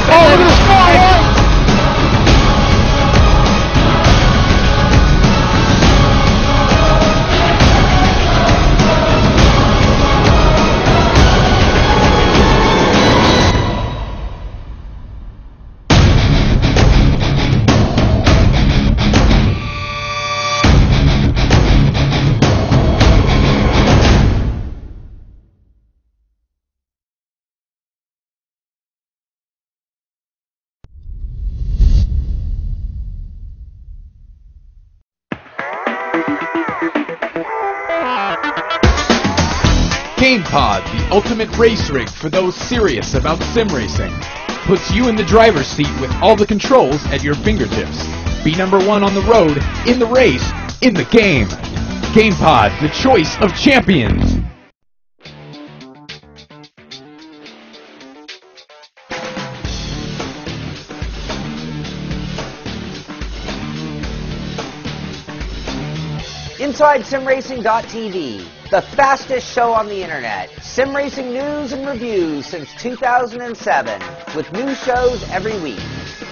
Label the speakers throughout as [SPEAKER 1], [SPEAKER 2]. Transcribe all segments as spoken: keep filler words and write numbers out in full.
[SPEAKER 1] Oh, look at the small one!
[SPEAKER 2] GamePod, the ultimate race rig for those serious about sim racing. Puts you in the driver's seat with all the controls at your fingertips. Be number one on the road, in the race, in the game. GamePod, the choice of champions.
[SPEAKER 3] Inside Sim Racing dot T V, the fastest show on the internet. Sim racing news and reviews since two thousand seven, with new shows every week.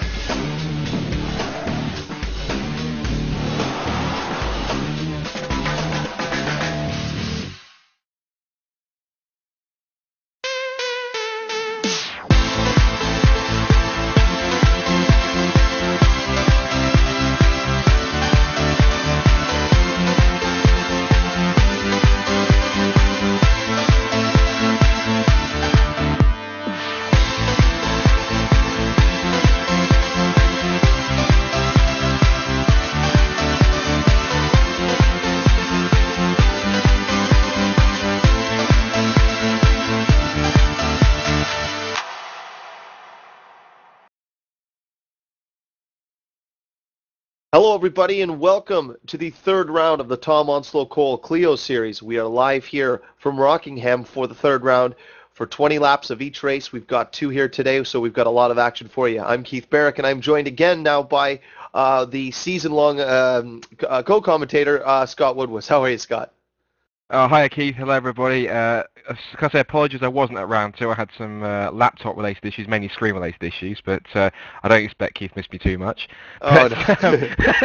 [SPEAKER 4] Hello, everybody, and welcome to the third round of the Tom Onslow Cole Clio Series. We are live here from Rockingham for the third round for twenty laps of each race. We've got two here today, so we've got a lot of action for you. I'm Keith Barrick, and I'm joined again now by uh, the season-long um, uh, co-commentator, uh, Scott Woodward. How are you, Scott?
[SPEAKER 5] Oh, hi, Keith. Hello, everybody. Uh, I say apologies, I wasn't at round two. I had some uh, laptop-related issues, mainly screen-related issues, but uh, I don't expect Keith missed me too much.
[SPEAKER 4] Oh,
[SPEAKER 5] but,
[SPEAKER 4] no.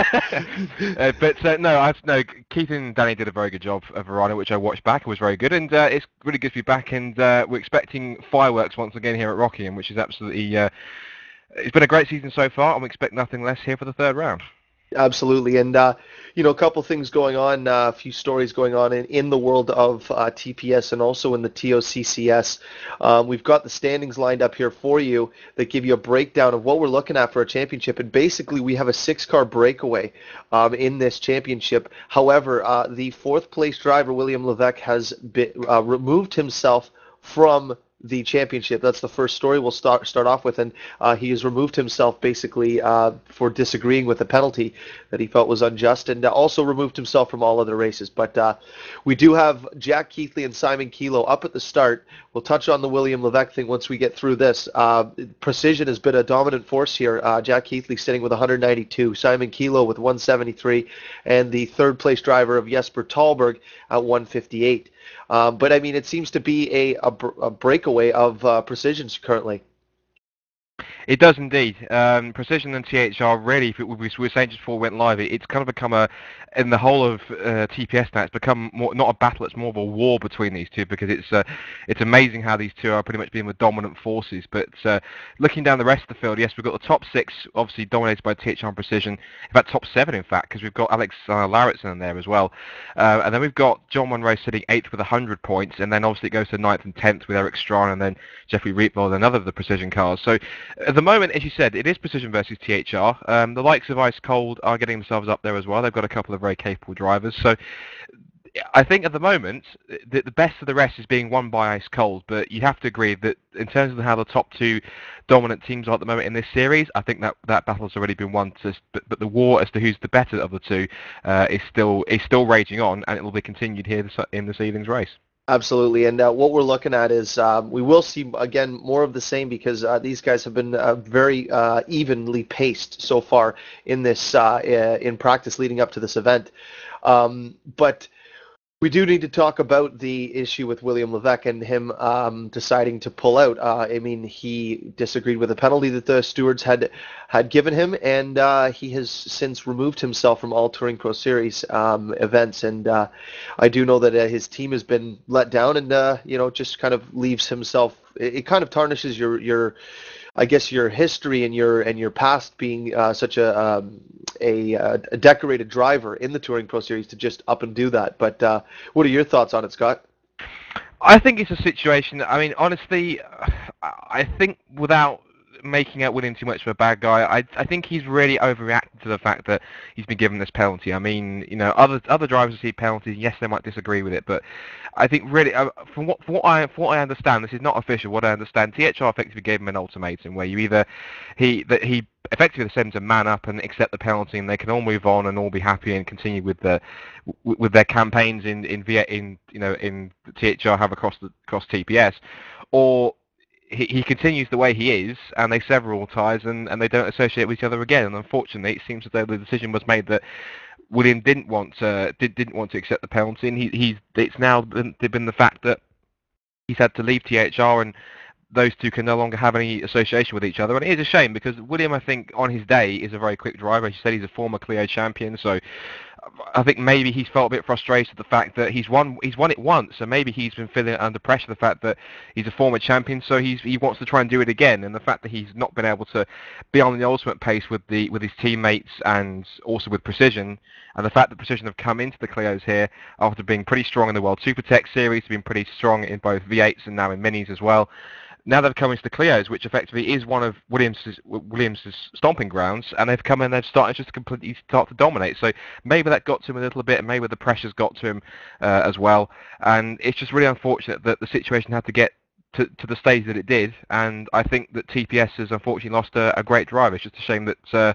[SPEAKER 5] um, uh, but uh, no, I, no, Keith and Danny did a very good job of Verona, which I watched back. It was very good, and uh, it's really good to be back, and uh, we're expecting fireworks once again here at Rockingham, which is absolutely... Uh, it's been a great season so far, and we expect nothing less here for the third round.
[SPEAKER 4] Absolutely, and uh, you know, a couple things going on, uh, a few stories going on in, in the world of uh, T P S and also in the T O C C S. Um, we've got the standings lined up here for you that give you a breakdown of what we're looking at for a championship, and basically we have a six-car breakaway um, in this championship. However, uh, the fourth-place driver, William Levesque, has been, uh, removed himself from the championship. That's the first story we'll start start off with, and uh, he has removed himself basically uh, for disagreeing with the penalty that he felt was unjust, and also removed himself from all other races. But uh, we do have Jack Keithley and Simon Kilo up at the start. We'll touch on the William Levesque thing once we get through this. Uh, precision has been a dominant force here. Uh, Jack Keithley sitting with one hundred ninety-two, Simon Kilo with one seventy-three, and the third place driver of Jesper Talberg at one fifty-eight. Um, but I mean, it seems to be a, a, a breakaway of uh, Precision's currently.
[SPEAKER 5] It does indeed. Um, Precision and T H R really, if it, we were saying just before we went live, it, it's kind of become a, in the whole of uh, T P S now, it's become more, not a battle, it's more of a war between these two, because it's uh, it's amazing how these two are pretty much being the dominant forces. But uh, looking down the rest of the field, yes, we've got the top six, obviously dominated by T H R and Precision, in fact top seven in fact, because we've got Alex uh, Lauritsen in there as well. Uh, and then we've got John Monroe sitting eighth with one hundred points, and then obviously it goes to ninth and tenth with Eric Strawn, and then Jeffrey Reetvold and another of the Precision cars. So at the moment, as you said, it is Precision versus T H R. Um, the likes of Ice Cold are getting themselves up there as well. They've got a couple of very capable drivers. So I think at the moment, the, the best of the rest is being won by Ice Cold, but you have to agree that in terms of how the top two dominant teams are at the moment in this series, I think that that battle's already been won. To, but, but the war as to who's the better of the two uh, is still is still raging on, and it will be continued here in this evening's race.
[SPEAKER 4] Absolutely, and uh, what we're looking at is uh, we will see, again, more of the same, because uh, these guys have been uh, very uh, evenly paced so far in this uh, in practice leading up to this event. Um, but We do need to talk about the issue with William Levesque and him um, deciding to pull out. Uh, I mean, he disagreed with a penalty that the stewards had had given him, and uh, he has since removed himself from all Touring Pro Series um, events. And uh, I do know that uh, his team has been let down, and uh, you know, just kind of leaves himself. It, it kind of tarnishes your your. I guess your history and your and your past being uh, such a, um, a a decorated driver in the Touring Pro Series to just up and do that. But uh, what are your thoughts on it, Scott?
[SPEAKER 5] I think it's a situation. I mean, honestly, I think without making out William too much of a bad guy, I I think he's really overreacted to the fact that he's been given this penalty. I mean, you know, other other drivers receive penalties. Yes, they might disagree with it, but I think really, uh, from what from what I from what I understand, this is not official. What I understand, T H R effectively gave him an ultimatum where you either he that he effectively sent him to man up and accept the penalty, and they can all move on and all be happy and continue with the with, with their campaigns in in in you know in T H R have across the across T P S, or He, he continues the way he is, and they sever all ties, and, and they don't associate with each other again. And unfortunately, it seems as though the decision was made that William didn't want to did, didn't want to accept the penalty, and he he's it's now been, been the fact that he's had to leave T H R, and those two can no longer have any association with each other. And it is a shame because William, I think, on his day, is a very quick driver. As you said, he's a former Clio champion, so I think maybe he's felt a bit frustrated at the fact that he's won he's won it once, so maybe he's been feeling under pressure the fact that he's a former champion, so he's he wants to try and do it again. And the fact that he's not been able to be on the ultimate pace with the with his teammates and also with Precision, and the fact that Precision have come into the Clios here after being pretty strong in the World Supertech series, been pretty strong in both V eights and now in Minis as well. Now they've come into the Clios, which effectively is one of Williams's Williams's stomping grounds, and they've come in and they've started just to completely start to dominate. So maybe that got to him a little bit, and maybe the pressure's got to him uh, as well. And it's just really unfortunate that the situation had to get to, to the stage that it did. And I think that T P S has unfortunately lost a, a great driver. It's just a shame that uh,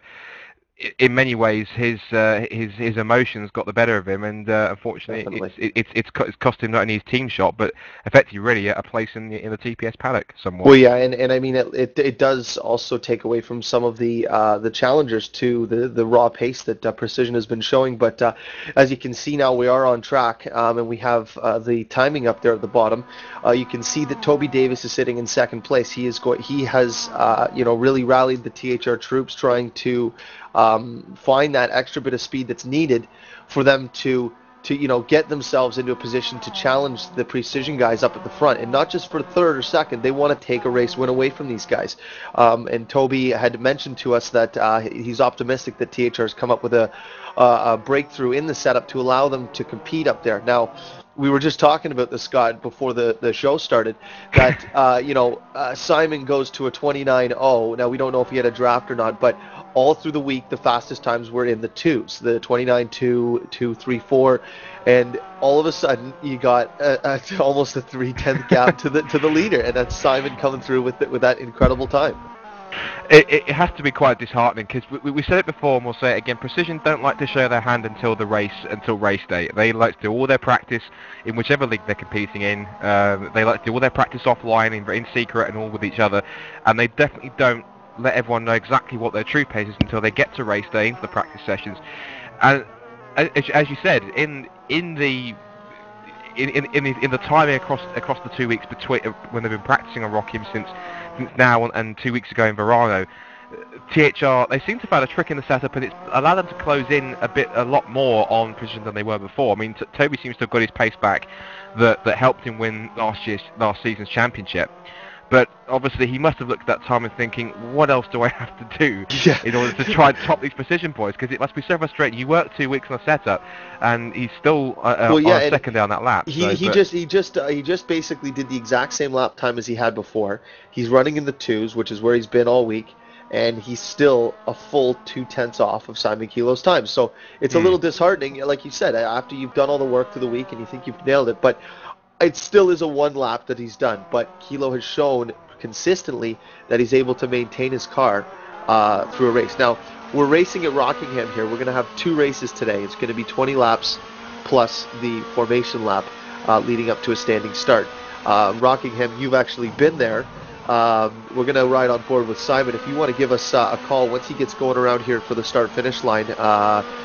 [SPEAKER 5] in many ways his uh, his his emotions got the better of him, and uh, unfortunately it's, it's it's it's cost him not only his team shot but effectively really a place in the in the T P S paddock somewhat.
[SPEAKER 4] Well, yeah, and, and I mean it, it it does also take away from some of the uh, the challengers to the the raw pace that uh, Precision has been showing. But uh, as you can see now, we are on track, um, and we have uh, the timing up there at the bottom. Uh, you can see that Toby Davis is sitting in second place. He is going. He has uh, you know really rallied the T H R troops, trying to Um, find that extra bit of speed that's needed for them to to you know get themselves into a position to challenge the Precision guys up at the front, and not just for third or second. They want to take a race win away from these guys. Um, and Toby had mentioned to us that uh, he's optimistic that T H R has come up with a, a, a breakthrough in the setup to allow them to compete up there. Now, we were just talking about this, Scott, before the, the show started, that uh, you know uh, Simon goes to a twenty-nine oh. Now, we don't know if he had a draft or not, but all through the week, the fastest times were in the twos, the twenty-nine two, two three four, and all of a sudden you got a, a, almost a three-tenth gap to the to the leader, and that's Simon coming through with with that incredible time.
[SPEAKER 5] It, it has to be quite disheartening because we, we said it before and we'll say it again. Precision don't like to show their hand until the race, until race day. They like to do all their practice in whichever league they're competing in. Uh, they like to do all their practice offline, in, in secret, and all with each other. And they definitely don't let everyone know exactly what their true pace is until they get to race day, into the practice sessions. And as, as you said, in in the in in in the, in the timing across across the two weeks between when they've been practicing on Rockham since since now and two weeks ago in Verano, T H R, they seem to have found a trick in the setup, and it's allowed them to close in a bit, a lot more on Precision than they were before. I mean, T Toby seems to have got his pace back that that helped him win last year's last season's championship. But obviously he must have looked at that time and thinking, what else do I have to do yeah. in order to try and top these Precision points? Because it must be so frustrating. You work two weeks on a setup, and he's still uh, well, yeah, on a second down that lap.
[SPEAKER 4] He
[SPEAKER 5] so,
[SPEAKER 4] he just he just uh, he just basically did the exact same lap time as he had before. He's running in the twos, which is where he's been all week, and he's still a full two tenths off of Simon Kilo's time. So it's mm. a little disheartening, like you said, after you've done all the work through the week and you think you've nailed it. But it still is a one lap that he's done, but Kilo has shown consistently that he's able to maintain his car uh, through a race. Now, we're racing at Rockingham here. We're going to have two races today. It's going to be twenty laps plus the formation lap uh, leading up to a standing start. Uh, Rockingham, you've actually been there. Um, we're going to ride on board with Simon. If you want to give us uh, a call once he gets going around here for the start-finish line, uh,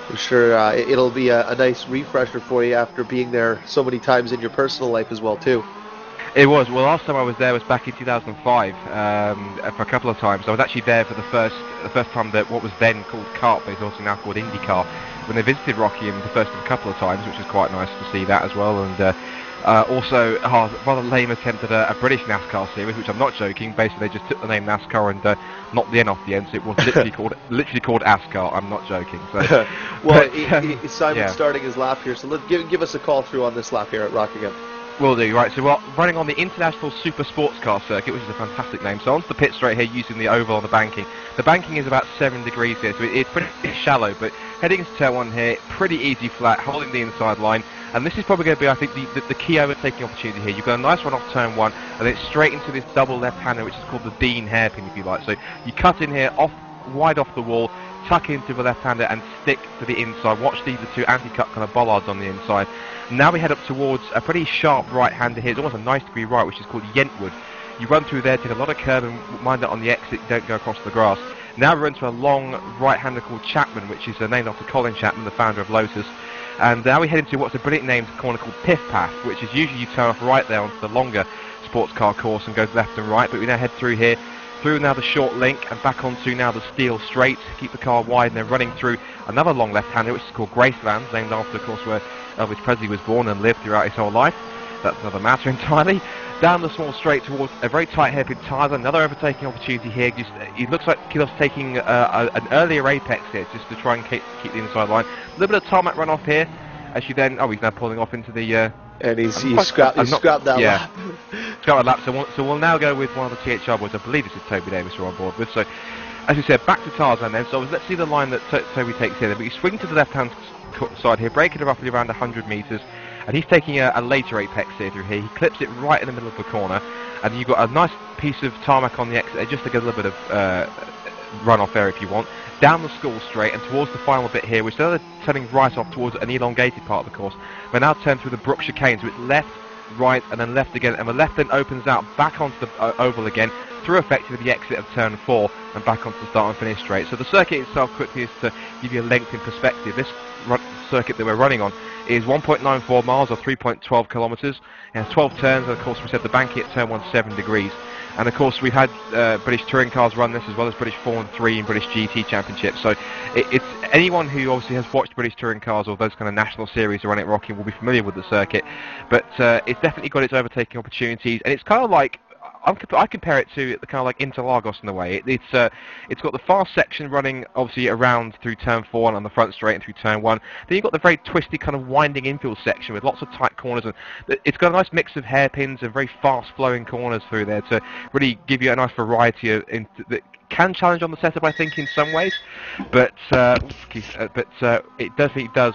[SPEAKER 4] I'm sure uh, it'll be a, a nice refresher for you after being there so many times in your personal life as well, too.
[SPEAKER 5] It was. Well, last time I was there was back in two thousand five um, for a couple of times. I was actually there for the first the first time that what was then called kart, but is also now called IndyCar, when they visited Rockingham the first of a couple of times, which was quite nice to see that as well. And uh, uh, also, oh, rather lame attempt at a, a British NASCAR series, which I'm not joking. Basically, they just took the name NASCAR and uh, knocked the N off the end, so it was literally called literally called ASCAR. I'm not joking. So,
[SPEAKER 4] well,
[SPEAKER 5] but,
[SPEAKER 4] it,
[SPEAKER 5] um,
[SPEAKER 4] it, Simon's
[SPEAKER 5] yeah.
[SPEAKER 4] starting his lap here, so let give give us a call through on this lap here at Rockingham.
[SPEAKER 5] Will do, right, so we're running on the International Super Sports Car Circuit, which is a fantastic name. So onto the pit straight here using the oval on the banking. The banking is about seven degrees here, so it's pretty shallow, but heading into turn one here, pretty easy flat, holding the inside line. And this is probably going to be, I think, the, the, the key overtaking opportunity here. You've got a nice run off turn one, and then straight into this double left-hander, which is called the Dean hairpin, if you like. So you cut in here, off wide off the wall, tuck into the left-hander and stick to the inside. Watch these, the two anti-cut kind of bollards on the inside. Now we head up towards a pretty sharp right-hander here. It's almost a nice degree right, which is called Yentwood. You run through there, take a lot of curb and mind it on the exit, don't go across the grass. Now we're into a long right-hander called Chapman, which is uh, named after Colin Chapman, the founder of Lotus. And now we head into what's a brilliant named corner called Piff Path, which is usually you turn off right there onto the longer sports car course and go left and right. But we now head through here, through now the short link and back onto now the steel straight, keep the car wide, and then running through another long left-hander, which is called Graceland, named after, of course, where Elvis Presley was born and lived throughout his whole life. That's another matter entirely. Down the small straight towards a very tight hairpin tyre, another overtaking opportunity here. Just, it looks like Kilos taking uh, a, an earlier apex here, just to try and keep, keep the inside line. A little bit of tarmac run off here, as you then, oh, he's now pulling off into the... Uh,
[SPEAKER 4] and he's, he's, scrapped, he's not, scrapped that
[SPEAKER 5] yeah,
[SPEAKER 4] lap.
[SPEAKER 5] Scrapped that lap, so we'll, so we'll now go with one of the T H R boys. I believe this is Toby Davis we're on board with. So, as you said, back to Tarzan then. So let's see the line that T Toby takes here. But you swing to the left-hand side here, braking roughly around one hundred metres, and he's taking a, a later apex here through here. He clips it right in the middle of the corner, and you've got a nice piece of tarmac on the exit just to get a little bit of uh, run-off there if you want. Down the school straight and towards the final bit here, we're still turning right off towards an elongated part of the course. We're now turned through the Brook chicane, so it's left, right, and then left again, and the left then opens out back onto the uh, oval again, through effectively the exit of turn four, and back onto the start and finish straight. So the circuit itself, quickly, is to give you a length in perspective. This run circuit that we're running on is one point nine four miles or three point one two kilometres. It has twelve turns, and of course we said the banking at turn one seven degrees. And of course we've had uh, British touring cars run this, as well as British Formula three and British G T Championships. So it, it's anyone who obviously has watched British touring cars or those kind of national series run at Rockingham will be familiar with the circuit. But uh, it's definitely got its overtaking opportunities, and it's kind of like, I'm, I compare it to kind of like Interlagos in a way. It, it's uh, it's got the fast section running obviously around through turn four and on the front straight and through turn one. Then you've got the very twisty kind of winding infield section with lots of tight corners, and it's got a nice mix of hairpins and very fast flowing corners through there to really give you a nice variety of, in, that can challenge on the setup, I think, in some ways. But uh, but uh, it definitely does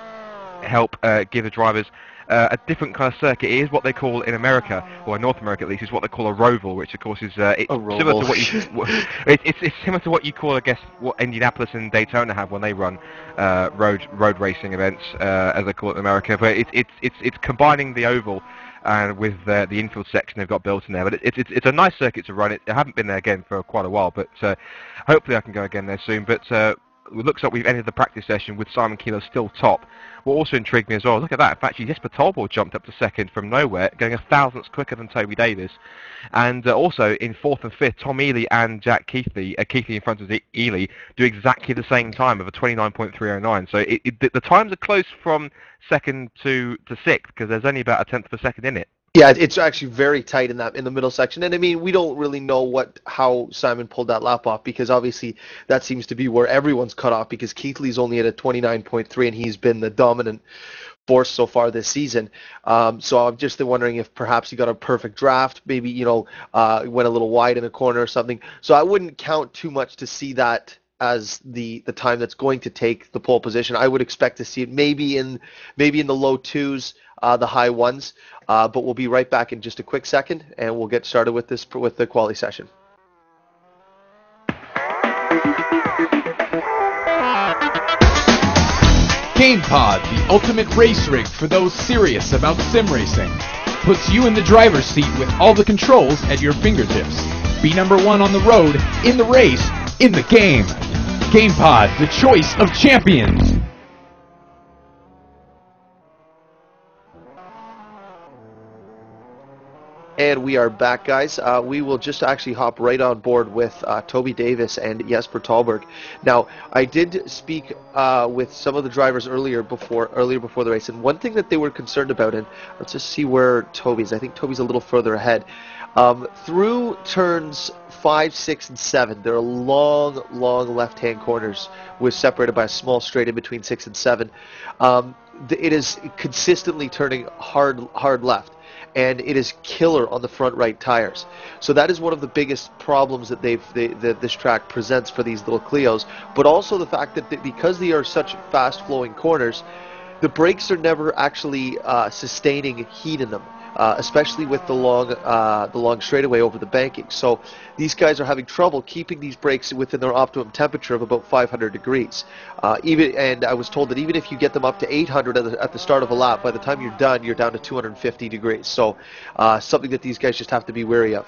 [SPEAKER 5] help uh, give the drivers Uh, a different kind of circuit. It is what they call in America, or in North America at least, is what they call a roval, which of course is uh, it's similar to what you it, it's, it's similar to what you call, I guess, what Indianapolis and Daytona have when they run uh, road road racing events, uh, as they call it in America. But it's it's it's it's combining the oval and uh, with uh, the infield section they've got built in there. But it, it's it's it's a nice circuit to run. It, I haven't been there again for quite a while, but uh, hopefully I can go again there soon. But uh, it looks like we've ended the practice session with Simon Kilo still top. What also intrigued me as well, look at that, in fact, Jesper Tolborg jumped up to second from nowhere, going a thousandths quicker than Toby Davis. And uh, also in fourth and fifth, Tom Ely and Jack Keithley, uh, Keithley in front of Ely, do exactly the same time of a twenty-nine point three oh nine. So it, it, the times are close from second to, to sixth, because there's only about a tenth of a second in it.
[SPEAKER 4] Yeah, it's actually very tight in that in the middle section, and I mean we don't really know what how Simon pulled that lap off, because obviously that seems to be where everyone's cut off, because Keithley's only at a twenty-nine point three and he's been the dominant force so far this season. Um, so I'm just wondering if perhaps he got a perfect draft, maybe you know uh, went a little wide in a corner or something. So I wouldn't count too much to see that as the the time that's going to take the pole position. I would expect to see it maybe in maybe in the low twos, uh, the high ones. Uh, but we'll be right back in just a quick second, and we'll get started with this with the quality session.
[SPEAKER 2] GamePod, the ultimate race rig for those serious about sim racing, puts you in the driver's seat with all the controls at your fingertips. Be number one on the road, in the race, in the game. GamePod, the choice of champions.
[SPEAKER 4] And we are back, guys. Uh, we will just actually hop right on board with uh, Toby Davis and Jesper Talberg. Now, I did speak uh, with some of the drivers earlier before earlier before the race, and one thing that they were concerned about, and let's just see where Toby's. I think Toby's a little further ahead. Um, through turns five, six, and seven, there are long, long left-hand corners, with separated by a small straight in between six and seven. Um, it is consistently turning hard, hard left. And it is killer on the front right tires. So that is one of the biggest problems that they've they, that this track presents for these little Clios. But also the fact that they, because they are such fast-flowing corners, the brakes are never actually uh, sustaining heat in them, uh, especially with the long uh, the long straightaway over the banking. So these guys are having trouble keeping these brakes within their optimum temperature of about five hundred degrees. Uh, even and I was told that even if you get them up to eight hundred at the, at the start of a lap, by the time you're done, you're down to two hundred fifty degrees. So uh, something that these guys just have to be wary of.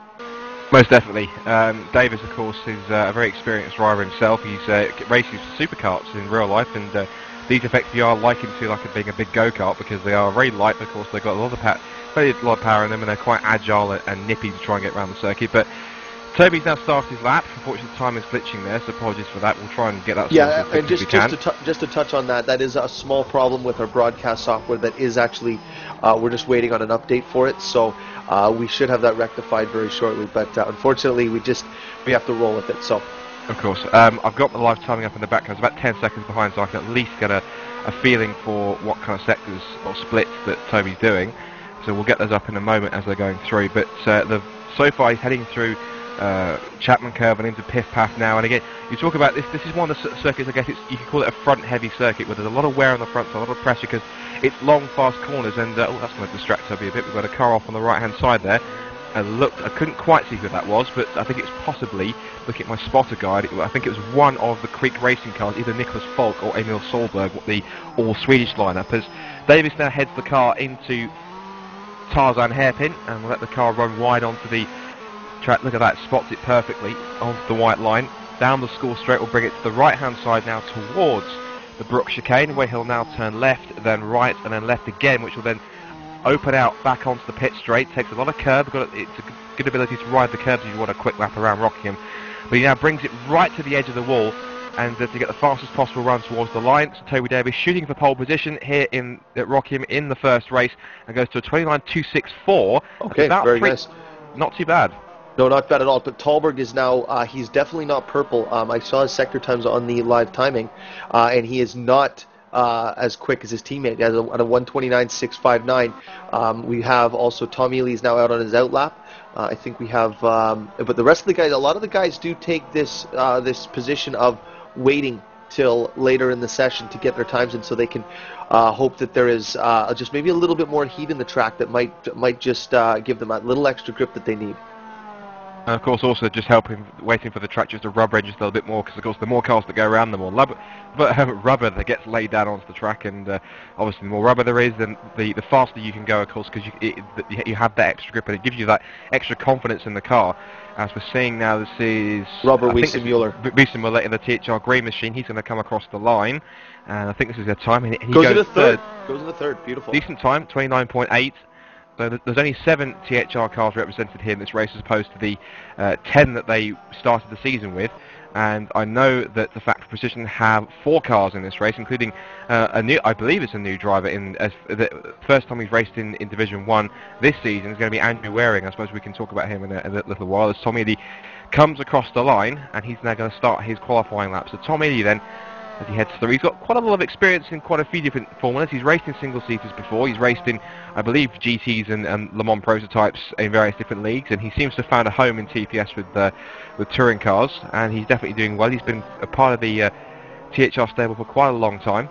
[SPEAKER 5] Most definitely. Um, Davis, of course, is uh, a very experienced driver himself. He's uh, races supercarts in real life, and uh, these effectively are likened to like a, being a big go-kart because they are very light. Of course, they've got a lot of pa- very lot of power in them, and they're quite agile and, and nippy to try and get around the circuit. But Toby's now started his lap. Unfortunately, time is glitching there, so apologies for that. We'll try and get that sorted
[SPEAKER 4] Yeah,
[SPEAKER 5] as quick
[SPEAKER 4] and just
[SPEAKER 5] as we can.
[SPEAKER 4] just to, t- just to touch on that, that is a small problem with our broadcast software that is actually, uh, we're just waiting on an update for it, so uh, we should have that rectified very shortly, but uh, unfortunately we just, we have to roll with it, so.
[SPEAKER 5] Of course. Um, I've got the live timing up in the background. It's about ten seconds behind, so I can at least get a, a feeling for what kind of sectors or splits that Toby's doing. So we'll get those up in a moment as they're going through. But uh, the so far he's heading through uh, Chapman Curve and into Piff Paff now. And again, you talk about this. This is one of the circuits. I guess it's, you can call it a front-heavy circuit, where there's a lot of wear on the front, so a lot of pressure because it's long, fast corners. And uh, oh, that's going to distract Toby a bit. We've got a car off on the right-hand side there. I looked. I couldn't quite see who that was, but I think it's possibly, looking at my spotter guide, it, I think it was one of the Creek Racing cars, either Nicholas Falk or Emil Solberg, the all-Swedish lineup, as Davis now heads the car into Tarzan Hairpin, and we'll let the car run wide onto the track. Look at that, spots it perfectly onto the white line. Down the school straight will bring it to the right-hand side now towards the Brook chicane, where he'll now turn left, then right, and then left again, which will then open out back onto the pit straight. Takes a lot of curb. Got a, it's a good ability to ride the curbs if you want a quick lap around Rockingham. But he now brings it right to the edge of the wall, and uh, to get the fastest possible run towards the line. So Toby Davis shooting for pole position here in at Rockingham in the first race, and goes to a twenty-nine two sixty-four.
[SPEAKER 4] Okay, very nice.
[SPEAKER 5] Not too bad.
[SPEAKER 4] No, not bad at all. But Talberg is now, uh, he's definitely not purple. Um, I saw his sector times on the live timing, uh, and he is not Uh, as quick as his teammate at a, at a one twenty-nine six fifty-nine. Um, we have also Tom Ely's now out on his outlap. Uh, I think we have, um, but the rest of the guys, a lot of the guys do take this uh, this position of waiting till later in the session to get their times in, so they can uh, hope that there is uh, just maybe a little bit more heat in the track that might might just uh, give them a little extra grip that they need.
[SPEAKER 5] And of course, also just helping, waiting for the track just to rubber edge just a little bit more, because of course the more cars that go around, the more rubber, but, uh, rubber that gets laid down onto the track, and uh, obviously the more rubber there is, then the, the faster you can go, of course, because you, it, you have that extra grip, and it gives you that extra confidence in the car. As we're seeing now, this is
[SPEAKER 4] Robert Wiesenmuller.
[SPEAKER 5] Wiesenmuller in the T H R green machine. He's going to come across the line, and I think this is their time. And he
[SPEAKER 4] goes,
[SPEAKER 5] goes
[SPEAKER 4] to the third.
[SPEAKER 5] third.
[SPEAKER 4] Goes to the third. Beautiful.
[SPEAKER 5] Decent time, twenty-nine point eight. So there's only seven T H R cars represented here in this race, as opposed to the uh, ten that they started the season with. And I know that the Factory Precision have four cars in this race, including uh, a new, I believe it's a new driver. In uh, the first time he's raced in, in Division One this season is going to be Andrew Waring. I suppose we can talk about him in a, a little while, as Tom Ely comes across the line, and he's now going to start his qualifying lap. So Tom Ely then, as he heads through, he's got quite a lot of experience in quite a few different formulas. He's raced in single-seaters before. He's raced in, I believe, G Ts and, and Le Mans prototypes in various different leagues, and he seems to have found a home in T P S with uh, with touring cars, and he's definitely doing well. He's been a part of the uh, T H R stable for quite a long time,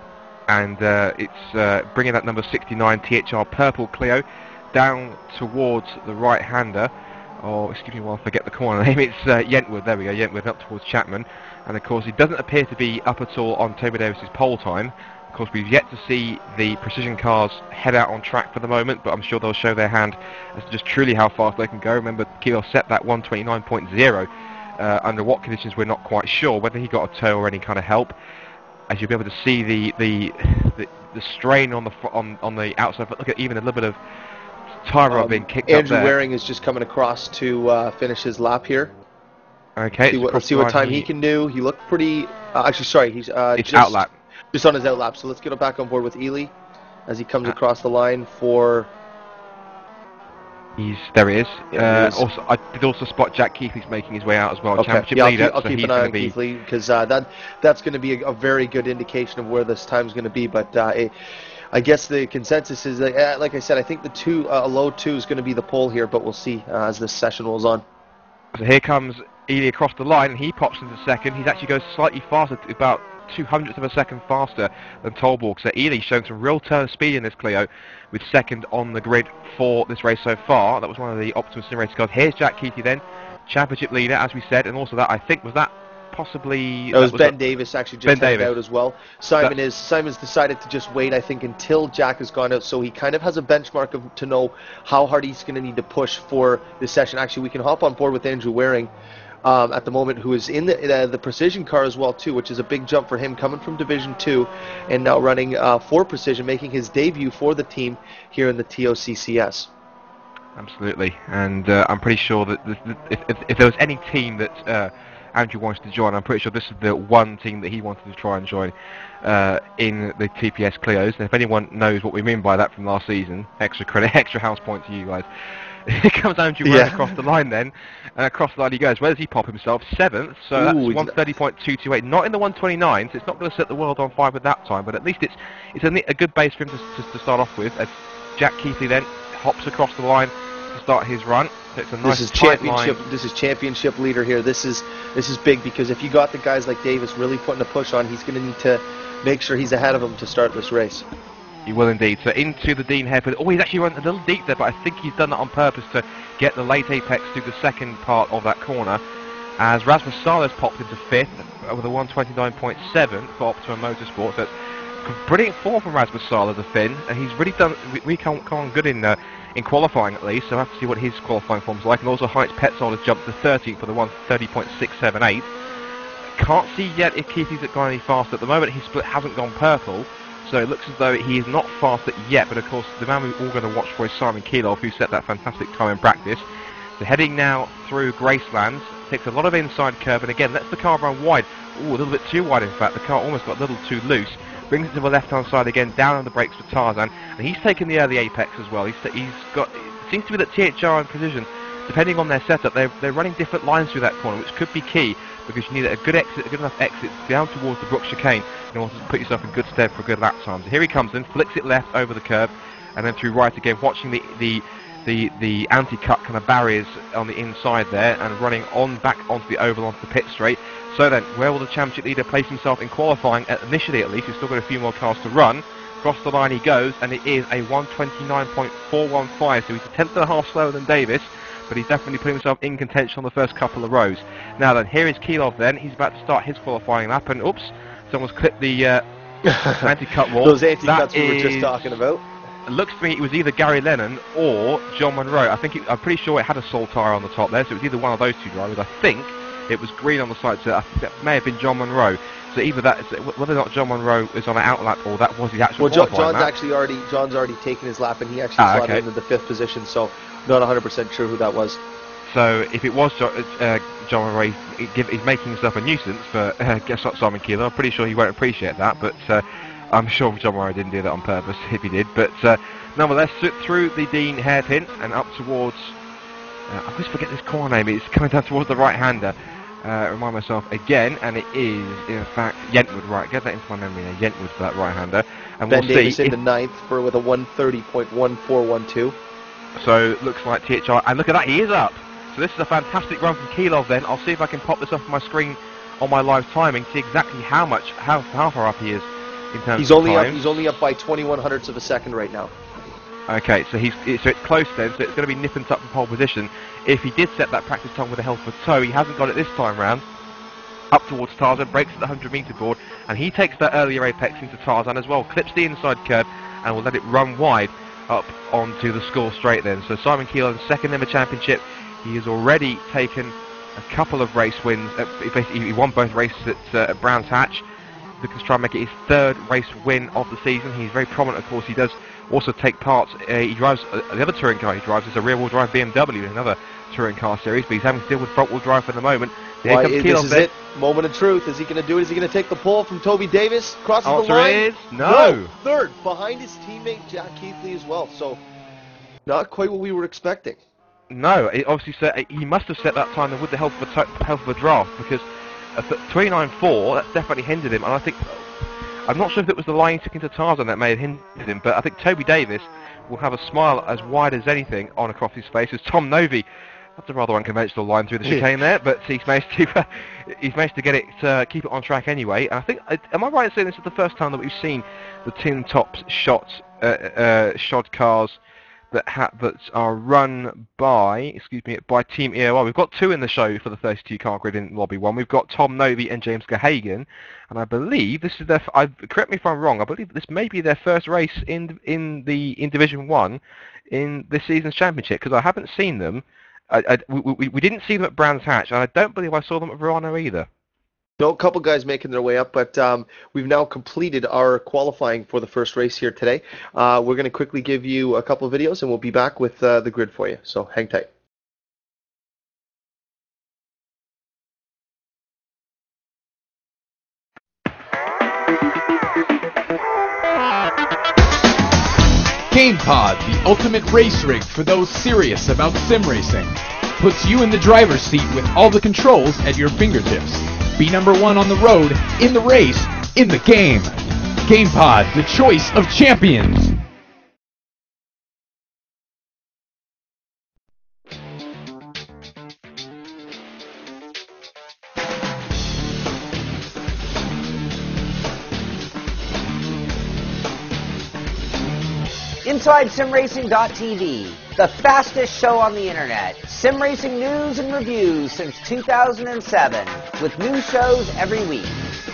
[SPEAKER 5] and uh, it's uh, bringing that number sixty-nine T H R Purple Clio down towards the right-hander. Oh, excuse me while I forget the corner name. It's uh, Yentwood. There we go, Yentwood up towards Chapman. And of course, he doesn't appear to be up at all on Toby Davis's pole time. Of course, we've yet to see the Precision cars head out on track for the moment, but I'm sure they'll show their hand as to just truly how fast they can go. Remember, Kilo set that one twenty-nine point oh. Uh, under what conditions, we're not quite sure. Whether he got a tow or any kind of help. As you'll be able to see the the the, the strain on the on on the outside. But look at even a little bit of Tyrrell
[SPEAKER 4] Um,
[SPEAKER 5] being kicked
[SPEAKER 4] Andrew
[SPEAKER 5] up there.
[SPEAKER 4] Waring is just coming across to uh, finish his lap here.
[SPEAKER 5] Okay,
[SPEAKER 4] See
[SPEAKER 5] it's
[SPEAKER 4] what,
[SPEAKER 5] across
[SPEAKER 4] let's see
[SPEAKER 5] the
[SPEAKER 4] what
[SPEAKER 5] line.
[SPEAKER 4] time he can do. He looked pretty. Uh, actually, sorry, he's uh,
[SPEAKER 5] It's
[SPEAKER 4] just
[SPEAKER 5] outlap.
[SPEAKER 4] just on his outlap. So let's get him back on board with Ely as he comes
[SPEAKER 5] Uh,
[SPEAKER 4] across the line for.
[SPEAKER 5] He's there. He is.
[SPEAKER 4] Yeah,
[SPEAKER 5] uh,
[SPEAKER 4] he is.
[SPEAKER 5] Also, I did also spot Jack Keithley's making his way out as well.
[SPEAKER 4] Okay,
[SPEAKER 5] Championship
[SPEAKER 4] yeah, I'll
[SPEAKER 5] leader.
[SPEAKER 4] keep, I'll
[SPEAKER 5] so
[SPEAKER 4] keep
[SPEAKER 5] he's
[SPEAKER 4] an eye
[SPEAKER 5] going
[SPEAKER 4] on
[SPEAKER 5] to be.
[SPEAKER 4] Keithley because uh, that that's going to be a, a very good indication of where this time's going to be. But uh, it, I guess the consensus is that, uh, like I said, I think the two uh, a low two is going to be the pole here, but we'll see uh, as this session rolls on.
[SPEAKER 5] So here comes Ely across the line, and he pops into second. He actually goes slightly faster, about two hundredths of a second faster than Tolborg. So Ely showing some real turn speed in this Clio, with second on the grid for this race so far. That was one of the Optimus Sim Race cars. Here's Jack Keithley then, championship leader, as we said, and also that I think was that possibly.
[SPEAKER 4] It was,
[SPEAKER 5] that
[SPEAKER 4] Ben
[SPEAKER 5] a,
[SPEAKER 4] Davis actually just
[SPEAKER 5] Ben
[SPEAKER 4] headed
[SPEAKER 5] Davis.
[SPEAKER 4] out as well. Simon
[SPEAKER 5] That's-
[SPEAKER 4] is Simon's decided to just wait, I think, until Jack has gone out, so he kind of has a benchmark of to know how hard he's going to need to push for this session. Actually, we can hop on board with Andrew Waring um, at the moment, who is in the uh, the Precision car as well too, which is a big jump for him, coming from Division Two and now running uh, for Precision, making his debut for the team here in the T O C C S.
[SPEAKER 5] Absolutely, and uh, I'm pretty sure that this, if, if, if there was any team that uh, Andrew wanted to join, I'm pretty sure this is the one team that he wanted to try and join uh, in the T P S Clios. And if anyone knows what we mean by that from last season, extra credit, extra house point to you guys. Here comes Andrew
[SPEAKER 4] Yeah.
[SPEAKER 5] Waring across the line then, and across the line he goes. Where does he pop himself? Seventh, so
[SPEAKER 4] Ooh,
[SPEAKER 5] that's
[SPEAKER 4] he's-
[SPEAKER 5] one thirty point two two eight, not in the one twenty-nine, so it's not going to set the world on fire with that time, but at least it's it's a, a good base for him to, to, to start off with. As Jack Keithley then hops across the line to start his run. So it's a nice
[SPEAKER 4] This is
[SPEAKER 5] tight
[SPEAKER 4] championship.
[SPEAKER 5] line.
[SPEAKER 4] This is championship leader here. This is this is big because if you got the guys like Davis really putting a push on, he's going to need to make sure he's ahead of him to start this race.
[SPEAKER 5] He will indeed. So into the Dean hairpin. Oh, he's actually run a little deep there, but I think he's done that on purpose to get the late apex through the second part of that corner. As Rasmus Salas popped into fifth with a one twenty-nine point seven for Optima Motorsport. So it's brilliant form from Rasmus Salas, the Finn, and he's really done. We come, come on good in uh, in qualifying at least. So I have to see what his qualifying form's like. And also Heinz Petzold has jumped to thirteenth for the one thirty point six seven eight. Can't see yet if Keithley's gone any faster. At the moment, his split hasn't gone purple. So it looks as though he is not faster yet, but of course the man we're all going to watch for is Simon Keilov, who set that fantastic time in practice. So heading now through Gracelands, takes a lot of inside curve, and again lets the car run wide. Ooh, a little bit too wide in fact, the car almost got a little too loose. Brings it to the left-hand side again, down on the brakes for Tarzan, and he's taken the early apex as well. He's, he's got, it seems to be that T H R and Precision, depending on their setup, they're, they're running different lines through that corner, which could be key, because you need a good exit, a good enough exit down towards the Brook chicane in order to put yourself in good stead for a good lap time. So here he comes in, flicks it left over the curb, and then through right again, watching the the the, the anti-cut kind of barriers on the inside there, and running on back onto the oval, onto the pit straight. So then, where will the championship leader place himself in qualifying? At, initially, at least, he's still got a few more cars to run. Across the line he goes, and it is a one twenty-nine point four one five, so he's a tenth and a half slower than Davis, but he's definitely putting himself in contention on the first couple of rows. Now then, here is Keilov then. He's about to start his qualifying lap, and oops, someone's clipped the uh, anti-cut wall.
[SPEAKER 4] Those anti-cuts
[SPEAKER 5] That
[SPEAKER 4] we were just
[SPEAKER 5] is-
[SPEAKER 4] talking about.
[SPEAKER 5] It looks to me it was either Gary Lennon or John Monroe. I think it, I'm pretty sure it had a Sol tyre on the top there, so it was either one of those two drivers. I think it was green on the side, so I think that may have been John Monroe. So either that, whether or not John Monroe is on an outlap or that was his actual
[SPEAKER 4] Well, John,
[SPEAKER 5] qualifying
[SPEAKER 4] John's
[SPEAKER 5] lap.
[SPEAKER 4] actually already John's already taken his lap, and he actually
[SPEAKER 5] Ah,
[SPEAKER 4] slotted
[SPEAKER 5] okay.
[SPEAKER 4] into the fifth position. So not one hundred percent sure who that was.
[SPEAKER 5] So if it was jo- uh, John Monroe, he give, he's making himself a nuisance for uh, guess what, Simon Keeler. I'm pretty sure he won't appreciate that, but uh, I'm sure John Monroe didn't do that on purpose if he did. But uh, nonetheless, through the Dean hairpin and up towards, uh, I always forget this corner name, it's coming down towards the right-hander. Uh, remind myself again, and it is in fact Yentwood, right, get that into my memory there, Yentwood for that right-hander. And
[SPEAKER 4] Ben
[SPEAKER 5] we'll
[SPEAKER 4] Davis
[SPEAKER 5] see
[SPEAKER 4] in
[SPEAKER 5] if,
[SPEAKER 4] the ninth for with a one thirty point one four one two.
[SPEAKER 5] so looks like T H R, and look at that, he is up. So this is a fantastic run from Keilov then. I'll see if I can pop this up on my screen on my live timing, see exactly how much, how, how far up he is in terms
[SPEAKER 4] He's
[SPEAKER 5] of
[SPEAKER 4] only up.
[SPEAKER 5] time.
[SPEAKER 4] He's only up by twenty-one hundredths of a second right now.
[SPEAKER 5] Okay, so he's so it's close then, so it's going to be nipping up from pole position. If he did set that practice time with a Helfer toe, he hasn't got it this time round. Up towards Tarzan, breaks at the one hundred metre board, and he takes that earlier apex into Tarzan as well, clips the inside curve, and will let it run wide up onto the score straight then. So Simon Keelan, second in the championship, he has already taken a couple of race wins. Uh, basically, he won both races at, uh, at Brands Hatch. Looking to try and make it his third race win of the season. He's very prominent, of course. He does also take part. Uh, he drives uh, the other touring car he drives is a rear-wheel drive B M W in another touring car series, but he's having to deal with front-wheel drive for the moment. Here
[SPEAKER 4] Why,
[SPEAKER 5] comes
[SPEAKER 4] this
[SPEAKER 5] Keeloff
[SPEAKER 4] is
[SPEAKER 5] there.
[SPEAKER 4] it. Moment of truth. Is he going to do it? Is he going to take the pole from Toby Davis? Crosses
[SPEAKER 5] Answer
[SPEAKER 4] the line.
[SPEAKER 5] is no.
[SPEAKER 4] no. Third, behind his teammate Jack Keithley as well. So, not quite what we were expecting.
[SPEAKER 5] No, it obviously set, he must have set that time with the help of a, t- help of a draft, because twenty-nine four, that's definitely hindered him, and I think, I'm not sure if it was the line he took into Tarzan that may have hindered him, but I think Toby Davis will have a smile as wide as anything on across his face as Tom Novy. That's a rather unconventional line through the chicane there, but he's managed to uh, he's managed to get it uh, keep it on track anyway. And I think, uh, am I right in saying this is the first time that we've seen the tin tops shot uh, uh, shod cars that ha- that are run by excuse me by Team E O R? We've got two in the show for the thirty-two car grid in Lobby One. We've got Tom Novy and James Gahagan, and I believe this is their. F- I, correct me if I'm wrong. I believe this may be their first race in in the in Division One in this season's championship, because I haven't seen them. I, I, we, we didn't see them at Brands Hatch, and I don't believe I saw them at Verano either.
[SPEAKER 4] No, a couple guys making their way up, but um, we've now completed our qualifying for the first race here today. Uh, we're going to quickly give you a couple of videos, and we'll be back with uh, the grid for you. So hang tight.
[SPEAKER 2] GamePod, the ultimate race rig for those serious about sim racing, puts you in the driver's seat with all the controls at your fingertips. Be number one on the road, in the race, in the game. GamePod, the choice of champions.
[SPEAKER 3] Inside Sim Racing dot T V, the fastest show on the internet. Sim racing news and reviews since two thousand seven, with new shows every week.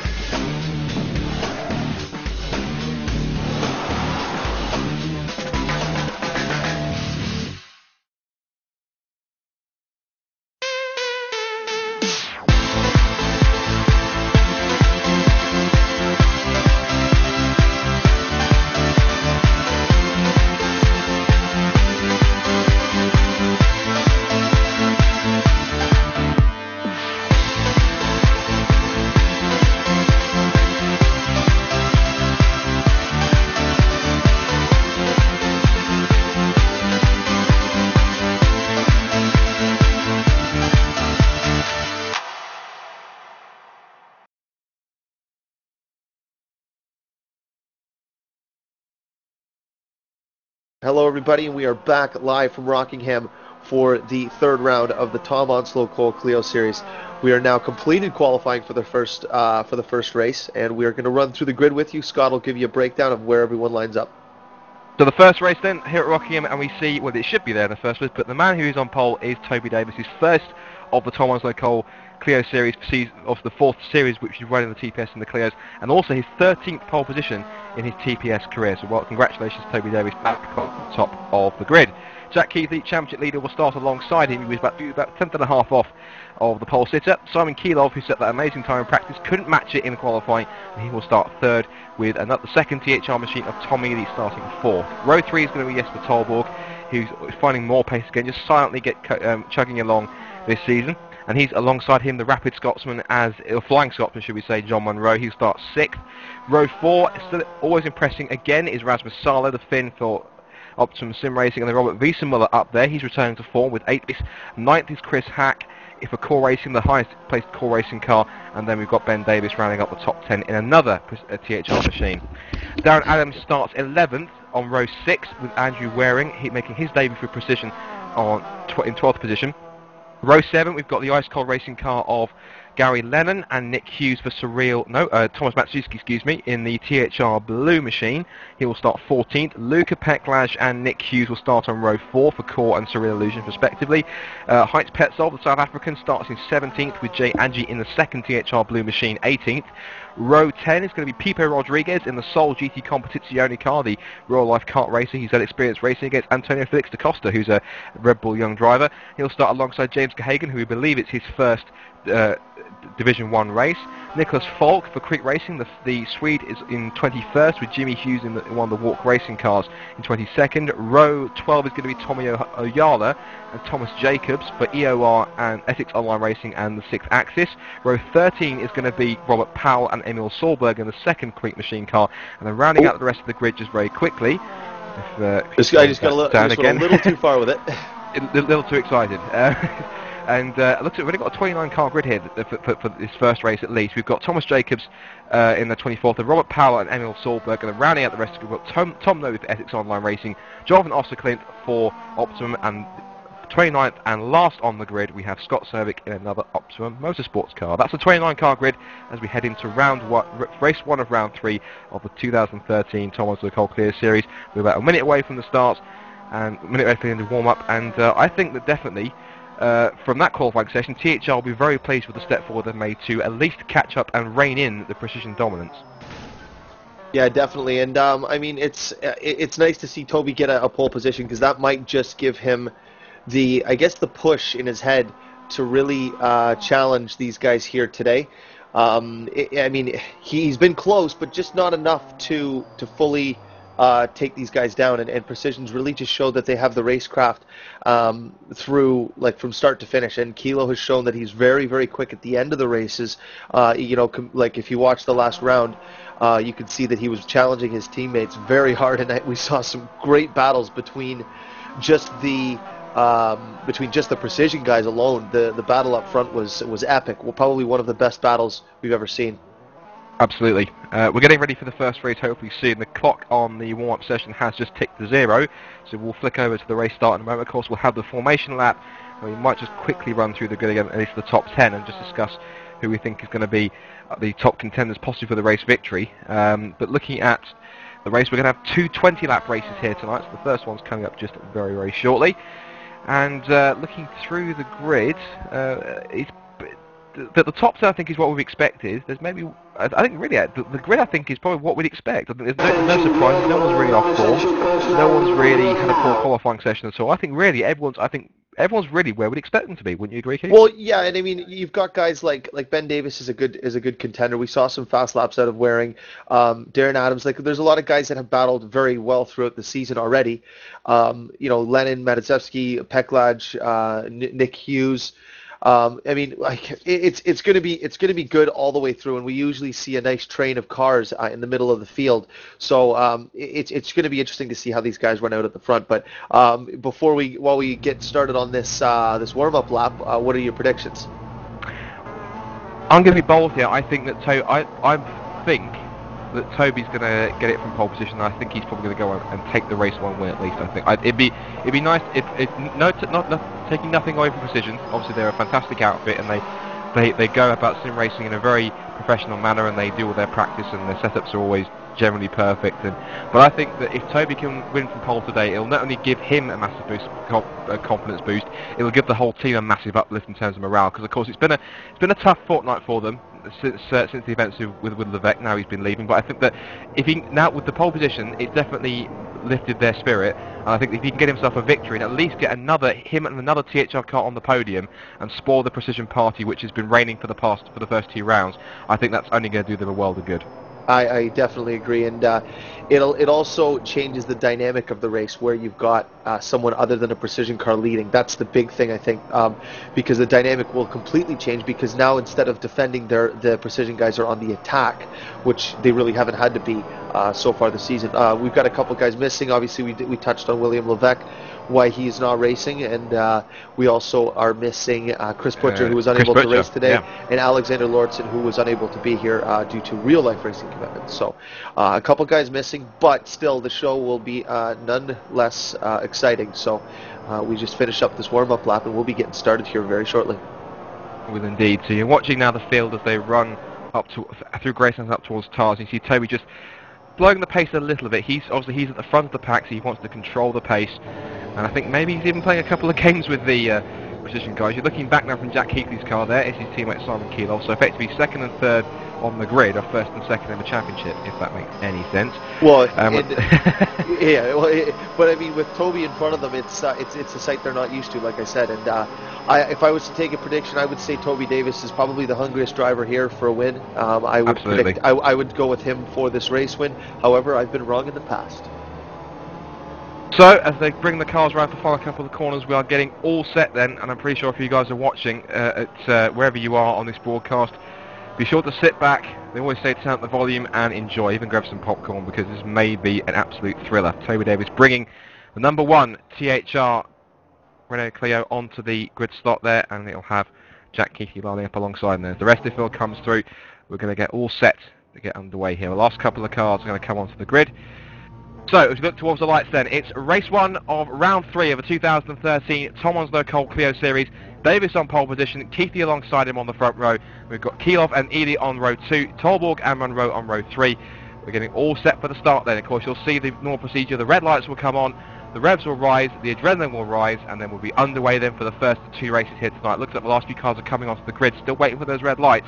[SPEAKER 4] Hello, everybody, and we are back live from Rockingham for the third round of the Tom Onslow Cole Clio Series. We are now completed qualifying for the first uh, for the first race, and we are going to run through the grid with you. Scott will give you a breakdown of where everyone lines up.
[SPEAKER 5] So the first race then here at Rockingham, and we see, well, it should be there in the first race, but the man who is on pole is Toby Davis, his first of the Tom Onslow Cole Clio Series, of the fourth series which he's running the T P S in the Clios, and also his thirteenth pole position in his T P S career. So, well, congratulations, Toby Davis, back on the top of the grid. Jack Keithley, championship leader, will start alongside him. He was about, about tenth and a half off of the pole sitter. Simon Keeloff, who set that amazing time in practice, couldn't match it in qualifying, and he will start third with another second T H R machine of Tom Ely starting fourth. Row three is going to be Jesper Tolborg, who's finding more pace again, just silently get um, chugging along this season. And he's alongside him, the rapid Scotsman, as a flying Scotsman, should we say, John Munro. He'll start sixth. Row four, still always impressing again, is Rasmus Salo, the Finn for Optimum Sim Racing, and then Robert Wiesenmuller up there. He's returning to form with eighth. Ninth is Chris Hack, for Core Racing, the highest placed Core Racing car, and then we've got Ben Davis rounding up the top ten in another T H R machine. Darren Adams starts eleventh on row six with Andrew Waring, he making his debut for Precision on tw in twelfth position. Row seven, we've got the Ice Cold Racing car of Gary Lennon and Nick Hughes for Surreal, no, uh, Thomas Matsuski, excuse me, in the T H R Blue machine. He will start fourteenth. Luca Peklaj and Nick Hughes will start on row four for Core and Surreal Illusion, respectively. Uh, Heights Petzol, the South African, starts in seventeenth with Jay Angie in the second T H R Blue machine, eighteenth. Row ten is going to be Pipo Rodriguez in the Sol G T Competizione car, the Royal Life kart racer. He's had experience racing against Antonio Felix da Costa, who's a Red Bull young driver. He'll start alongside James Gahagan, who we believe it's his first uh, Division one race. Nicholas Falk for Quick Racing. The, the Swede is in twenty-first with Jimmy Hughes in, the, in one of the Walk Racing cars in twenty-second. Row twelve is going to be Tommy o- Oyala and Thomas Jacobs for E O R and Essex Online Racing and the sixth Axis. Row thirteen is going to be Robert Powell and Emil Solberg in the second Quick Machine car. And then rounding Ooh. out the rest of the grid just very quickly. If, uh,
[SPEAKER 4] this guy just got a, li- just a little too far with it.
[SPEAKER 5] A little, little too excited. Uh, And uh, looks like we've already got a twenty-nine car grid here for, for, for this first race at least. We've got Thomas Jacobs uh, in the twenty-fourth, and Robert Powell and Emil Solberg, and then rounding out the rest, we've got Tom, Tom Noe for Essex Online Racing, Jonathan Osterklint for Optimum, and twenty-ninth and last on the grid we have Scott Servick in another Optimum Motorsports car. That's the twenty-nine car grid as we head into round one, race one of round three of the two thousand thirteen Thomas Le Col Clear Series. We're about a minute away from the start and a minute away from the warm-up, and uh, I think that definitely Uh, from that qualifying session, T H R will be very pleased with the step forward they've made to at least catch up and rein in the precision dominance.
[SPEAKER 4] Yeah, definitely, and um, I mean it's it's nice to see Toby get a, a pole position, because that might just give him the, I guess, the push in his head to really uh, challenge these guys here today. Um, it, I mean, he's been close, but just not enough to to fully Uh, take these guys down, and, and Precision's really just showed that they have the racecraft um, through, like, from start to finish. And Kilo has shown that he's very, very quick at the end of the races. Uh, you know, com- like if you watch the last round, uh, you could see that he was challenging his teammates very hard, and we saw some great battles between just the um, between just the Precision guys alone. The the battle up front was was epic. Well, probably one of the best battles we've ever seen.
[SPEAKER 5] Absolutely. Uh, we're getting ready for the first race hopefully soon. The clock on the warm-up session has just ticked to zero, so we'll flick over to the race start in a moment. Of course, we'll have the formation lap, and we might just quickly run through the grid again, at least the top ten, and just discuss who we think is going to be the top contenders possibly for the race victory. Um, but looking at the race, we're going to have two twenty-lap races here tonight, so the first one's coming up just very, very shortly. And uh, looking through the grid, uh, it's the, the top ten, I think, is what we've expected. There's maybe, I, I think, really, the, the grid, I think, is probably what we'd expect. I think there's no, no surprises. No one's really off form. No one's really had a poor qualifying session at all. I think, really, everyone's, I think, everyone's really where we'd expect them to be. Wouldn't you agree, Keith?
[SPEAKER 4] Well, yeah, and I mean, you've got guys like like Ben Davis is a good is a good contender. We saw some fast laps out of Waring. Um, Darren Adams, like, there's a lot of guys that have battled very well throughout the season already. Um, you know, Lenin, Matyczewski, Peklaj, uh, Nick Hughes. Um, I mean, like, it's it's going to be it's going to be good all the way through, and we usually see a nice train of cars uh, in the middle of the field. So um, it's it's going to be interesting to see how these guys run out at the front. But um, before we while we get started on this uh, this warm up lap, uh, what are your predictions?
[SPEAKER 5] I'm going to be bold here. I think that to- I I think that Toby's going to get it from pole position. I think he's probably going to go and take the race one win at least. I think I'd, it'd be it'd be nice if, if no t- not, not taking nothing away from Precision. Obviously, they're a fantastic outfit, and they they they go about sim racing in a very professional manner, and they do all their practice, and their setups are always generally perfect. And but I think that if Toby can win from pole today, it'll not only give him a massive boost, a confidence boost, it'll give the whole team a massive uplift in terms of morale. Because of course, it's been a it's been a tough fortnight for them since uh, since the events with with Levesque. Now he's been leaving, but I think that if he now with the pole position, it's definitely lifted their spirit. And I think if he can get himself a victory and at least get another him and another T H R car on the podium and spoil the Precision party, which has been reigning for the past for the first two rounds, I think that's only going to do them a world of good.
[SPEAKER 4] I, I definitely agree, and uh, it'll it also changes the dynamic of the race where you've got uh, someone other than a Precision car leading. That's the big thing, I think, um, because the dynamic will completely change. Because now instead of defending, their the Precision guys are on the attack, which they really haven't had to be uh, so far this season. Uh, we've got a couple guys missing. Obviously, we did, we touched on William Levesque, why he's not racing, and uh, we also are missing uh, Chris Butcher, uh, who was unable
[SPEAKER 5] Butcher,
[SPEAKER 4] to race today,
[SPEAKER 5] yeah.
[SPEAKER 4] and Alexander Lordson, who was unable to be here uh, due to real life racing commitments. So uh, a couple guys missing, but still the show will be uh, none less uh, exciting. So uh, we just finished up this warm-up lap, and we'll be getting started here very shortly.
[SPEAKER 5] Well, indeed. So you're watching now the field as they run up to through Graceland up towards Tars. You see Toby just blowing the pace a little bit. He's obviously he's at the front of the pack, so he wants to control the pace. And I think maybe he's even playing a couple of games with the uh, position, guys. You're looking back now from Jack Keithley's car there. It's his teammate Simon Keeloff. So effectively second and third on the grid are first and second in the championship, if that makes any sense.
[SPEAKER 4] Well,
[SPEAKER 5] um,
[SPEAKER 4] it, yeah, well, it, but I mean, with Toby in front of them, it's uh, it's it's a sight they're not used to, like I said. And uh, I, if I was to take a prediction, I would say Toby Davis is probably the hungriest driver here for a win. Um, I would
[SPEAKER 5] Absolutely.
[SPEAKER 4] predict, I, I would go with him for this race win. However, I've been wrong in the past.
[SPEAKER 5] So, as they bring the cars around to the final couple of the corners, we are getting all set then, and I'm pretty sure if you guys are watching uh, at uh, wherever you are on this broadcast, be sure to sit back. They always say turn up the volume and enjoy, even grab some popcorn, because this may be an absolute thriller. Toby Davis bringing the number one T H R Renault Clio onto the grid slot there, and it'll have Jack Keithley lining up alongside him. As the rest of the field comes through, we're going to get all set to get underway here. The last couple of cars are going to come onto the grid. So, as we look towards the lights then, it's race one of round three of the two thousand thirteen Tom Onslow Cole Clio Series. Davis on pole position, Keithley alongside him on the front row. We've got Keeloff and Ely on row two, Tolborg and Munro on row three. We're getting all set for the start then. Of course, you'll see the normal procedure. The red lights will come on, the revs will rise, the adrenaline will rise, and then we'll be underway then for the first two races here tonight. Looks like the last few cars are coming onto the grid, still waiting for those red lights.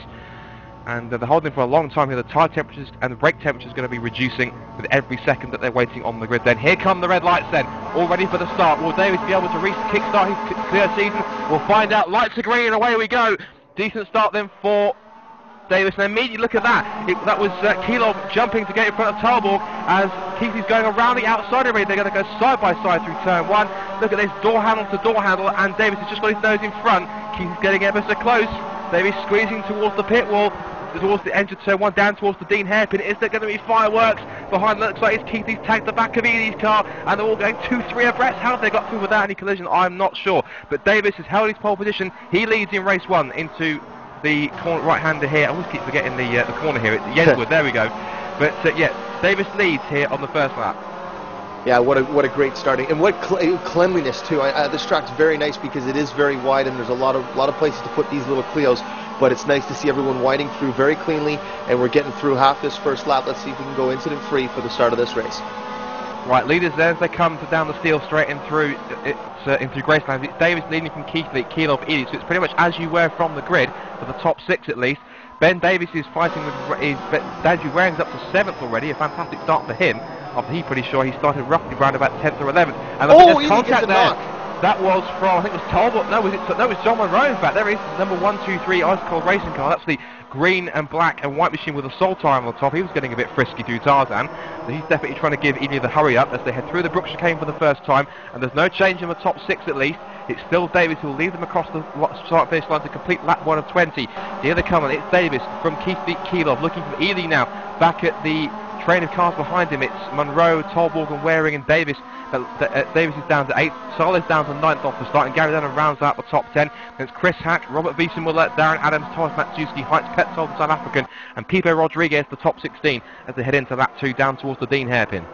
[SPEAKER 5] And uh, they're holding for a long time here. The tyre temperatures and the brake temperatures are going to be reducing with every second that they're waiting on the grid. Then here come the red lights then, all ready for the start. Will Davis be able to kick-start his clear season? We'll find out. Lights are green and away we go. Decent start then for Davis, and immediately look at that. It, that was uh, Keeloff jumping to get in front of Tolborg as Keithley's going around the outside already. They're going to go side by side through turn one. Look at this, door handle to door handle, and Davis has just got his nose in front. Keithley's getting ever so close. Davis squeezing towards the pit wall, towards the engine turn one, down towards the Dean hairpin. Is there going to be fireworks behind? Looks like it's Keithley's tagged the back of Ely's car, and they're all going two, three abreast. How have they got through without any collision? I'm not sure. But Davis has held his pole position. He leads in race one into the corner right-hander here. I always keep forgetting the uh, the corner here. It's Yenswood. There we go. But uh, yeah, Davis leads here on the first lap.
[SPEAKER 4] Yeah, what a what a great starting, and what cle cleanliness too. I, uh, this track's very nice because it is very wide, and there's a lot of lot of places to put these little Clios. But it's nice to see everyone winding through very cleanly, and we're getting through half this first lap. Let's see if we can go incident-free for the start of this race.
[SPEAKER 5] Right, leaders there as they come to down the steel straight in through it's uh, in through Graceland. It's Davis leading from Keithley, Keeloff, Ely. So it's pretty much as you were from the grid for the top six at least. Ben Davis is fighting with is Andrew Waring's up to seventh already. A fantastic start for him. After he pretty sure he started roughly around about tenth or eleventh. And I
[SPEAKER 4] oh,
[SPEAKER 5] think there's contact there.
[SPEAKER 4] Knock.
[SPEAKER 5] That was from, I think it was Talbot, no, was it, no, it was John Munro, in fact. There is number one two three Ice Cold Racing Car. That's the green and black and white machine with a Soul Tire on the top. He was getting a bit frisky through Tarzan. So he's definitely trying to give Ely the hurry up as they head through the Brook chicane for the first time. And there's no change in the top six at least. It's still Davis who will lead them across the start finish line to complete lap one of twenty. Here they come, and it's Davis from Keithley, Keeloff, looking for Ely now. Back at the train of cars behind him, it's Munro, Tolborg and Waring and Davis. Uh, uh, Davis is down to eighth, Sol is down to ninth off the start, and Gary Lennon rounds out the top ten. It's Chris Hack, Robert Wiesenmuller, Darren Adams, Thomas Matsuski, Heinz Petzold, the South African, and Pipo Rodriguez, the top sixteen, as they head into lap two down towards the Dean hairpin.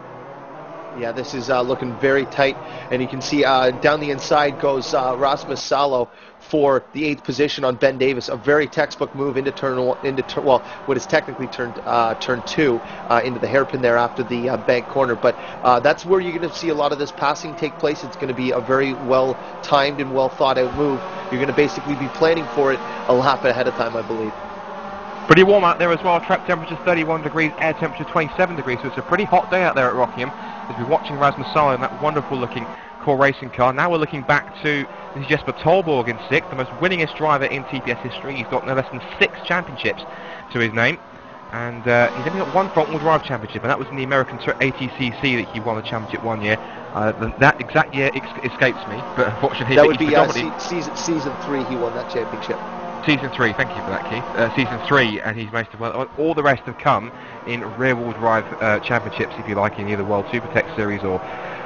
[SPEAKER 4] Yeah, this is uh, looking very tight, and you can see uh, down the inside goes uh, Rasmus Salo for the eighth position on Ben Davis. A very textbook move into turn one, into tur well, what is technically turn uh, turn two uh, into the hairpin there after the uh, bank corner. But uh, that's where you're going to see a lot of this passing take place. It's going to be a very well timed and well thought out move. You're going to basically be planning for it a lap ahead of time, I believe.
[SPEAKER 5] Pretty warm out there as well. Track temperature thirty-one degrees, air temperature twenty-seven degrees. So it's a pretty hot day out there at Rockingham. As we're watching Rasmus Salo in that wonderful looking Core Racing car. Now we're looking back to this is Jesper Tolborg in sixth, the most winningest driver in T P S history. He's got no less than six championships to his name, and uh, he's only got one front-wheel drive championship, and that was in the American A T C C that he won the championship one year. Uh, that exact year ex escapes me, but unfortunately
[SPEAKER 4] that would be uh, se season season three. He won that championship.
[SPEAKER 5] Season three, thank you for that, Keith. Uh, season three, and he's managed to well. All the rest have come in rear-wheel drive uh, championships, if you like, in either World Supertech Series or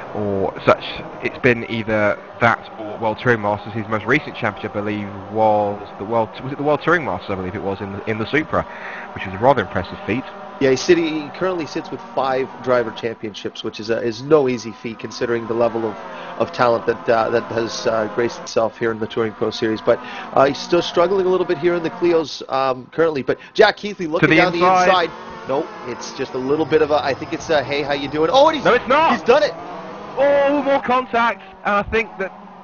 [SPEAKER 5] or such. It's been either that or World Touring Masters. His most recent championship, I believe, was the World was it the World Touring Masters? I believe it was in the, in the Supra, which was a rather impressive feat.
[SPEAKER 4] Yeah, he, sit, he currently sits with five driver championships, which is a, is no easy feat considering the level of, of talent that uh, that has uh, graced itself here in the Touring Pro Series. But uh, he's still struggling a little bit here in the Clios um, currently. But Jack Keithley looking
[SPEAKER 5] the
[SPEAKER 4] down
[SPEAKER 5] inside.
[SPEAKER 4] the inside. No, it's just a little bit of a. I think it's a hey, how you doing? Oh, and he's,
[SPEAKER 5] no, it's not.
[SPEAKER 4] He's done it.
[SPEAKER 5] Oh, more contact, and I think that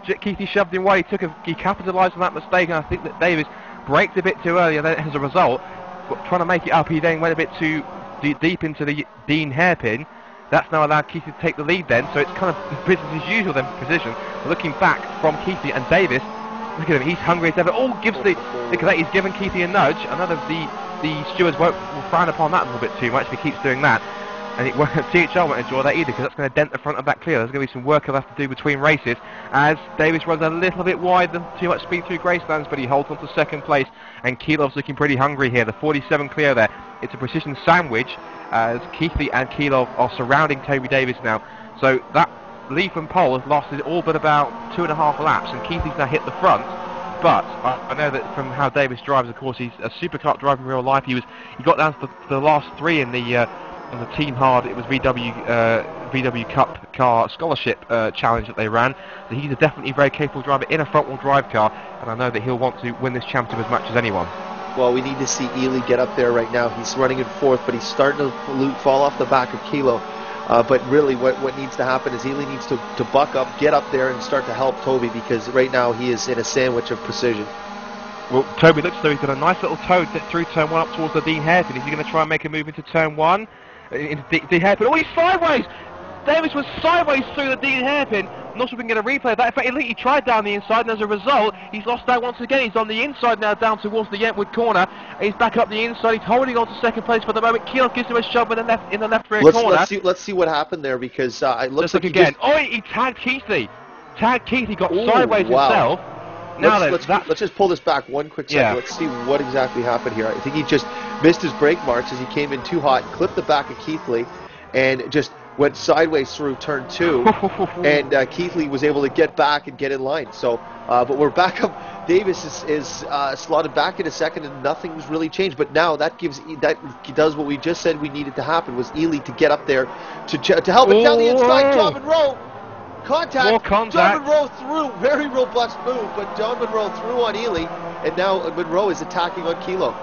[SPEAKER 5] Keithley shoved him away. He took a, he capitalised on that mistake, and I think that Davis braked a bit too early, and then as a result, trying to make it up, he then went a bit too deep, deep into the Dean hairpin. That's now allowed Keithley to take the lead then, so it's kind of business as usual then for position. Looking back from Keithley and Davis, look at him, he's hungry as ever. Oh, gives the, look at that, he's given Keithley a nudge. Another, the, the stewards won't will frown upon that a little bit too much if he keeps doing that. And it, T H R won't enjoy that either, because that's going to dent the front of that clear. There's going to be some work he'll have to do between races, as Davis runs a little bit wide, than too much speed through Gracelands, but he holds on to second place, and Kilov's looking pretty hungry here. The forty-seven clear there. It's a precision sandwich, as Keithley and Kilov are surrounding Toby Davis now. So that lead from pole has lasted all but about two and a half laps, and Keithley's now hit the front. But I, I know that from how Davis drives, of course, he's a supercar driver in real life. He was he got down to the, to the last three in the uh, on the Team Hard. It was V W uh, V W Cup car scholarship uh, challenge that they ran. So he's a definitely very capable driver in a front-wheel drive car, and I know that he'll want to win this championship as much as anyone.
[SPEAKER 4] Well, we need to see Ely get up there right now. He's running in fourth, but he's starting to fall off the back of Kilo. Uh, but really, what, what needs to happen is Ely needs to, to buck up, get up there, and start to help Toby, because right now he is in a sandwich of precision.
[SPEAKER 5] Well, Toby looks as though he's got a nice little toe through turn one up towards the Dean hairpin. Is he going to try and make a move into turn one? Into the Dean hairpin. Oh, he's sideways! Davis was sideways through the Dean hairpin. I'm not sure if we can get a replay of that. In fact, he tried down the inside, and as a result, he's lost out once again. He's on the inside now, down towards the Yentwood corner. He's back up the inside. He's holding on to second place for the moment. Keelan gives him a shove in the left, in the left rear
[SPEAKER 4] let's,
[SPEAKER 5] corner.
[SPEAKER 4] Let's see, let's see what happened there, because uh, it looks
[SPEAKER 5] Let's
[SPEAKER 4] like
[SPEAKER 5] look
[SPEAKER 4] he
[SPEAKER 5] again.
[SPEAKER 4] just...
[SPEAKER 5] Oh, he tagged Keithley. Tagged Keithley, got
[SPEAKER 4] Ooh,
[SPEAKER 5] sideways
[SPEAKER 4] wow.
[SPEAKER 5] himself. Now
[SPEAKER 4] let's,
[SPEAKER 5] then,
[SPEAKER 4] let's,
[SPEAKER 5] that...
[SPEAKER 4] let's just pull this back one quick second.
[SPEAKER 5] Yeah.
[SPEAKER 4] Let's see what exactly happened here. I think he just missed his brake marks as he came in too hot, clipped the back of Keithley, and just went sideways through turn two, and uh, Keithley was able to get back and get in line. So, uh, but we're back up. Davis is, is uh, slotted back in a second, and nothing's really changed. But now that gives that does what we just said we needed to happen, was Ely to get up there to to help it down the inside. John Monroe contact.
[SPEAKER 5] More contact.
[SPEAKER 4] John Monroe through, very robust move, but John Monroe threw on Ely, and now Monroe is attacking on Kilo.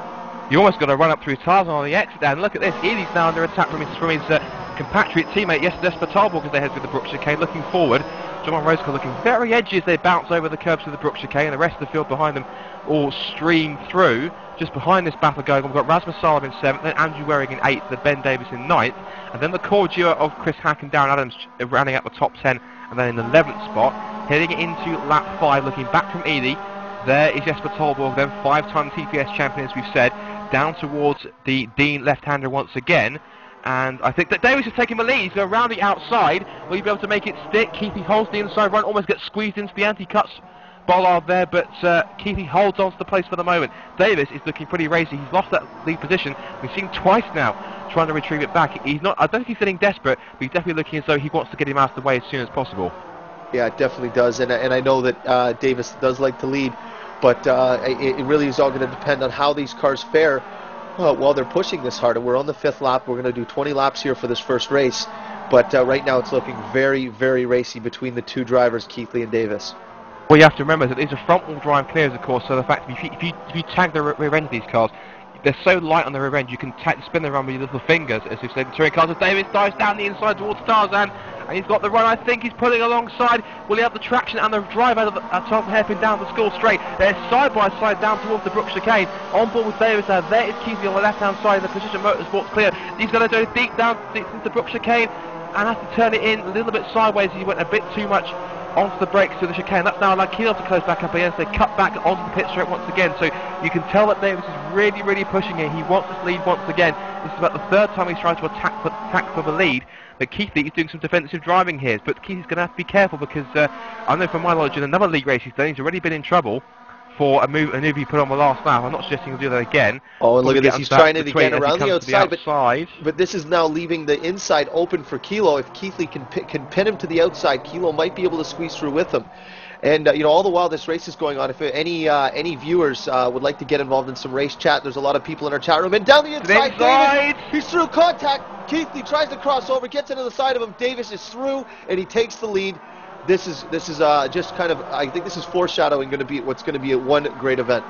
[SPEAKER 5] You almost got to run up through Tarzan on the exit, and look at this. Ely's now under attack from his from his. Uh, compatriot teammate yesterday, Despotalborg, as they head through the Brook Chicane, looking forward. John Monroe's looking very edgy as they bounce over the curbs of the Brook Chicane, and the rest of the field behind them all stream through. Just behind this battle going on, we've got Rasmus Salov in seventh, then Andrew Waring in eighth, then Ben Davis in ninth, and then the core duo of Chris Hack and Darren Adams rounding out the top ten, and then in the eleventh spot, heading into lap five, looking back from Ely. There is Jesper Tolborg, then five-time T P S champion, as we've said, down towards the Dean left-hander once again. And I think that Davis is taking the lead. He's going around the outside. Will he be able to make it stick? Keithley holds the inside run, almost gets squeezed into the anti-cuts bollard there, but uh, Keithley holds on to the place for the moment. Davis is looking pretty racy. He's lost that lead position. We've seen twice now trying to retrieve it back. He's not. I don't think he's feeling desperate, but he's definitely looking as though he wants to get him out of the way as soon as possible.
[SPEAKER 4] Yeah, it definitely does, and and I know that uh, Davis does like to lead, but uh, it, it really is all going to depend on how these cars fare. Well, while they're pushing this hard, and we're on the fifth lap, we're going to do twenty laps here for this first race. But uh, right now it's looking very, very racy between the two drivers, Keithley and Davis.
[SPEAKER 5] Well, you have to remember that these are front-wheel drive clears, of course, so the fact that if you, if you, if you tag the rear end of these cars, they're so light on the rear end, you can tag, spin them around with your little fingers, as we've said in touring cars. As Davis dives down the inside towards Tarzan, and he's got the run. I think he's pulling alongside. Will he have the traction and the drive out of the uh, top hairpin down the school straight? They're side by side down towards the Brook Chicane. On board with Davis now. There is Keithley on the left hand side. The Precision Motorsports clear. He's going to go deep down deep into the Brook Chicane and have to turn it in a little bit sideways. He went a bit too much onto the brakes to the chicane. That's now allowed Kilo to close back up again. So they cut back onto the pit straight once again. So you can tell that Davis is really, really pushing it. He wants this lead once again. This is about the third time he's trying to attack for, attack for the lead. But Keithley is doing some defensive driving here. But Keithley's going to have to be careful because uh, I know from my knowledge in another league race he's done, he's already been in trouble for a move, a move he put on the last lap. I'm not suggesting he'll do that again.
[SPEAKER 4] Oh, and look at this. He's trying it again around the outside,
[SPEAKER 5] the outside.
[SPEAKER 4] But, but this is now leaving the inside open for Kilo. If Keithley can, can pin him to the outside, Kilo might be able to squeeze through with him. And, uh, you know, all the while this race is going on, if any uh, any viewers uh, would like to get involved in some race chat, there's a lot of people in our chat room. And down the inside,
[SPEAKER 5] inside.
[SPEAKER 4] Davis, he's through contact. Keithley tries to cross over, gets into the side of him. Davis is through, and he takes the lead. This is this is uh, just kind of, I think this is foreshadowing going to be what's going to be a one great event.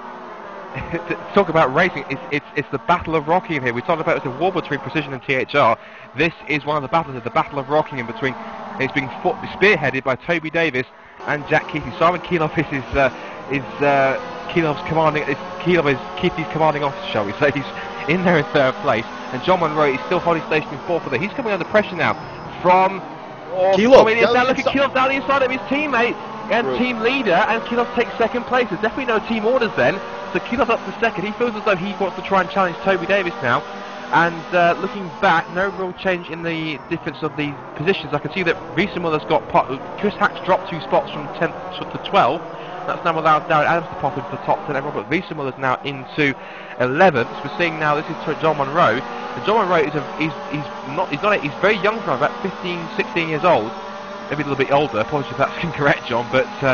[SPEAKER 5] Talk about racing, it's, it's it's the Battle of Rockingham here. We talked about it's a war between Precision and T H R. This is one of the battles, the Battle of Rockingham between, it's being fought, spearheaded by Toby Davis and Jack Keithley. Simon Keeloff is his, uh, is uh, Keeloff's commanding, is Keeloff is Keithley's commanding officer, shall we say. He's in there in third place, and John Monroe is still holding station in fourth. But he's coming under pressure now from oh,
[SPEAKER 4] Keeloff.
[SPEAKER 5] I mean, now look at Keeloff down the inside of his teammate and True. team leader, and Keeloff takes second place. There's definitely no team orders then. So Keeloff up to second. He feels as though he wants to try and challenge Toby Davis now. And uh, looking back, no real change in the difference of the positions. I can see that Risa Muller's got pot. Chris Hack's dropped two spots from tenth to twelve. That's now allowed Darren Adams to pop into the top ten. But Risa Muller's now into eleventh. So we're seeing now this is John Monroe. And John Monroe is a, he's, he's not he's not a, he's very young now, about fifteen, sixteen years old, maybe a little bit older. Apologies if that's incorrect, John, but. Uh,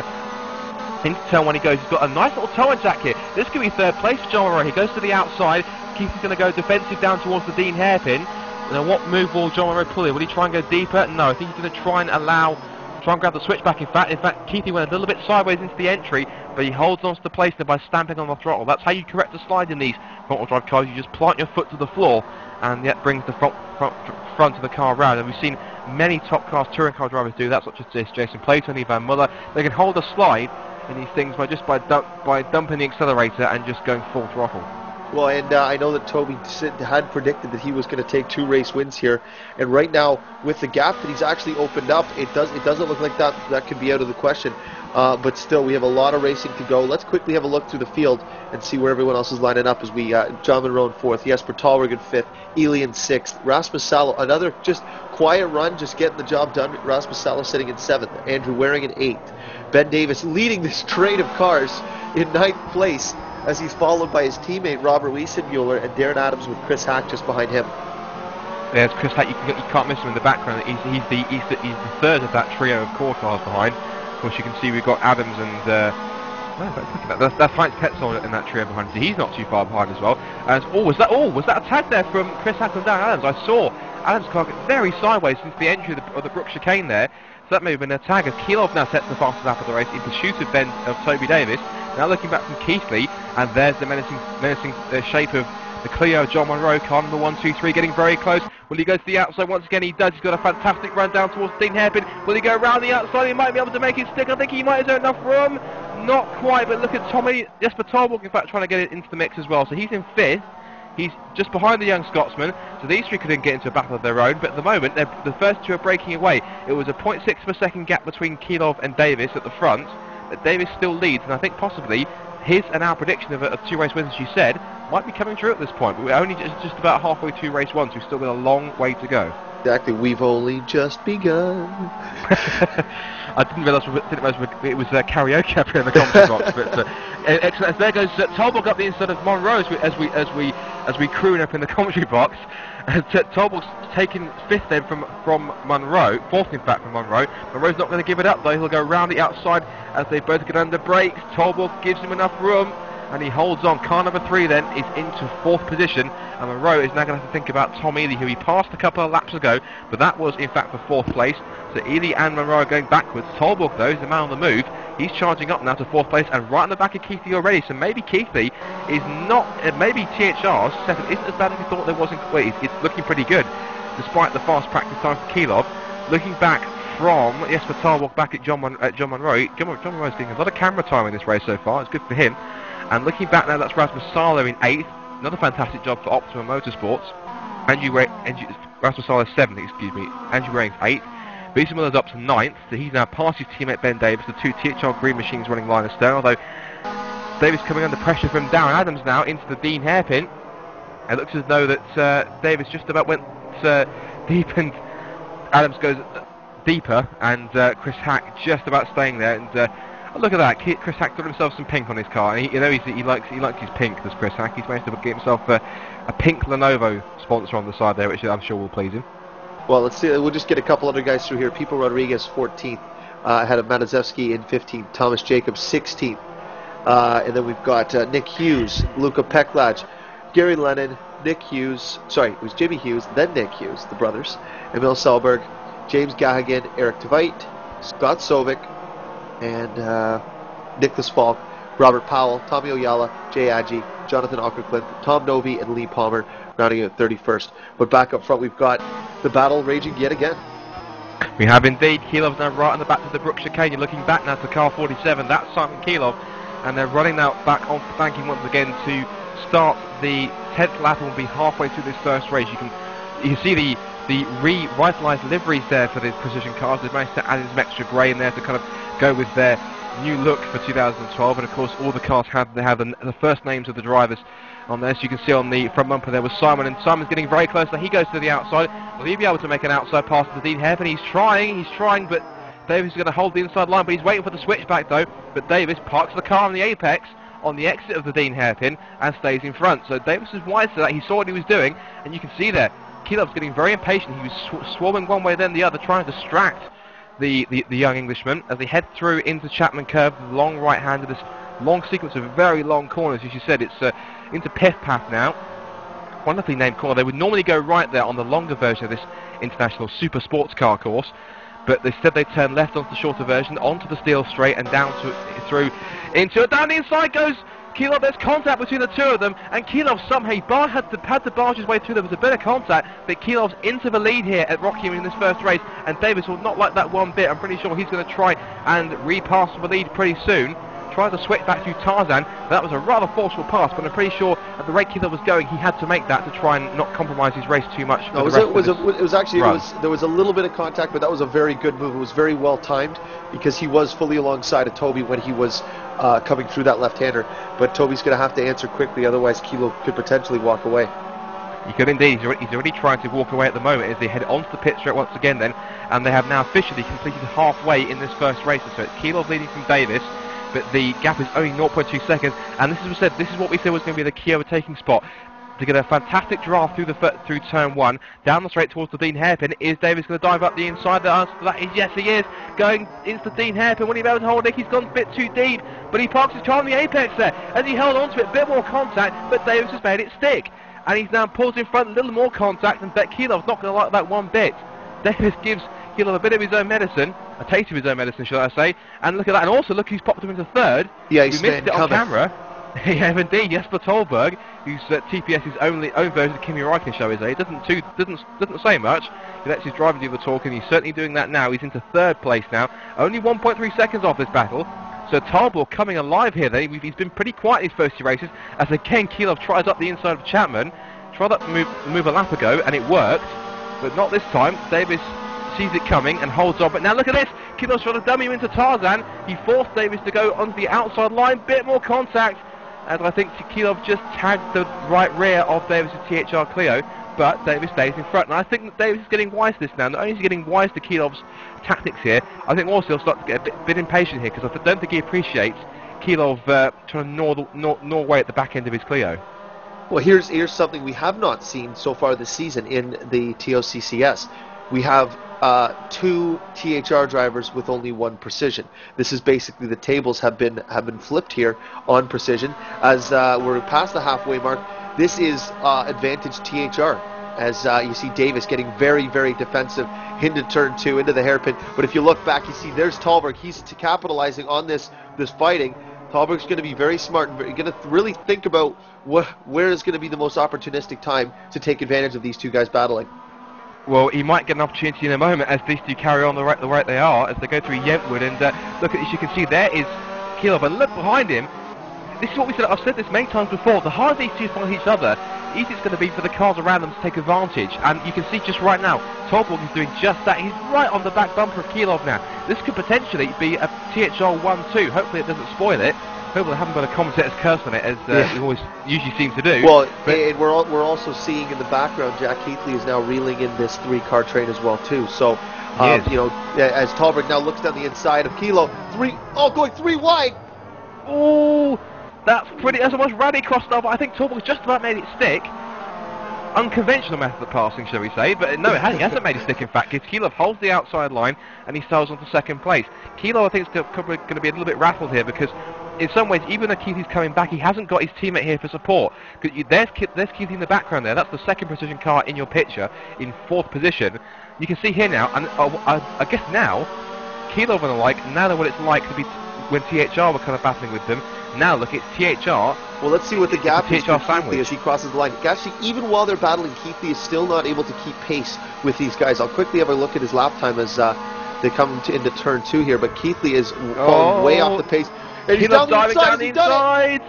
[SPEAKER 5] In turn when he goes, he's got a nice little toe on Jack here. This could be third place for John Monroe. He goes to the outside. Keith is going to go defensive down towards the Dean hairpin. Now, what move will John Monroe pull here? Will he try and go deeper? No, I think he's going to try and allow, try and grab the switchback. In fact, in fact, Keithy went a little bit sideways into the entry, but he holds on to the place there by stamping on the throttle. That's how you correct the slide in these front-wheel drive cars. You just plant your foot to the floor, and that brings the front front front of the car round. And we've seen many top class touring car drivers do that, such as this Jason Plato and Ivan Muller. They can hold a slide in these things by just by dump, by dumping the accelerator and just going full throttle.
[SPEAKER 4] Well, and uh, I know that Toby had predicted that he was going to take two race wins here, and right now with the gap that he's actually opened up, it does it doesn't look like that that could be out of the question. Uh, but still, we have a lot of racing to go. Let's quickly have a look through the field and see where everyone else is lining up as we uh, John Monroe in fourth, Jesper Tallberg in fifth, Ely in sixth, Rasmus Salo, another just quiet run, just getting the job done. Rasmus Salo sitting in seventh, Andrew Waring in eighth, Ben Davis leading this train of cars in ninth place as he's followed by his teammate Robert Wiesenmuller and Darren Adams with Chris Hack just behind him.
[SPEAKER 5] There's Chris Hack. You, can, you can't miss him in the background. He's, he's the he's the he's the third of that trio of core cars behind. Of course, you can see we've got Adams and uh, well, look at that. That's, that's Heinz Petzold in that trio behind. So he's not too far behind as well. And oh, was that oh was that a tag there from Chris Hack and Darren Adams? I saw Adams' car get very sideways since the entry of the, of the Brook chicane there. So that may have been a tag as Keeloff now sets the fastest lap of the race in pursuit of Ben of Toby Davis. Now looking back from Keithley, and there's the menacing, menacing uh, shape of the Clio John Monroe car number one, two, three, getting very close. Will he go to the outside once again? He does. He's got a fantastic run down towards Dean Hairpin. Will he go around the outside? He might be able to make it stick. I think he might have enough room. Not quite, but look at Tommy Jesper Tallberg, in fact, trying to get it into the mix as well. So he's in fifth. He's just behind the young Scotsman, so these three couldn't get into a battle of their own, but at the moment, the first two are breaking away. It was a zero point six per second gap between Keeloff and Davis at the front, but Davis still leads, and I think possibly his and our prediction of, a, of two race wins, as you said, might be coming true at this point. But we're only just, just about halfway through race one, so we've still got a long way to go.
[SPEAKER 4] Exactly, we've only just begun.
[SPEAKER 5] I didn't realise, didn't realise it was uh, karaoke up here in the commentary box, but uh, excellent. There goes uh, Tallberg up the inside of Monroe as we as we as we as we croon up in the commentary box. And uh, Tallberg's taken fifth then from from Monroe, fourth in fact from Monroe. Monroe's not going to give it up though. He'll go round the outside as they both get under brakes. Tallberg gives him enough room, and he holds on. Car number three then is into fourth position, and Monroe is now going to have to think about Tom Ely, who he passed a couple of laps ago, but that was in fact for fourth place. So Ely and Monroe are going backwards. Tallberg though is the man on the move. He's charging up now to fourth place and right on the back of Keithley already. So maybe Keithley is not, uh, maybe T H R's second isn't as bad as we thought there was. In, well, it's, it's looking pretty good, despite the fast practice time for Keeloff. Looking back from Jesper Tallberg back at John, Mon at John Monroe. John, John Monroe's getting a lot of camera time in this race so far. It's good for him. And looking back now, that's Rasmus Salo in eighth. Another fantastic job for Optima Motorsports. Andrew, Andrew Rasmus Salo seventh, excuse me. Andrew Waring's eighth. Beeson Miller's up to ninth, so he's now past his teammate Ben Davis, the two T H R Green Machines running line astern, although Davis coming under pressure from Darren Adams now into the Dean hairpin. It looks as though that uh, Davis just about went uh, deep and Adams goes deeper, and uh, Chris Hack just about staying there. And uh, oh, look at that, Chris Hack got himself some pink on his car. And he, you know, he's, he likes he likes his pink, this Chris Hack. He's managed to get himself uh, a pink Lenovo sponsor on the side there, which I'm sure will please him.
[SPEAKER 4] Well, let's see. We'll just get a couple other guys through here. People Rodriguez, fourteenth, uh, ahead of Manazewski in fifteenth. Thomas Jacobs, sixteenth. Uh, and then we've got uh, Nick Hughes, Luca Peklaj, Gary Lennon, Nick Hughes. Sorry, it was Jimmy Hughes, then Nick Hughes, the brothers. Emil Selberg, James Gahagan, Eric DeVite, Scott Sovic, and uh, Nicholas Falk, Robert Powell, Tommy Oyala, Jay Agee, Jonathan Ockercliffe, Tom Novi, and Lee Palmer, rounding out thirty-first. But back up front, we've got the battle raging yet again.
[SPEAKER 5] We have indeed. Kilov's now right on the back to the Brook chicane. You're looking back now to car forty-seven. That's Simon Kilov. And they're running now back onto the banking once again to start the tenth lap and will be halfway through this first race. You can you can see the the revitalised liveries there for the Precision cars. They've managed to add in some extra grey in there to kind of go with their new look for two thousand twelve. And of course all the cars have, they have the, the first names of the drivers on there. So you can see on the front bumper there was Simon, and Simon's getting very close. So he goes to the outside. Will he be able to make an outside pass to Dean Hairpin? He's trying, he's trying, but Davis is going to hold the inside line, but he's waiting for the switchback though. But Davis parks the car on the apex on the exit of the Dean Hairpin and stays in front. So Davis is wise to that. He saw what he was doing, and you can see there Kilov's getting very impatient. He was sw swarming one way then the other, trying to distract the, the, the young Englishman as they head through into Chapman Curve, the long right hand of this long sequence of very long corners. As you said, it's uh, into Pith Path now. Wonderfully named corner. They would normally go right there on the longer version of this international super sports car course, but instead they turn left onto the shorter version, onto the steel straight and down to through into it. Down the inside goes Kilov. There's contact between the two of them, and Kilov somehow he bar had to had to barge his way through. There was a bit of contact, but Kilov's into the lead here at Rockingham in this first race, and Davis will not like that one bit. I'm pretty sure he's going to try and repass the lead pretty soon. Tries to switch back through Tarzan. That was a rather forceful pass, but I'm pretty sure at the rate Kilov was going, he had to make that to try and not compromise his race too much.
[SPEAKER 4] No, it was, a, was a, it was actually it was, there was a little bit of contact, but that was a very good move. It was very well timed because he was fully alongside of Toby when he was uh, coming through that left-hander. But Toby's going to have to answer quickly, otherwise Kilov could potentially walk away.
[SPEAKER 5] He could indeed. He's already, he's already trying to walk away at the moment as they head onto the pit straight once again then, and they have now officially completed halfway in this first race. So it's Kilov leading from Davis, but the gap is only zero point two seconds, and this is what we said, this is what we said was going to be the key overtaking spot. To get a fantastic draft through the through turn one, down the straight towards the Dean Hairpin. Is Davis going to dive up the inside? The answer to that is yes, he is. Going into the Dean Hairpin. Will he be able to hold it? He's gone a bit too deep, but he parks his car on the apex there. As he held on to it, a bit more contact, but Davis has made it stick. And he's now pulled in front, a little more contact, and Bet Kilov's not going to like that one bit. Davis gives Kilov a bit of his own medicine, a taste of his own medicine, should I say. And look at that, and also look who's popped him into third.
[SPEAKER 4] Yeah, he's
[SPEAKER 5] we missed it on
[SPEAKER 4] cover.
[SPEAKER 5] camera. Yeah, indeed, Jesper Tolberg, who's uh, TPS's only own version of Kimi Räikkönen, shall we say. He doesn't, too, doesn't, doesn't say much. He lets his driver do the talk, and he's certainly doing that now. He's into third place now, only one point three seconds off this battle. So Tolberg coming alive here then. He's been pretty quiet in his first two races, as again Kilov tries up the inside of Chapman. Tried that move, move a lap ago, and it worked, but not this time. Davis sees it coming and holds on, but now look at this. Kilov's trying to dummy him into Tarzan. He forced Davis to go onto the outside line, bit more contact, and I think Kilov just tagged the right rear of Davis' T H R Clio, but Davis stays in front. And I think that Davis is getting wise to this now. Not only is he getting wise to Kilov's tactics here, I think also he'll start to get a bit, bit impatient here, because I don't think he appreciates Kilov uh, trying to gnaw, the, gnaw, gnaw away at the back end of his Clio.
[SPEAKER 4] Well, here's here's something we have not seen so far this season in the T O C C S. We have uh, two T H R drivers with only one Precision. This is basically the tables have been have been flipped here on Precision. As uh, we're past the halfway mark, this is uh, advantage T H R. As uh, you see Davis getting very, very defensive into turn two, into the hairpin. But if you look back, you see there's Tolberg. He's capitalizing on this this fighting. Tolberg's going to be very smart and going to really think about what, where is going to be the most opportunistic time to take advantage of these two guys battling.
[SPEAKER 5] Well, he might get an opportunity in a moment as these two carry on the right the right they are as they go through Yentwood. And uh, look, as you can see, there is Kilov, and look behind him. This is what we said. I've said this many times before. The harder these two find each other, the easier it's going to be for the cars around them to take advantage. And you can see just right now, Tolberg is doing just that. He's right on the back bumper of Kilov now. This could potentially be a T H R one two. Hopefully it doesn't spoil it. Hopefully they haven't got a commentator's curse on it, as uh,
[SPEAKER 4] yeah.
[SPEAKER 5] we always usually seem to do.
[SPEAKER 4] Well,
[SPEAKER 5] but
[SPEAKER 4] and we're all, we're also seeing in the background, Jack Heatley is now reeling in this three-car train as well too. So, um, you know, as Tolberg now looks down the inside of Kilo, three, oh, going three wide.
[SPEAKER 5] Oh, that's pretty. That's almost rally crossed over. I think Tolberg just about made it stick. Unconventional method of passing, shall we say? But no, it hasn't, he hasn't made it stick. In fact, Kilov holds the outside line and he sails on to second place. Kilov, I think, is probably going to be a little bit rattled here because, in some ways, even though Keithy's coming back, he hasn't got his teammate here for support. There's, there's Keithy in the background there. That's the second Precision car in your picture in fourth position. You can see here now, and uh, I, I guess now, Kilov and the like, now know what it's like to be when T H R were kind of battling with them. Now look, it's T H R.
[SPEAKER 4] Well, let's see what the gap is for
[SPEAKER 5] T H R
[SPEAKER 4] Keithley as he crosses the line. Actually, even while they're battling, Keithley is still not able to keep pace with these guys. I'll quickly have a look at his lap time as uh, they come to, into turn two here, but Keithley is falling
[SPEAKER 5] oh,
[SPEAKER 4] way off the pace. And he's
[SPEAKER 5] down
[SPEAKER 4] down the inside.
[SPEAKER 5] Down the
[SPEAKER 4] He's done it.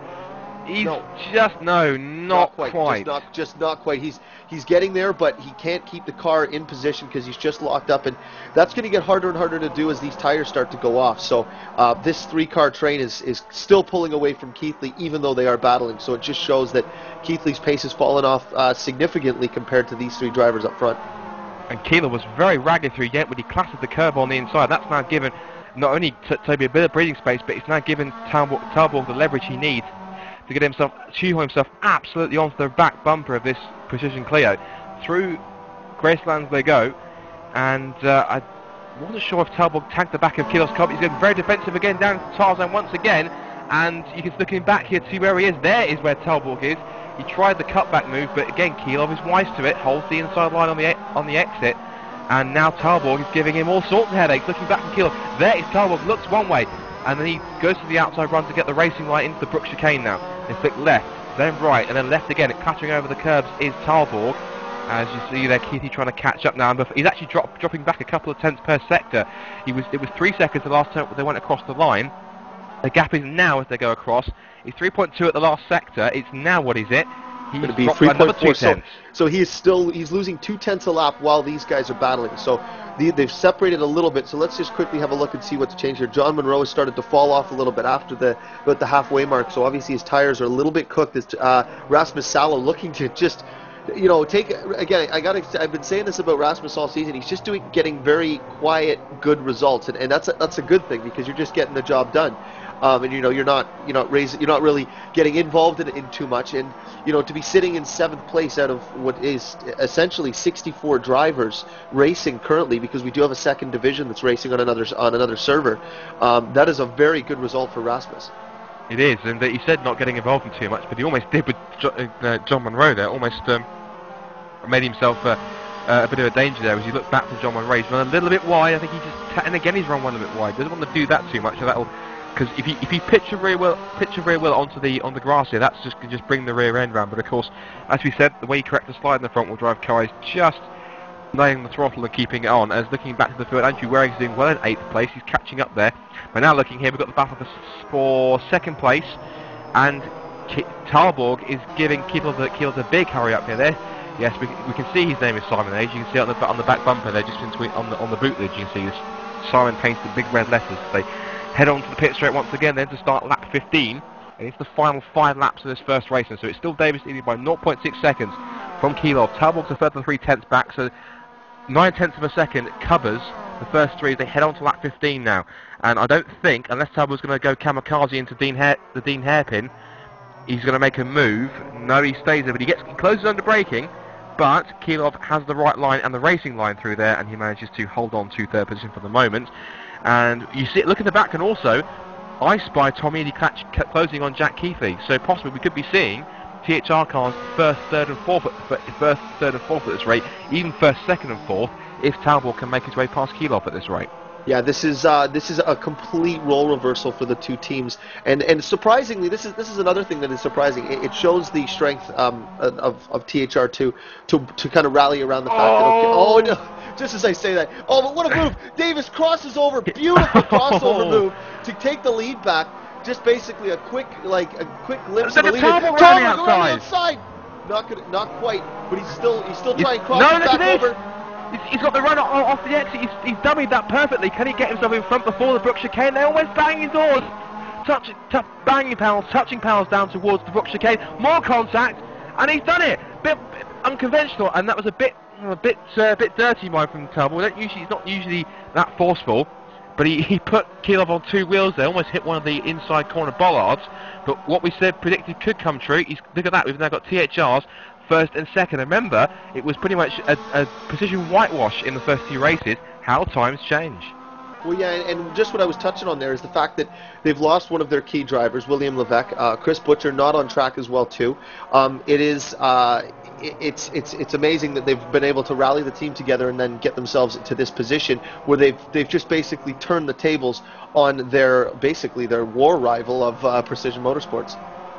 [SPEAKER 5] He's
[SPEAKER 4] no.
[SPEAKER 5] just no, not,
[SPEAKER 4] not quite.
[SPEAKER 5] quite.
[SPEAKER 4] Just not, just not quite. He's he's getting there, but he can't keep the car in position because he's just locked up, and that's going to get harder and harder to do as these tires start to go off. So uh, this three-car train is is still pulling away from Keithley, even though they are battling. So it just shows that Keithley's pace has fallen off uh, significantly compared to these three drivers up front.
[SPEAKER 5] And Keeler was very ragged through yet, but he clattered the curb on the inside. That's now given not only t Toby a bit of breathing space, but it's now given Talbot, Talbot the leverage he needs to get himself, shoehorn himself absolutely onto the back bumper of this Precision Clio. Through Gracelands they go, and uh, I wasn't sure if Talbot tagged the back of Keeler's car. He's getting very defensive again down to Tarzan once again, and you can looking back here to see where he is. There is where Talbot is. He tried the cutback move, but again Keelov is wise to it, holds the inside line on the on the exit, and now Talbot is giving him all sorts of headaches. Looking back from Keelov, there is Talbot, looks one way, and then he goes to the outside run to get the racing light into the Brook chicane now. They flick left, then right, and then left again. It clattering over the curbs is Talbot. As you see there, Keithy trying to catch up now. And he's actually drop, dropping back a couple of tenths per sector. He was it was three seconds the last time they went across the line. The gap is now as they go across. It's three point two at the last sector. It's now what is it? He's
[SPEAKER 4] going to be
[SPEAKER 5] dropped
[SPEAKER 4] three
[SPEAKER 5] another
[SPEAKER 4] point
[SPEAKER 5] two
[SPEAKER 4] four. So,
[SPEAKER 5] tenths.
[SPEAKER 4] so he is still he's losing two tenths a lap while these guys are battling. So the, they've separated a little bit. So let's just quickly have a look and see what's changed here. John Monroe has started to fall off a little bit after the about the halfway mark. So obviously his tires are a little bit cooked. As uh, Rasmus Salo looking to just, you know, take again. I got. I've been saying this about Rasmus all season. He's just doing getting very quiet, good results, and, and that's a, that's a good thing because you're just getting the job done. Um, and you know you're not you're not raising you're not really getting involved in it in too much, and you know to be sitting in seventh place out of what is essentially sixty-four drivers racing currently, because we do have a second division that's racing on another on another server. Um, that is a very good result for Rasmus.
[SPEAKER 5] It is, and uh, he said not getting involved in too much, but he almost did with jo uh, John Monroe there. Almost um, made himself uh, uh, a bit of a danger there as he looked back to John Monroe. He's run a little bit wide. I think he just and again he's run one a bit wide. Doesn't want to do that too much, so that'll. Because if you if you pitch a rear wheel pitch a rear wheel onto the on the grass here, that's just just bring the rear end round. But of course, as we said, the way you correct the slide in the front wheel drive car is just laying the throttle and keeping it on. As looking back to the field, Andrew Waring's doing well in eighth place. He's catching up there. But now looking here, we've got the battle for, for second place, and Talborg is giving Keelos a, a big hurry up here. There, yes, we, we can see his name is Simon Age. You can see it on the on the back bumper there, just in between, on the on the boot lid. You can see this Simon painted big red letters. They head on to the pit straight once again, then to start lap fifteen, and it's the final five laps of this first race, and so it's still Davis leading by zero point six seconds from Keelov. Talborg's a further three tenths back, so nine tenths of a second covers the first three. They head on to lap fifteen now, and I don't think, unless Talborg's going to go kamikaze into Dean Hair, the Dean Hairpin, he's going to make a move. No, he stays there, but he gets he closes under braking, but Keelov has the right line and the racing line through there, and he manages to hold on to third position for the moment. And you see, look at the back, and also I spy Tommy and he catch, closing on Jack Keithley. So possibly we could be seeing T H R cars first, third, and fourth, at, first, third, and fourth at this rate, even first, second, and fourth, if Talbot can make his way past Keelov at this rate.
[SPEAKER 4] Yeah, this is uh, this is a complete role reversal for the two teams, and and surprisingly, this is this is another thing that is surprising. It, it shows the strength um, of of T H R two to to kind of rally around the fact
[SPEAKER 5] oh.
[SPEAKER 4] that okay, oh no. Just as I say that, oh, but what a move! Davis crosses over, beautiful crossover move to take the lead back. Just basically a quick, like a quick glimpse of the lead.
[SPEAKER 5] Talbot running outside.
[SPEAKER 4] outside. Not gonna, not quite, but he's still, he's still
[SPEAKER 5] He's,
[SPEAKER 4] trying to cross
[SPEAKER 5] no,
[SPEAKER 4] back over.
[SPEAKER 5] He's, he's got the run off, off the exit. He's, he's dummied that perfectly. Can he get himself in front before the Brook chicane? They almost bang his doors. Touch, touch, banging panels, touching panels down towards the Brook chicane. More contact, and he's done it. Bit, bit unconventional, and that was a bit. A bit, uh, bit dirty, mind from Talbot. We don't usually, he's not usually that forceful, but he, he put Keelov on two wheels there, almost hit one of the inside corner bollards. But what we said predicted could come true. He's, look at that, we've now got T H Rs first and second. Remember, it was pretty much a, a precision whitewash in the first few races. How times change.
[SPEAKER 4] Well, yeah, and, and just what I was touching on there is the fact that they've lost one of their key drivers, William Levesque. Uh, Chris Butcher not on track as well too. Um, it is uh, it, it's it's it's amazing that they've been able to rally the team together and then get themselves to this position where they've they've just basically turned the tables on their basically their war rival of uh, Precision Motorsports.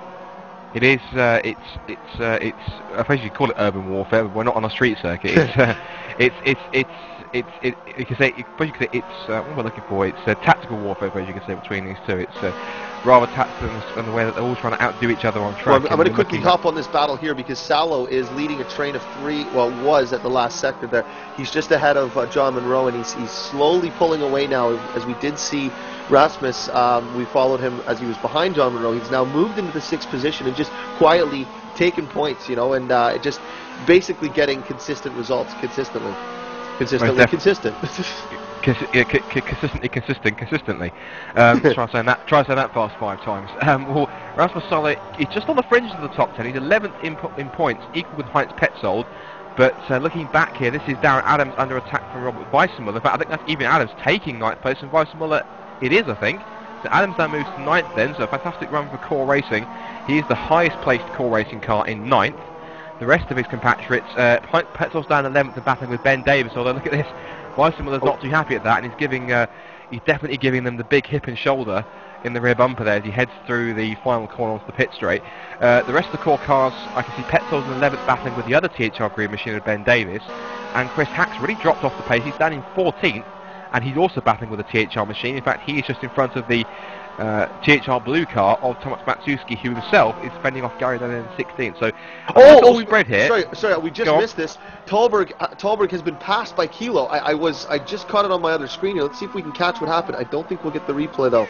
[SPEAKER 5] It is. Uh, it's. It's. Uh, it's. I suppose you call it urban warfare. We're not on a street circuit. It's. Uh, it's. It's. It's. It's. It, you can say. I suppose you can say it's. Uh, what am I looking for? It's uh, tactical warfare. I suppose you can say between these two. It's uh, rather tactical in the way that they're all trying to outdo each other on track.
[SPEAKER 4] Well, I'm, I'm going to quickly hop on this battle here because Salo is leading a train of three. Well, was at the last sector there. He's just ahead of uh, John Munro, and he's he's slowly pulling away now, as we did see. Rasmus, um, we followed him as he was behind John Munro. He's now moved into the sixth position and just quietly taking points, you know, and uh, just basically getting consistent results consistently. Consistently consistent.
[SPEAKER 5] Consi- yeah, c- c- consistently consistent, consistently. Um, try saying that. Try saying that fast five times. Um, well, Rasmus Salo is just on the fringe of the top ten. He's eleventh in, po- in points, equal with Heinz Petzold. But uh, looking back here, this is Darren Adams under attack from Robert Weissmuller. In fact, I think that's even Adams taking ninth place, and Weissmuller it is, I think. So Adams now moves to ninth then, so a fantastic run for Core Racing. He is the highest placed Core Racing car in ninth. The rest of his compatriots, uh, Petzold's down eleventh and battling with Ben Davis, although look at this, Weissmuller's oh. not too happy at that, and he's giving, uh, he's definitely giving them the big hip and shoulder in the rear bumper there as he heads through the final corner onto the pit straight. Uh, the rest of the core cars, I can see Petzold's in eleventh battling with the other T H R Green machine of Ben Davis, and Chris Hack's really dropped off the pace. He's down in fourteenth, and he's also battling with the T H R machine. In fact, he is just in front of the uh, T H R blue car of Tomasz Matsuski, who himself is fending off Gary Dunn in sixteenth. So,
[SPEAKER 4] oh,
[SPEAKER 5] all we've read here.
[SPEAKER 4] Sorry, sorry, we just missed this. Talberg, uh, Talberg has been passed by Kilo. I, I was, I just caught it on my other screen here. Let's see if we can catch what happened. I don't think we'll get the replay though.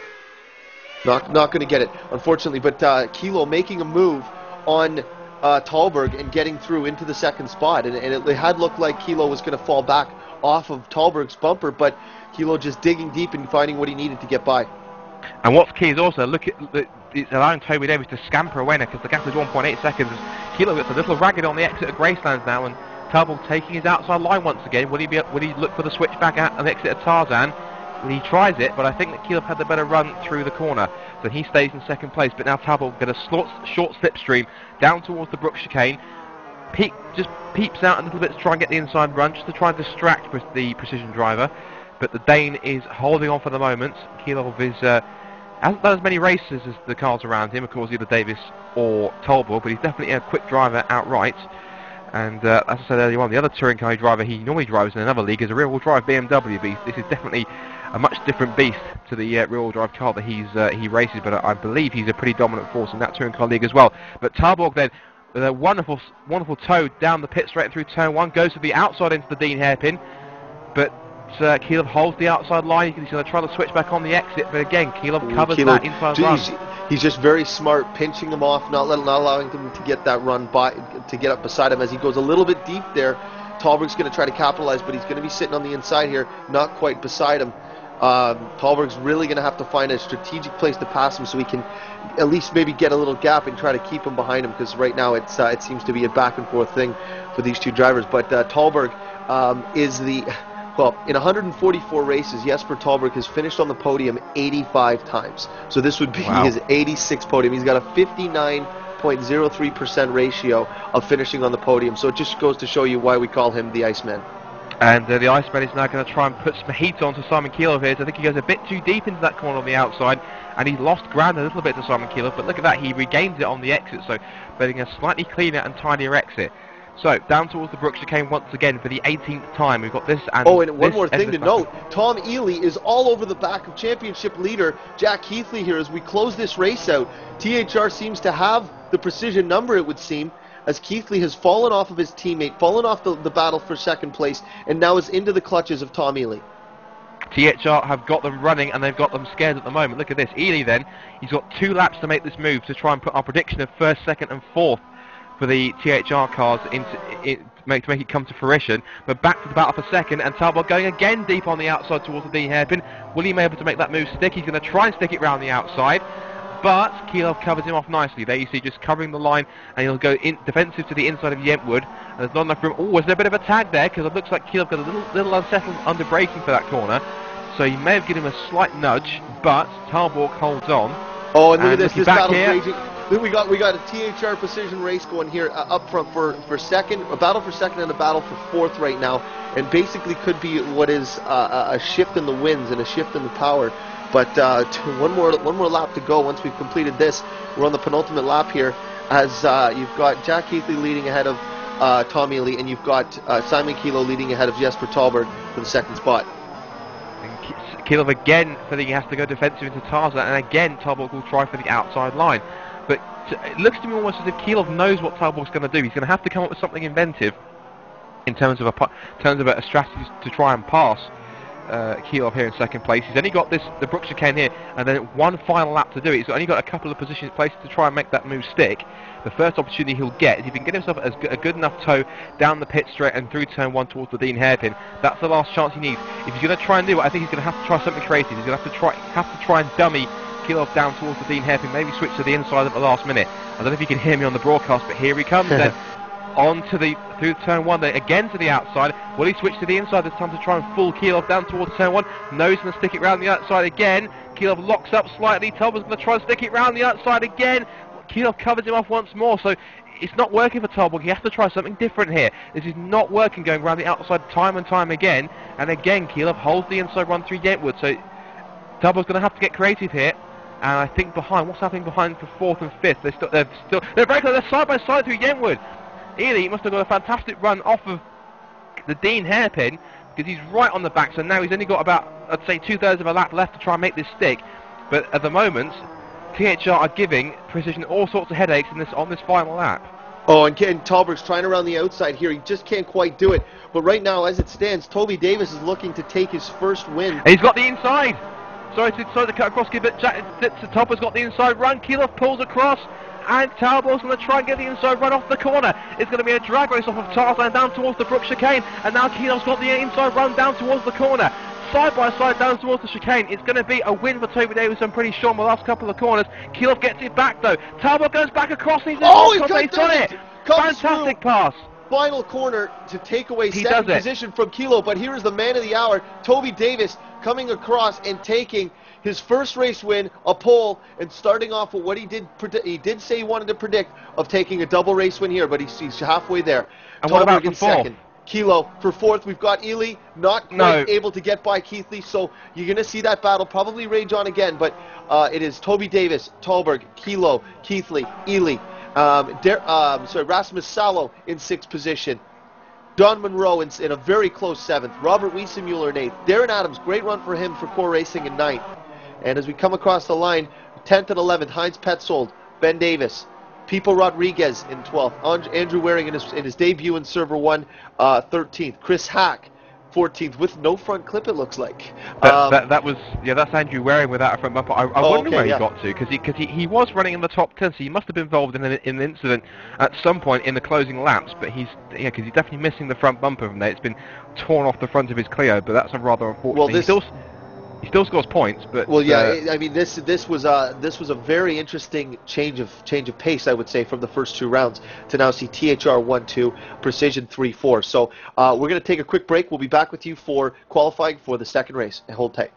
[SPEAKER 4] Not, not going to get it, unfortunately. But uh, Kilo making a move on uh, Talberg and getting through into the second spot, and, and it, it had looked like Kilo was going to fall back off of Talberg's bumper, but Kilo just digging deep and finding what he needed to get by.
[SPEAKER 5] And what's key is also look at it's allowing Toby Davis to scamper away now because the gap is one point eight seconds. Kilo gets a little ragged on the exit of Gracelands now, and Talberg taking his outside line once again. Will he be? Will he look for the switch back at an exit of Tarzan? He tries it, but I think that Kilo had the better run through the corner, so he stays in second place. But now Talbot get a short, short slipstream down towards the Brook chicane. Peep, just peeps out a little bit to try and get the inside run, just to try and distract the Precision driver. But the Dane is holding on for the moment. Kilo is uh, hasn't done as many races as the cars around him, of course, either Davis or Talbot, but he's definitely a quick driver outright. And uh, as I said earlier on, the other touring car driver he normally drives in another league is a rear-wheel drive B M W, but this is definitely a much different beast to the uh, rear-wheel drive car that he's uh, he races, but I, I believe he's a pretty dominant force in that touring car league as well. But Talbot then, with a wonderful wonderful toe down the pit straight through turn one, goes to the outside into the Dean hairpin, but uh, Kilo holds the outside line. He's going to try to switch back on the exit, but again, Kilo covers Kilo, that inside
[SPEAKER 4] geez,
[SPEAKER 5] run.
[SPEAKER 4] He's just very smart, pinching him off, not, letting, not allowing him to get that run by, to get up beside him as he goes a little bit deep there. Talberg's going to try to capitalize, but he's going to be sitting on the inside here, not quite beside him. Um, Talberg's really going to have to find a strategic place to pass him so he can at least maybe get a little gap and try to keep him behind him, because right now it's uh, it seems to be a back and forth thing for these two drivers. But uh, Talberg um, is the, well, in one hundred forty-four races, Jesper Talberg has finished on the podium eighty-five times. So this would be wow. his eighty-sixth podium. He's got a fifty-nine point zero three percent ratio of finishing on the podium. So it just goes to show you why we call him the Iceman.
[SPEAKER 5] And uh, the Iceman is now going to try and put some heat on to Simon Kilo here. So I think he goes a bit too deep into that corner on the outside, and he lost ground a little bit to Simon Kilo. But look at that, he regains it on the exit, so getting a slightly cleaner and tidier exit. So down towards the Brook chicane once again for the eighteenth time. We've got this and
[SPEAKER 4] oh, and one
[SPEAKER 5] this
[SPEAKER 4] more thing to note: Tom Ely is all over the back of championship leader Jack Keithley here as we close this race out. T H R seems to have the precision number, it would seem, as Keithley has fallen off of his teammate, fallen off the, the battle for second place, and now is into the clutches of Tom Ely.
[SPEAKER 5] T H R have got them running, and they've got them scared at the moment. Look at this. Ely then, he's got two laps to make this move to try and put our prediction of first, second and fourth for the T H R cars into, it, make, to make it come to fruition. But back to the battle for second, and Talbot going again deep on the outside towards the D hairpin. Will he be able to make that move stick? He's going to try and stick it round the outside, but Kilo covers him off nicely. There you see, just covering the line, and he'll go in defensive to the inside of Yentwood, and there's not enough room. Oh, is there a bit of a tag there? Because it looks like Kilo got a little, little unsettled under braking for that corner. so he may have given him a slight nudge, but Talbot holds on.
[SPEAKER 4] Oh, and look
[SPEAKER 5] and
[SPEAKER 4] at this, this
[SPEAKER 5] back
[SPEAKER 4] battle's
[SPEAKER 5] here.
[SPEAKER 4] raging. Then we got we got a T H R Precision race going here uh, up front for, for second, a battle for second and a battle for fourth right now, and basically could be what is uh, a shift in the winds and a shift in the power. But uh, one more one more lap to go. Once we've completed this, we're on the penultimate lap here, as uh, you've got Jack Keithley leading ahead of uh, Tommy Lee, and you've got uh, Simon Kilo leading ahead of Jesper Talberg for the second spot.
[SPEAKER 5] And Kilov again feeling he has to go defensive into Tarzan, and again Talbot will try for the outside line. But it looks to me almost as if Kilov knows what Talbot's going to do. He's going to have to come up with something inventive in terms of a in terms of a strategy to try and pass uh, Kilov here in second place. He's only got this the Brook chicane here, and then one final lap to do it. He's only got a couple of positions places to try and make that move stick. The first opportunity he'll get is if he can get himself as good, a good enough toe down the pit straight and through turn one towards the Dean hairpin. That's the last chance he needs. If he's going to try and do it, I think he's going to have to try something creative. He's going to have to try have to try and dummy Kilov down towards the Dean hairpin, maybe switch to the inside at the last minute. I don't know if you can hear me on the broadcast, but here he comes then. On to the through turn one, then again to the outside. Will he switch to the inside this time to try and fool Kilov down towards turn one? No, he's going to stick it round the outside again. Kilov locks up slightly. Talbot's going to try and stick it round the outside again. Kilov covers him off once more, so it's not working for Talbot. He has to try something different here. This is not working, going around the outside time and time again. And again, Kilov holds the inside run through Yentwood, so Talbot's going to have to get creative here. And I think behind, what's happening behind for fourth and fifth? They're still, they're still, they're very close. They're side by side through Yentwood. Ely must have got a fantastic run off of the Dean hairpin, because he's right on the back. So now he's only got about, I'd say, two thirds of a lap left to try and make this stick. But at the moment, T H R are giving Precision all sorts of headaches in this on this final lap.
[SPEAKER 4] Oh, and Ken Talberg's trying around the outside here. He just can't quite do it. But right now, as it stands, Toby Davis is looking to take his first win.
[SPEAKER 5] And he's got the inside. Sorry to, sorry to cut across, but Jack, Talbot's got the inside run. Kilov pulls across, and Talbot's going to try and get the inside run off the corner. It's going to be a drag race off of Tarzan down towards the Brook chicane, and now Kilov's got the inside run down towards the corner. Side by side down towards the chicane. It's going to be a win for Toby Davis, I'm pretty sure, in the last couple of corners. Kilov gets it back though. Talbot goes back across. He's
[SPEAKER 4] oh,
[SPEAKER 5] he's
[SPEAKER 4] got,
[SPEAKER 5] got it. Fantastic pass.
[SPEAKER 4] Final corner to take away
[SPEAKER 5] he
[SPEAKER 4] second position from Kilo, but here is the man of the hour, Toby Davis, coming across and taking his first race win, a pole, and starting off with what he did. He did say he wanted to predict of taking a double race win here, but he's, he's halfway there.
[SPEAKER 5] And what about
[SPEAKER 4] in
[SPEAKER 5] fourth?
[SPEAKER 4] second. Kilo for fourth. We've got Ely not quite
[SPEAKER 5] no.
[SPEAKER 4] able to get by Keithley, so you're going to see that battle probably rage on again. But uh, it is Toby Davis, Talberg, Kilo, Keithley, Ely. Um, Der- um, sorry, Rasmus Salo in sixth position. Don Monroe in, in a very close seventh. Robert Wiesenmuller in eighth. Darren Adams, great run for him for Core Racing in ninth. And as we come across the line, tenth and eleventh, Heinz Petzold, Ben Davis, Pipo Rodriguez in twelfth, Andrew Waring in his, in his debut in Server one, uh, thirteenth, Chris Hack, fourteenth, with no front clip, it looks like.
[SPEAKER 5] That,
[SPEAKER 4] um,
[SPEAKER 5] that, that was, yeah, that's Andrew Waring without a front bumper. I, I
[SPEAKER 4] oh,
[SPEAKER 5] wonder
[SPEAKER 4] okay,
[SPEAKER 5] where
[SPEAKER 4] yeah.
[SPEAKER 5] he got to, because he, cause he, he was running in the top ten, so he must have been involved in an, in an incident at some point in the closing laps, but he's, yeah, because he's definitely missing the front bumper from there. It's been torn off the front of his Clio, but that's a rather unfortunate.
[SPEAKER 4] Well, this,
[SPEAKER 5] he, still, he still scores points, but...
[SPEAKER 4] Well, yeah,
[SPEAKER 5] uh,
[SPEAKER 4] I mean, this this was a this was a very interesting change of change of pace, I would say, from the first two rounds to now see T H R one two, Precision three four. So uh, we're going to take a quick break. We'll be back with you for qualifying for the second race. Hold tight.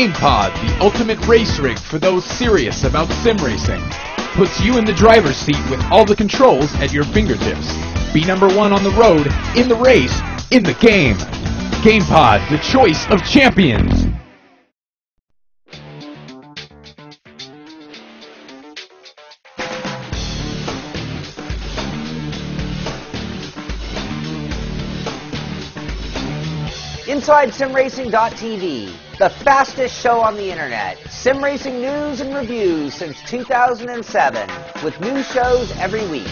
[SPEAKER 2] GamePod, the ultimate race rig for those serious about sim racing. Puts you in the driver's seat with all the controls at your fingertips. Be number one on the road, in the race, in the game. GamePod, the choice of champions.
[SPEAKER 3] Inside Sim Racing dot T V, the fastest show on the internet. Sim racing news and reviews since two thousand seven, with new shows every week.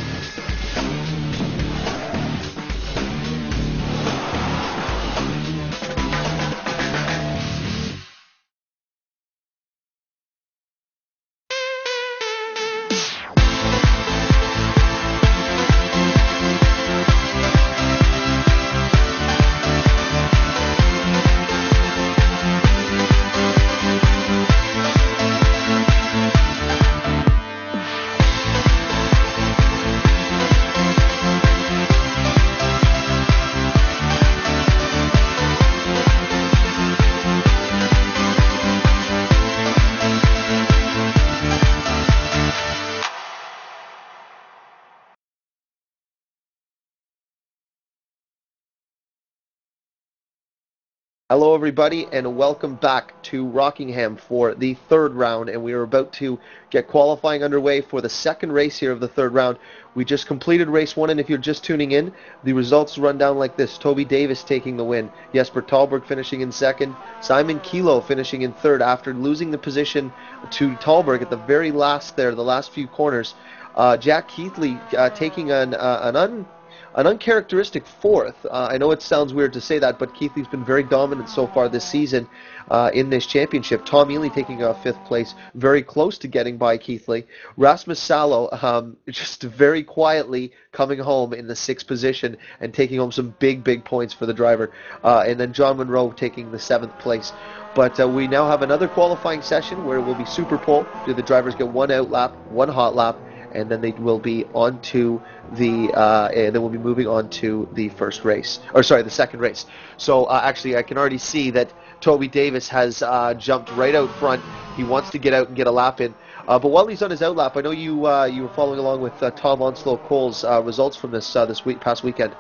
[SPEAKER 4] Hello everybody and welcome back to Rockingham for the third round, and we are about to get qualifying underway for the second race here of the third round. We just completed race one, and if you're just tuning in, the results run down like this. Toby Davis taking the win, Jesper Talberg finishing in second, Simon Kilo finishing in third after losing the position to Talberg at the very last there, the last few corners. Uh, Jack Keithley uh, taking an, uh, an un... An uncharacteristic fourth. Uh, I know it sounds weird to say that, but Keithley's been very dominant so far this season uh, in this championship. Tom Ely taking a fifth place, very close to getting by Keithley. Rasmus Salo um, just very quietly coming home in the sixth position and taking home some big, big points for the driver. Uh, and then John Monroe taking the seventh place. But uh, we now have another qualifying session where it will be super pole. Do the drivers get one out lap, one hot lap, and then they will be on to the, uh, and then we'll be moving on to the first race, or sorry, the second race. So uh, actually, I can already see that Toby Davis has uh, jumped right out front. He wants to get out and get a lap in. Uh, but while he's on his out lap, I know you uh, you were following along with uh, Tom Onslow Cole's uh, results from this uh, this week past weekend.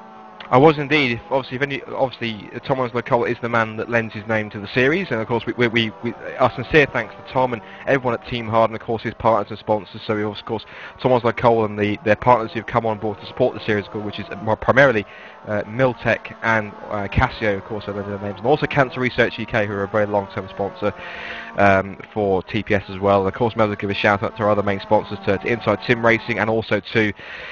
[SPEAKER 5] I was indeed. Obviously, if any, obviously Tom Onslow Cole is the man that lends his name to the series, and of course, we, we, we, we our sincere thanks to Tom and everyone at Team Hard, and of course his partners and sponsors. So, we, of course, Tom Onslow Cole and the their partners who've come on board to support the series, which is primarily uh, Miltech and uh, Casio, of course, are their names, and also Cancer Research U K, who are a very long-term sponsor um, for T P S as well. And of course, maybe give a shout out to our other main sponsors, to, to Inside Sim Racing, and also to.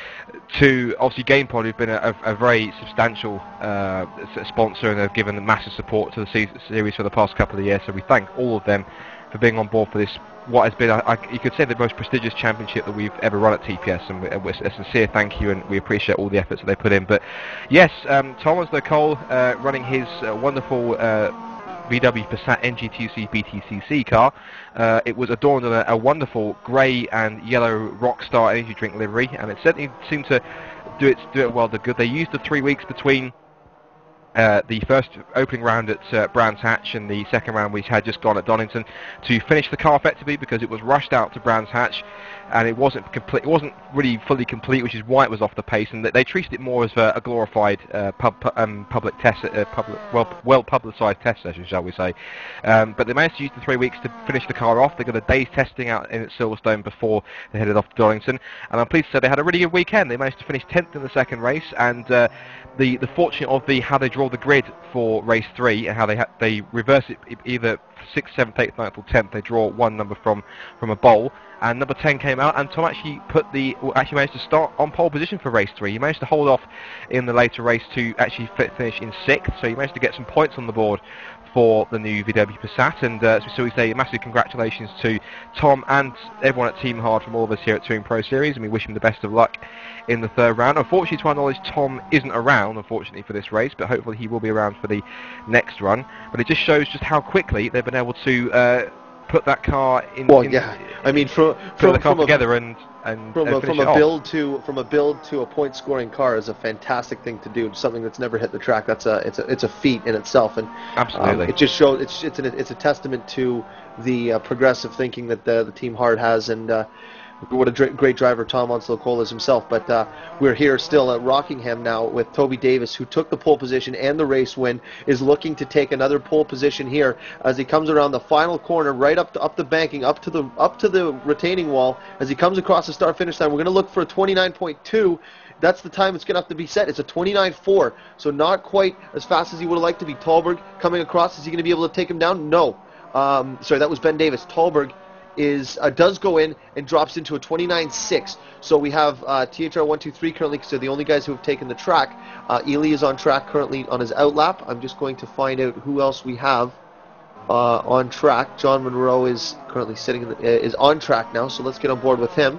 [SPEAKER 5] to obviously GamePod, who've been a, a very substantial uh, sponsor, and have given massive support to the se series for the past couple of years. So we thank all of them for being on board for this, what has been, a, a, you could say, the most prestigious championship that we've ever run at T P S, and we're a sincere thank you, and we appreciate all the efforts that they put in. But yes, um, Tom Onslow Cole uh, running his uh, wonderful uh, V W Passat N G T C B T C C car. Uh, it was adorned in a, a wonderful grey and yellow Rockstar energy drink livery, and it certainly seemed to do it do it well to good. They used the three weeks between uh, the first opening round at uh, Brands Hatch and the second round which had just gone at Donington to finish the car effectively, because it was rushed out to Brands Hatch and it wasn't complete. It wasn't really fully complete, which is why it was off the pace. And they treated it more as a, a glorified uh, pub, um, public test, uh, public, well, well publicised test session, shall we say? Um, but they managed to use the three weeks to finish the car off. They got a day's testing out in Silverstone before they headed off to Donington, and I'm pleased to say they had a really good weekend. They managed to finish tenth in the second race, and uh, the the fortunate of the how they draw the grid for race three and how they ha they reverse it either sixth, seventh, eighth, ninth, or tenth. They draw one number from from a bowl. And number ten came out, and Tom actually put the well, actually managed to start on pole position for race three. He managed to hold off in the later race to actually finish in sixth, so he managed to get some points on the board for the new V W Passat. And uh, so we say a massive congratulations to Tom and everyone at Team Hard from all of us here at Touring Pro Series, and we wish him the best of luck in the third round. Unfortunately, to our knowledge, Tom isn't around, unfortunately, for this race, but hopefully he will be around for the next run. But it just shows just how quickly they've been able to uh, put that car in.
[SPEAKER 4] Well,
[SPEAKER 5] in,
[SPEAKER 4] yeah. I mean, from
[SPEAKER 5] put
[SPEAKER 4] from,
[SPEAKER 5] the car
[SPEAKER 4] from a,
[SPEAKER 5] together and and,
[SPEAKER 4] from
[SPEAKER 5] and
[SPEAKER 4] a,
[SPEAKER 5] finish
[SPEAKER 4] from
[SPEAKER 5] it
[SPEAKER 4] a
[SPEAKER 5] off.
[SPEAKER 4] build to from a build to a point scoring car is a fantastic thing to do. Something that's never hit the track. That's a it's a it's a feat in itself, and
[SPEAKER 5] Absolutely.
[SPEAKER 4] um, it just shows it's it's an, it's a testament to the uh, progressive thinking that the, the Team Hard has, and uh, what a dr- great driver Tom Onslow-Cole is himself. But uh, we're here still at Rockingham now with Toby Davis, who took the pole position and the race win, is looking to take another pole position here as he comes around the final corner, right up to, up the banking, up to the up to the retaining wall. As he comes across the start finish line, we're going to look for a twenty-nine point two. That's the time it's going to have to be set. It's a twenty-nine four, so not quite as fast as he would have liked to be. Tallberg coming across, is he going to be able to take him down? No. Um, sorry, that was Ben Davis. Tallberg is uh, does go in and drops into a twenty-nine six. So we have uh, T H R one two three currently, because they're the only guys who have taken the track. Uh, Ely is on track currently on his outlap. I'm just going to find out who else we have uh, on track. John Monroe is currently sitting in the, uh, is on track now, so let's get on board with him.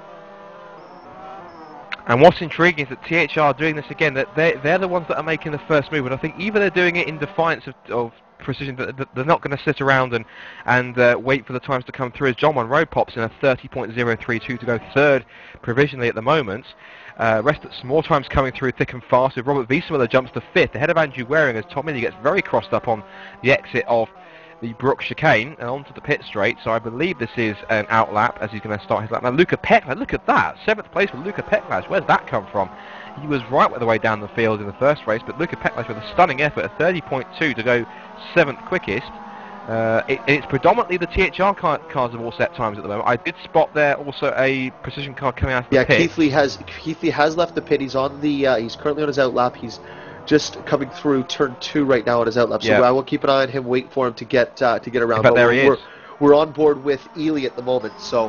[SPEAKER 5] And what's intriguing is that T H R are doing this again, that they're, they're the ones that are making the first move, and I think even they're doing it in defiance of, of precision, that they're not going to sit around and, and uh, wait for the times to come through, as John Monroe pops in a thirty point oh three two to go third provisionally at the moment. Uh, rest some more times coming through thick and fast, with Robert Wiesemiller jumps to fifth, ahead of Andrew Waring, as Tom Ely gets very crossed up on the exit of the Brook chicane and onto the pit straight. So I believe this is an outlap as he's going to start his lap. Now Luca Pecklaz, look at that, seventh place for Luca Pecklaz. Where's that come from? He was right the way down the field in the first race, but Luca Pecklaz with a stunning effort, a thirty point two to go seventh quickest. Uh, it, it's predominantly the T H R car, cars of all set times at the moment. I did spot there also a precision car coming out of the
[SPEAKER 4] Yeah,
[SPEAKER 5] pit.
[SPEAKER 4] Keithley has Keithley has left the pit. He's on the uh, he's currently on his outlap. He's just coming through turn two right now on his outlap. So
[SPEAKER 5] Yeah.
[SPEAKER 4] I will keep an eye on him, wait for him to get uh, to get around.
[SPEAKER 5] But there
[SPEAKER 4] we're,
[SPEAKER 5] he is.
[SPEAKER 4] We're, we're on board with Ely at the moment. So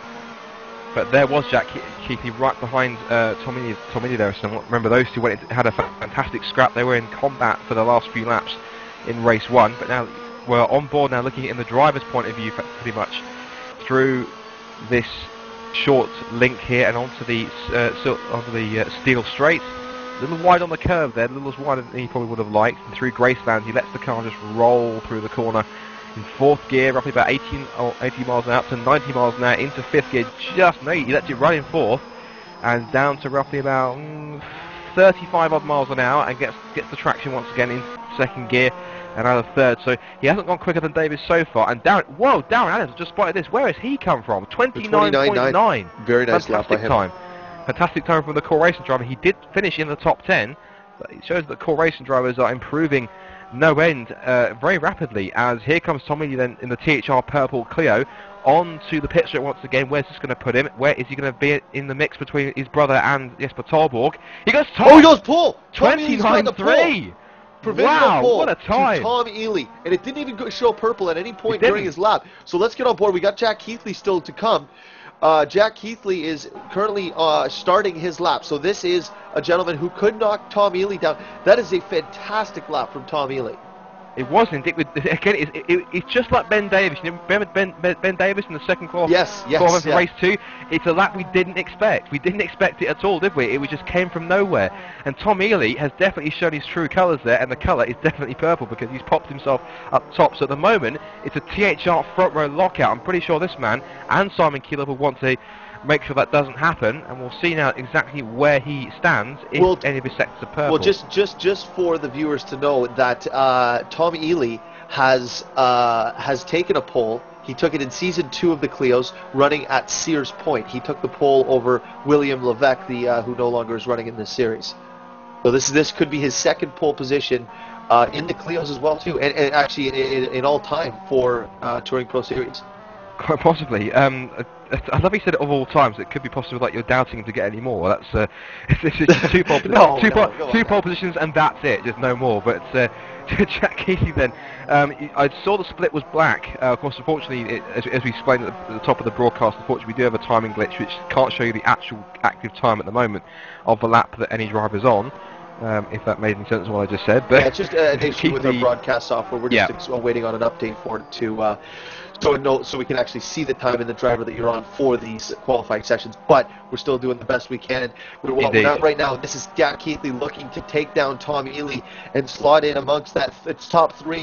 [SPEAKER 5] But there was Jack Keithley right behind uh, Tom Ely, Tom Ely there. So remember, those two went into, had a fantastic scrap. They were in combat for the last few laps in race one, but now we're on board now, looking at it in the driver's point of view pretty much through this short link here and onto the uh, so, onto the uh, steel straight. A little wide on the curve there, a little wider than he probably would have liked. And through Graceland, he lets the car just roll through the corner in fourth gear, roughly about eighteen, oh, eighty miles an hour to ninety miles an hour into fifth gear. Just no, he lets it run in fourth and down to roughly about mm, thirty-five odd miles an hour, and gets gets the traction once again in second gear and out of third. So he hasn't gone quicker than Davis so far. And Darren, whoa, Darren Adams just spotted this. Where has he come from? twenty-nine point nine.
[SPEAKER 4] Very nice lap by
[SPEAKER 5] Fantastic
[SPEAKER 4] him.
[SPEAKER 5] time. Fantastic time from the Core Racing driver. He did finish in the top ten, but it shows that Core Racing drivers are improving no end uh, very rapidly, as here comes Tommy then in the T H R Purple Clio on to the pit straight once again. Where's this going to put him? Where is he going to be in the mix between his brother and Jesper Tallborg? He goes top!
[SPEAKER 4] Oh, he goes pull!
[SPEAKER 5] twenty-nine three!
[SPEAKER 4] Provisional
[SPEAKER 5] Wow,
[SPEAKER 4] pole
[SPEAKER 5] what a time.
[SPEAKER 4] to Tom Ely, and it didn't even go, show purple at any point
[SPEAKER 5] It didn't.
[SPEAKER 4] during his lap. So let's get on board. We got Jack Keithley still to come. Uh, Jack Keithley is currently uh, starting his lap. So this is a gentleman who could knock Tom Ely down. That is a fantastic lap from Tom Ely.
[SPEAKER 5] It wasn't. It, it, again, it, it, it's just like Ben Davis. You know, remember Ben, Ben, Ben Davis in the second qualif-
[SPEAKER 4] Yes, yes,
[SPEAKER 5] qualifying for
[SPEAKER 4] yeah.
[SPEAKER 5] race two? It's a lap we didn't expect. We didn't expect it at all, did we? It was just came from nowhere. And Tom Ely has definitely shown his true colours there, and the colour is definitely purple because he's popped himself up top. So at the moment, it's a T H R front row lockout. I'm pretty sure this man and Simon Keeler will want to make sure that doesn't happen, and we'll see now exactly where he stands if
[SPEAKER 4] Well,
[SPEAKER 5] any of his sectors are purple.
[SPEAKER 4] Well, just just just for the viewers to know that uh, Tom Ely has uh, has taken a pole. He took it in season two of the Clios, running at Sears Point. He took the pole over William Levesque, the uh, who no longer is running in this series. So this this could be his second pole position uh, in the Clios as well too, and, and actually in, in, in all time for uh, Touring Pro Series.
[SPEAKER 5] Quite possibly. Um, I, I love he said it of all times. It could be possible that you're doubting him to get any more. That's uh, it's, it's just two pole,
[SPEAKER 4] No,
[SPEAKER 5] two,
[SPEAKER 4] no,
[SPEAKER 5] pole,
[SPEAKER 4] go on
[SPEAKER 5] two
[SPEAKER 4] now.
[SPEAKER 5] pole positions, and that's it. Just no more. But uh, Jack Keithley then. Um, I saw the split was black. Uh, of course, unfortunately, it, as, as we explained at the, at the top of the broadcast, unfortunately, we do have a timing glitch which can't show you the actual active time at the moment of the lap that any driver's on. Um, if that made any sense what I just said. But
[SPEAKER 4] Yeah, it's just uh, an issue with our
[SPEAKER 5] Keithley-
[SPEAKER 4] broadcast software. We're just
[SPEAKER 5] Yeah.
[SPEAKER 4] ex- waiting on an update for it to uh, so no, so we can actually see the time and the driver that you're on for these qualifying sessions. But we're still doing the best we can. We're, well, we're
[SPEAKER 5] Indeed.
[SPEAKER 4] not right now. This is Jack Keithley looking to take down Tom Ely and slot in amongst that its top three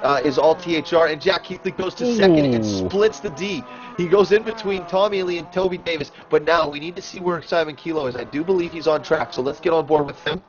[SPEAKER 4] uh, is all T H R, and Jack Keithley goes to second and splits the D. He goes in between Tom Ely and Toby Davis, but now we need to see where Simon Kilo is. I do believe he's on track, so let's get on board with him.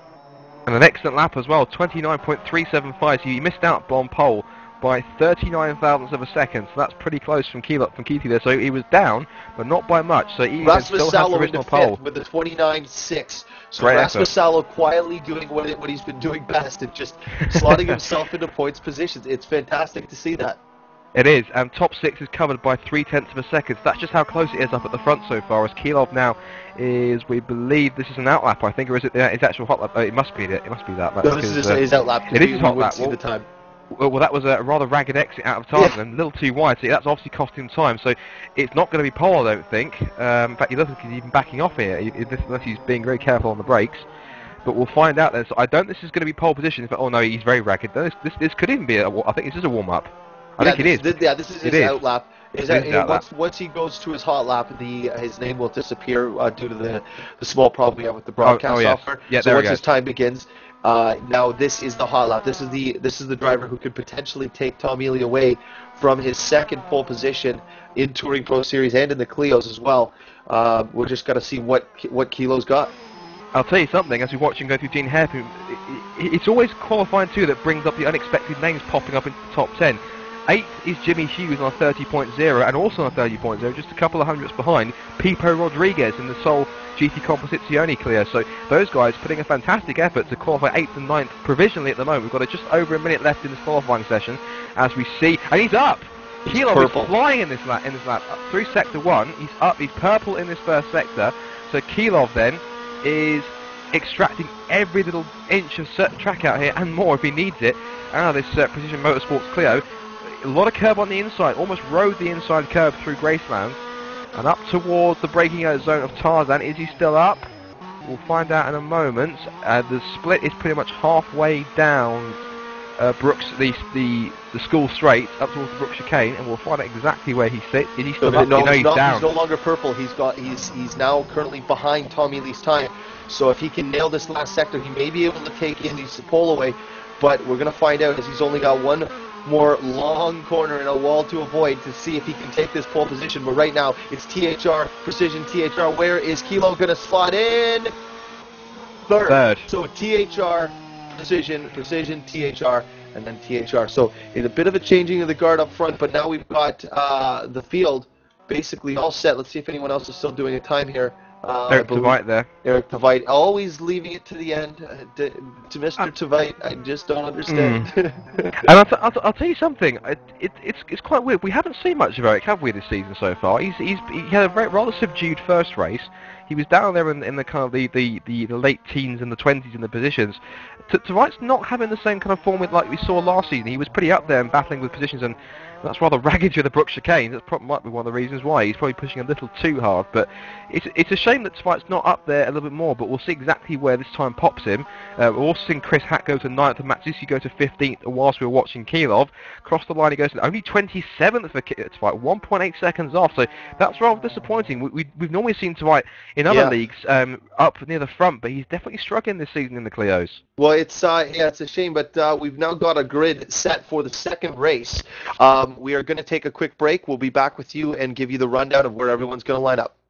[SPEAKER 5] And an excellent lap as well, twenty-nine point three seven five, so he missed out on pole by thirty-nine thousandths of a second, so that's pretty close from Kilo, from Keithley there, so he was down, but not by much, so he
[SPEAKER 4] Rasmus
[SPEAKER 5] still has the
[SPEAKER 4] Salo into
[SPEAKER 5] original
[SPEAKER 4] fifth
[SPEAKER 5] pole.
[SPEAKER 4] with the twenty-nine six. So
[SPEAKER 5] Great
[SPEAKER 4] Rasmus
[SPEAKER 5] effort.
[SPEAKER 4] Salo quietly doing what, it, what he's been doing best and just slotting himself into points positions. It's fantastic to see that.
[SPEAKER 5] It is, and top six is covered by three tenths of a second. So that's just how close it is up at the front so far. As Kilov now is, we believe this is an outlap, I think, or is it uh, his actual hot lap? Oh, it must be it. It must be that.
[SPEAKER 4] No, this is his,
[SPEAKER 5] uh,
[SPEAKER 4] his outlap.
[SPEAKER 5] It is his hot
[SPEAKER 4] we
[SPEAKER 5] lap.
[SPEAKER 4] see
[SPEAKER 5] Well,
[SPEAKER 4] the time.
[SPEAKER 5] Well, well, that was a rather ragged exit out of Tarzan,
[SPEAKER 4] Yeah.
[SPEAKER 5] and a little too wide, so that's obviously cost him time. So it's not going to be pole, I don't think. Um, in fact, he doesn't think he's even backing off here, unless he's being very careful on the brakes. But we'll find out then. So I don't think this is going to be pole position. But, oh no, he's very ragged. This, this, this could even be, a, I think this is a warm-up. I
[SPEAKER 4] yeah,
[SPEAKER 5] think
[SPEAKER 4] this,
[SPEAKER 5] it is.
[SPEAKER 4] This, yeah, this is his
[SPEAKER 5] It is.
[SPEAKER 4] outlap. His,
[SPEAKER 5] It is
[SPEAKER 4] uh,
[SPEAKER 5] outlap.
[SPEAKER 4] once, once he goes to his hot lap, the uh, his name will disappear uh, due to the, the small problem we have with the broadcast
[SPEAKER 5] oh, yes.
[SPEAKER 4] software.
[SPEAKER 5] Yeah,
[SPEAKER 4] so
[SPEAKER 5] there we
[SPEAKER 4] once
[SPEAKER 5] go.
[SPEAKER 4] his time begins, uh, now this is the hot lap. This is the this is the driver who could potentially take Tom Ely away from his second pole position in Touring Pro Series and in the Clios as well. Uh, we're just got to see what what Kilo's got.
[SPEAKER 5] I'll tell you something, as we watch him go through Gene Hairpin, it, it, it's always qualifying too that brings up the unexpected names popping up into the top ten. Eighth is Jimmy Hughes on a thirty point oh, and also on a thirty point oh, just a couple of hundredths behind, Pipo Rodriguez in the sole G T Competizione Clio. So those guys putting a fantastic effort to qualify eighth and ninth provisionally at the moment. We've got just over a minute left in this qualifying session, as we see, and he's up! Kilo is flying in this lap, in this lap, up through sector one. He's up, he's purple in this first sector. So Kilov then is extracting every little inch of track out here and more if he needs it out of this uh, Precision Motorsports Clio. A lot of curve on the inside, almost rode the inside curve through Graceland and up towards the braking zone of Tarzan. Is he still up? We'll find out in a moment. Uh, the split is pretty much halfway down uh, Brooks, the, the the school straight up towards the Brooks chicane, and we'll find out exactly where he sits. Is he still
[SPEAKER 4] No,
[SPEAKER 5] up?
[SPEAKER 4] no,
[SPEAKER 5] You know
[SPEAKER 4] he's,
[SPEAKER 5] he's
[SPEAKER 4] not,
[SPEAKER 5] down.
[SPEAKER 4] he's no longer purple. He's got he's he's now currently behind Tom Ely's time. So if he can nail this last sector, he may be able to take Indy's pole away. But we're going to find out as he's only got one more long corner and a wall to avoid to see if he can take this pole position. But right now, it's T H R, Precision T H R. Where is Kilo going to slot in? Third.
[SPEAKER 5] Third.
[SPEAKER 4] So T H R, Precision, Precision, T H R, and then T H R. So it's a bit of a changing of the guard up front, but now we've got uh, the field basically all set. Let's see if anyone else is still doing a time here. Uh,
[SPEAKER 5] Eric Tveit there.
[SPEAKER 4] Eric Tveit, always leaving it to the end. Uh, to, to Mister
[SPEAKER 5] Uh,
[SPEAKER 4] Tveit, I just don't understand.
[SPEAKER 5] And I'll, t I'll, t I'll tell you something. It, it, it's it's quite weird. We haven't seen much of Eric, have we, this season so far? He's he's he had a very rather subdued first race. He was down there in, in the kind of the, the, the, the late teens and the twenties in the positions. Tveit's not having the same kind of form with, like we saw last season. He was pretty up there and battling with positions, and that's rather ragged with the Brooks chicane. That probably might be one of the reasons why. He's probably pushing a little too hard, but it's it's a shame that Tveit's not up there a little bit more, but we'll see exactly where this time pops him. Uh, we're also seeing Chris Hack go to ninth and Matsuki go to fifteenth whilst we were watching Kilov. Cross the line, he goes to only twenty-seventh for Tveit, one point eight seconds off, so that's rather disappointing. We, we, we've normally seen Tveit in other
[SPEAKER 4] Yeah.
[SPEAKER 5] leagues um, up near the front, but he's definitely struggling this season in the Clios.
[SPEAKER 4] Well, it's uh, yeah, it's a shame, but uh, we've now got a grid set for the second race. Um, we are going to take a quick break. We'll be back with you and give you the rundown of where everyone's going to line up.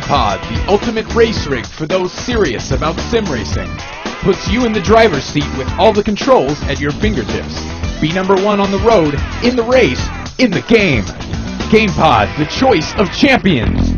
[SPEAKER 2] GamePod, the ultimate race rig for those serious about sim racing. Puts you in the driver's seat with all the controls at your fingertips. Be number one on the road, in the race, in the game. GamePod, the choice of champions.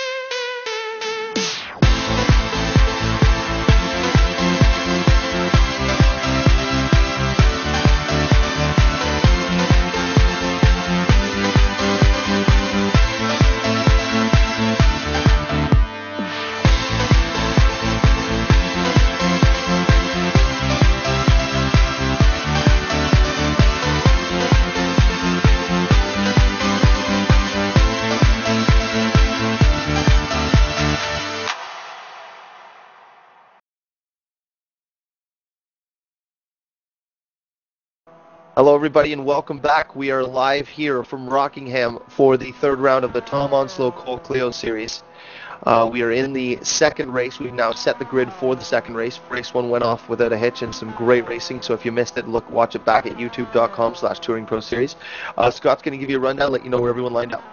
[SPEAKER 4] Hello everybody and welcome back. We are live here from Rockingham for the third round of the Tom Onslow Cole Clio series. Uh, we are in the second race. We've now set the grid for the second race. Race one went off without a hitch and some great racing, so if you missed it, look, watch it back at youtube.com slash touring pro series. Uh, Scott's going to give you a rundown, let you know where everyone lined up.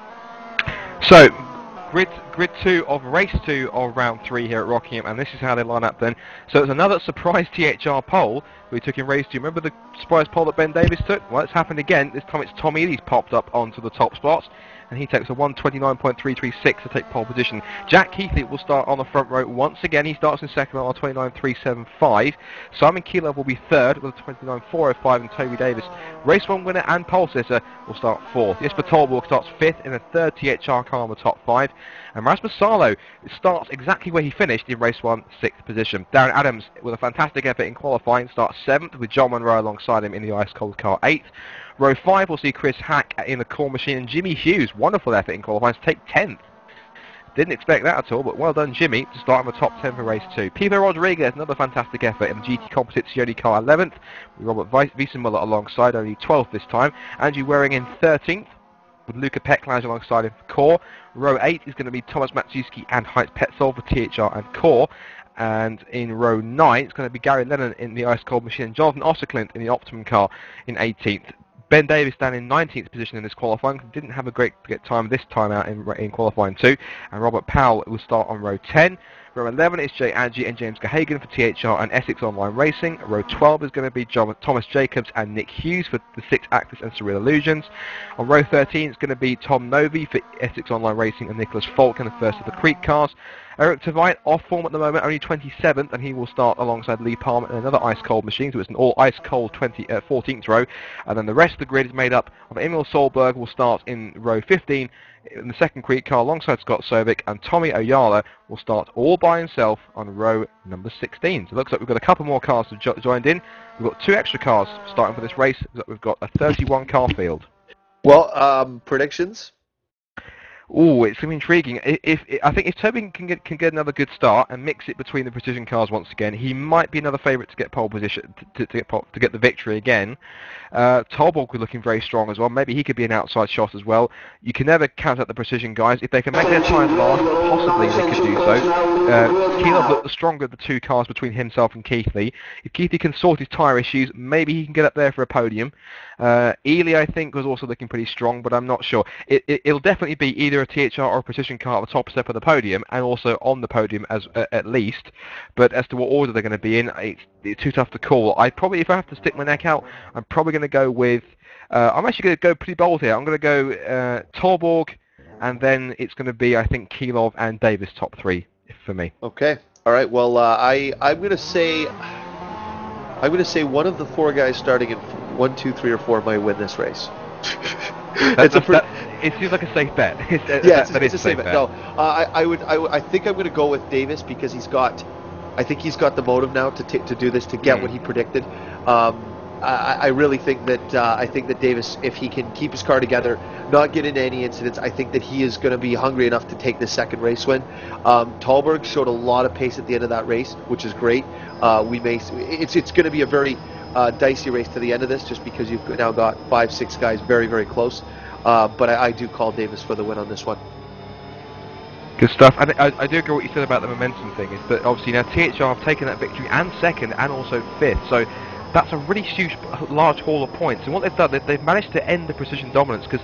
[SPEAKER 5] So, Grid grid two of race two of round three here at Rockingham, and this is how they line up then. So it's another surprise T H R pole we took in race two. Remember the surprise pole that Ben Davis took? Well, it's happened again. This time it's Tom Ely's popped up onto the top spots, and he takes a one twenty-nine point three three six to take pole position. Jack Keithley will start on the front row once again. He starts in second on a twenty-nine point three seven five. Simon Keeler will be third with a twenty-nine point four oh five, and Toby Davis, race one winner and pole sitter, will start fourth. Jesper Tolborg starts fifth in a third T H R car on the top five. And Rasmus Salo starts exactly where he finished in race one, sixth position. Darren Adams, with a fantastic effort in qualifying, starts seventh with John Monroe alongside him in the ice cold car, eighth. Row five will see Chris Hack in the core machine, and Jimmy Hughes, wonderful effort in qualifying, to take tenth. Didn't expect that at all, but well done Jimmy to start in the top ten for race two. Pivo Rodriguez, another fantastic effort in the G T Composites Yodi car, eleventh, with Robert Wiesenmuller alongside, only twelfth this time. Andrew Waring in thirteenth, with Luca Pecklage alongside him for core. Row eight is going to be Thomas Matsuski and Heinz Petzold for T H R and core. And in row nine, it's going to be Gary Lennon in the ice cold machine, and Jonathan Osserklint in the Optimum car in eighteenth. Ben Davis down in nineteenth position in this qualifying, didn't have a great time this time out in, in qualifying too. And Robert Powell will start on row ten. Row eleven is Jay Adji and James Gahagan for T H R and Essex Online Racing. Row twelve is going to be John, Thomas Jacobs and Nick Hughes for the Six Axis and Surreal Illusions. On row thirteen, it's going to be Tom Novi for Essex Online Racing and Nicholas Falk in the first of the Creek cars. Eric Tveit off form at the moment, only twenty-seventh, and he will start alongside Lee Palmer in another ice-cold machine, so it's an all ice-cold twenty, uh, fourteenth row. And then the rest of the grid is made up of Emil Solberg, will start in row fifteen in the second Creek car alongside Scott Sovic, and Tommy Oyala will start all by himself on row number sixteen. So it looks like we've got a couple more cars have jo joined in. We've got two extra cars starting for this race. We've got a thirty-one car field.
[SPEAKER 4] Well, um, predictions?
[SPEAKER 5] Oh, it's going to be intriguing. If, if I think if Toby can get can get another good start and mix it between the precision cars once again, he might be another favourite to get pole position to, to, get pole, to get the victory again. Uh, Tolborg is looking very strong as well. Maybe he could be an outside shot as well. You can never count out the precision guys. If they can make their time last, possibly they could do so. Uh, Keeler looked the stronger of the two cars between himself and Keithley. If Keithley can sort his tyre issues, maybe he can get up there for a podium. Uh, Ely, I think, was also looking pretty strong, but I'm not sure. It, it, it'll definitely be either a T H R or a precision car at the top step of the podium, and also on the podium as uh, at least. But as to what order they're going to be in, it's, it's too tough to call. I probably, if I have to stick my neck out, I'm probably going to go with. Uh, I'm actually going to go pretty bold here. I'm going to go uh, Tolborg, and then it's going to be, I think, Keelov and Davis top three for me.
[SPEAKER 4] Okay. All right. Well, uh, I I'm going to say I'm going to say one of the four guys starting in one, two, three, or four might win this race.
[SPEAKER 5] It's a that, it seems like a safe bet. It's,
[SPEAKER 4] yeah,
[SPEAKER 5] that,
[SPEAKER 4] it's, it's
[SPEAKER 5] a
[SPEAKER 4] a safe bet. bet. No, uh, I, I would, I, I think I'm going to go with Davis because he's got, I think he's got the motive now to t to do this to get mm. what he predicted. Um, I, I really think that uh, I think that Davis, if he can keep his car together, not get into any incidents, I think that he is going to be hungry enough to take the second race win. Um, Tolberg showed a lot of pace at the end of that race, which is great. Uh, we may, it's it's going to be a very uh, dicey race to the end of this, just because you've now got five, six guys very, very close. Uh, but I, I do call Davis for the win on this one.
[SPEAKER 5] Good stuff. And I, I do agree with what you said about the momentum thing. Is that obviously now T H R have taken that victory and second and also fifth. So that's a really huge, large haul of points. And what they've done, they've managed to end the precision dominance, because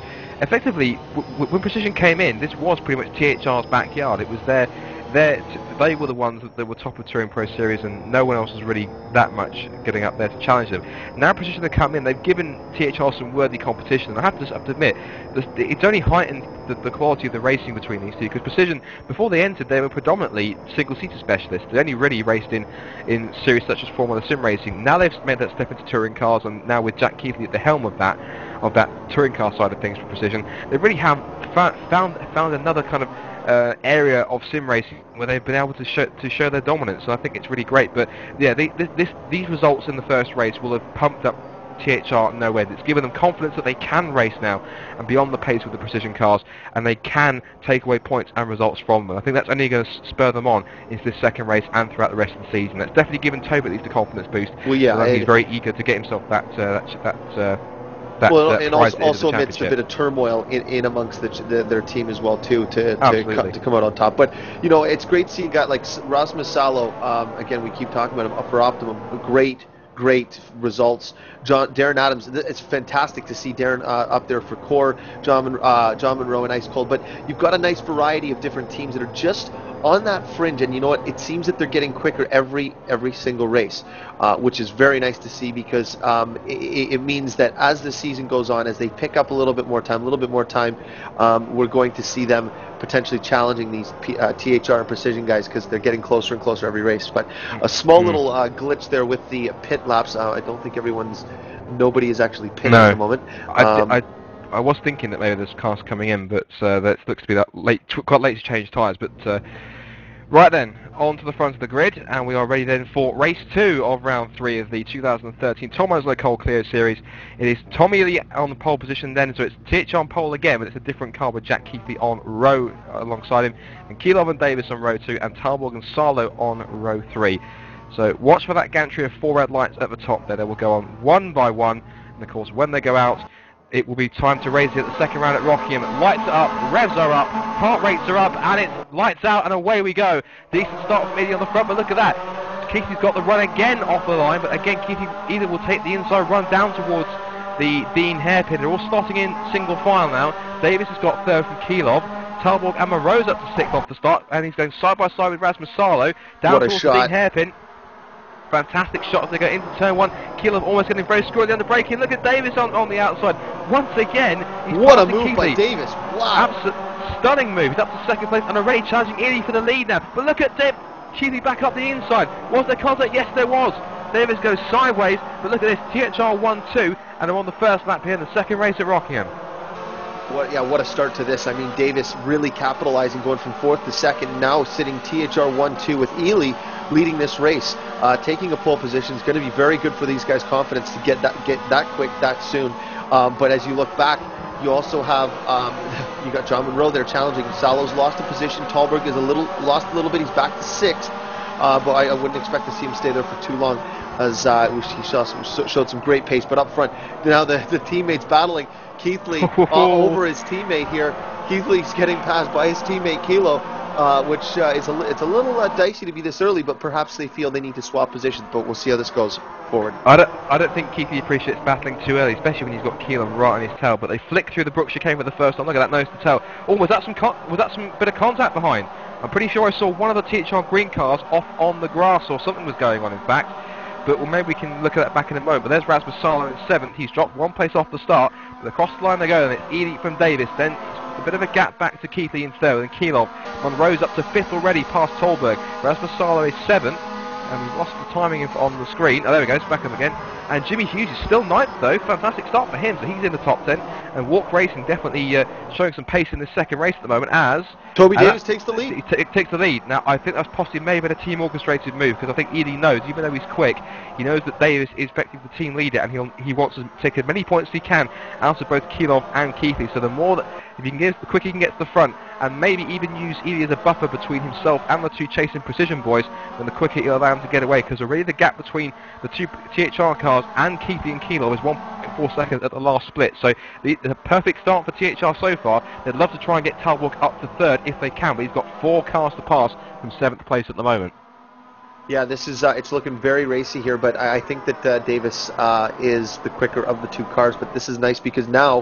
[SPEAKER 5] effectively, w w when Precision came in, this was pretty much T H R's backyard. It was their, their, they were the ones that, that were top of Touring Pro Series, and no one else was really that much getting up there to challenge them. Now Precision have come in, they've given T H R some worthy competition, and I have to, have to admit, this, it's only heightened the, the quality of the racing between these two, because Precision, before they entered, they were predominantly single-seater specialists. They only really raced in, in series such as Formula Sim Racing. Now they've made that step into touring cars, and now with Jack Keithley at the helm of that, of that touring car side of things for Precision, they really have found found, found another kind of uh, area of sim racing where they've been able to show to show their dominance. So I think it's really great. But yeah, they, this, this these results in the first race will have pumped up T H R nowhere. It's given them confidence that they can race now and beyond the pace with the Precision cars, and they can take away points and results from them. I think that's only going to spur them on into this second race and throughout the rest of the season. That's definitely given Toby at least a confidence boost.
[SPEAKER 4] Well, yeah,
[SPEAKER 5] I think
[SPEAKER 4] I,
[SPEAKER 5] he's very eager to get himself that uh, that. that uh, That,
[SPEAKER 4] well,
[SPEAKER 5] that
[SPEAKER 4] and
[SPEAKER 5] prize
[SPEAKER 4] also,
[SPEAKER 5] at the end of
[SPEAKER 4] also
[SPEAKER 5] the
[SPEAKER 4] amidst a bit of turmoil in, in amongst the, the, their team as well too, to to, co to come out on top. But you know, it's great seeing a guy like Rasmus Salo. Um, again, we keep talking about him for Optimum. Great, great results. John Darren Adams. It's fantastic to see Darren uh, up there for Core. John uh, John Monroe and Ice Cold. But you've got a nice variety of different teams that are just on that fringe, and you know what? It seems that they're getting quicker every every single race, uh, which is very nice to see, because um, it, it means that as the season goes on, as they pick up a little bit more time, a little bit more time, um, we're going to see them potentially challenging these P uh, T H R and Precision guys, because they're getting closer and closer every race. But a small mm-hmm. little uh, glitch there with the pit laps. Uh, I don't think everyone's, nobody is actually pitting
[SPEAKER 5] no.
[SPEAKER 4] at the moment.
[SPEAKER 5] Um, I, I, I was thinking that maybe there's cars coming in, but uh, that looks to be that late, quite late to change tyres. But uh, right then, on to the front of the grid, and we are ready then for race two of round three of the two thousand thirteen Tom Oslo Cole Clio Series. It is Tommy Lee on the pole position then, so it's T H R on pole again, but it's a different car with Jack Keithley on row uh, alongside him, and Keelov and Davis on row two, and Talborg and Salo on row three. So watch for that gantry of four red lights at the top there. They will go on one by one, and of course when they go out, it will be time to raise it at the second round at Rockingham. Lights are up, revs are up, heart rates are up, and it's lights out, and away we go. Decent start from Eddie on the front, but look at that. Keithley's got the run again off the line, but again Keithley either will take the inside run down towards the Dean hairpin. They're all starting in single file now. Davis has got third from Keelov. Talborg and Moreau's up to sixth off the start, and he's going side by side with Rasmus Salo down towards the Dean hairpin. Fantastic shot as they go into turn one. Keelov almost getting very squirrely on the braking. Look at Davis on, on the outside. Once again, he's
[SPEAKER 4] what a move
[SPEAKER 5] Keithley.
[SPEAKER 4] by Davis. Wow.
[SPEAKER 5] Absolute stunning move. He's up to second place and already challenging Ely for the lead now. But look at Dave. Keithley back up the inside. Was there contact? Yes, there was. Davis goes sideways, but look at this. T H R one two, and they're on the first lap here in the second race at Rockingham.
[SPEAKER 4] What, yeah, what a start to this. I mean, Davis really capitalizing, going from fourth to second, now sitting T H R one two with Ely leading this race. Uh, taking a pole position is going to be very good for these guys' confidence to get that get that quick, that soon. Um, but as you look back, you also have um, you got John Monroe there challenging. Salo's lost a position. Talberg is a little lost a little bit. He's back to sixth, uh, but I, I wouldn't expect to see him stay there for too long, as uh, he saw some, showed some great pace. But up front, now the, the teammates battling. Keithley uh, over his teammate here. Keithley's getting passed by his teammate Kilo, uh, which uh, is a, it's a little uh, dicey to be this early, but perhaps they feel they need to swap positions. But we'll see how this goes forward.
[SPEAKER 5] I don't, I don't think Keithley appreciates battling too early, especially when he's got Kilo right on his tail. But they flick through the Brook chicane for the first time. Look at that nose to tail. Oh, was that some con was that some bit of contact behind? I'm pretty sure I saw one of the T H R green cars off on the grass, or something was going on. In fact. But well, maybe we can look at that back in a moment. But there's Rasmus Salo in seventh. He's dropped one place off the start. But across the line they go, and it's Ely from Davis. Then a bit of a gap back to Keithley instead, and Keelov. Monroe's up to fifth already, past Talberg. Rasmus Salo is seventh. And we've lost the timing on the screen. Oh, there we go, it's back up again. And Jimmy Hughes is still ninth, though. Fantastic start for him, so he's in the top ten. And Walk Racing definitely uh, showing some pace in this second race at the moment, as
[SPEAKER 4] Toby Davis takes the lead.
[SPEAKER 5] It, it takes the lead. Now, I think that's possibly maybe a team orchestrated move, because I think Ely knows, even though he's quick, he knows that Davis is effectively the team leader, and he'll, he wants to take as many points as he can out of both Keelov and Keithley. So the more that, if he can get, the quicker he can get to the front, and maybe even use Ely as a buffer between himself and the two chasing Precision boys, then the quicker he'll allow him to get away, because already the gap between the two T H R cars and Keithley and Keelov is one point four seconds at the last split. So the, the perfect start for T H R so far. They'd love to try and get Talborg up to third if they can, but he's got four cars to pass from seventh place at the moment.
[SPEAKER 4] Yeah, this is uh, it's looking very racy here, but I, I think that uh, Davis uh, is the quicker of the two cars. But this is nice because now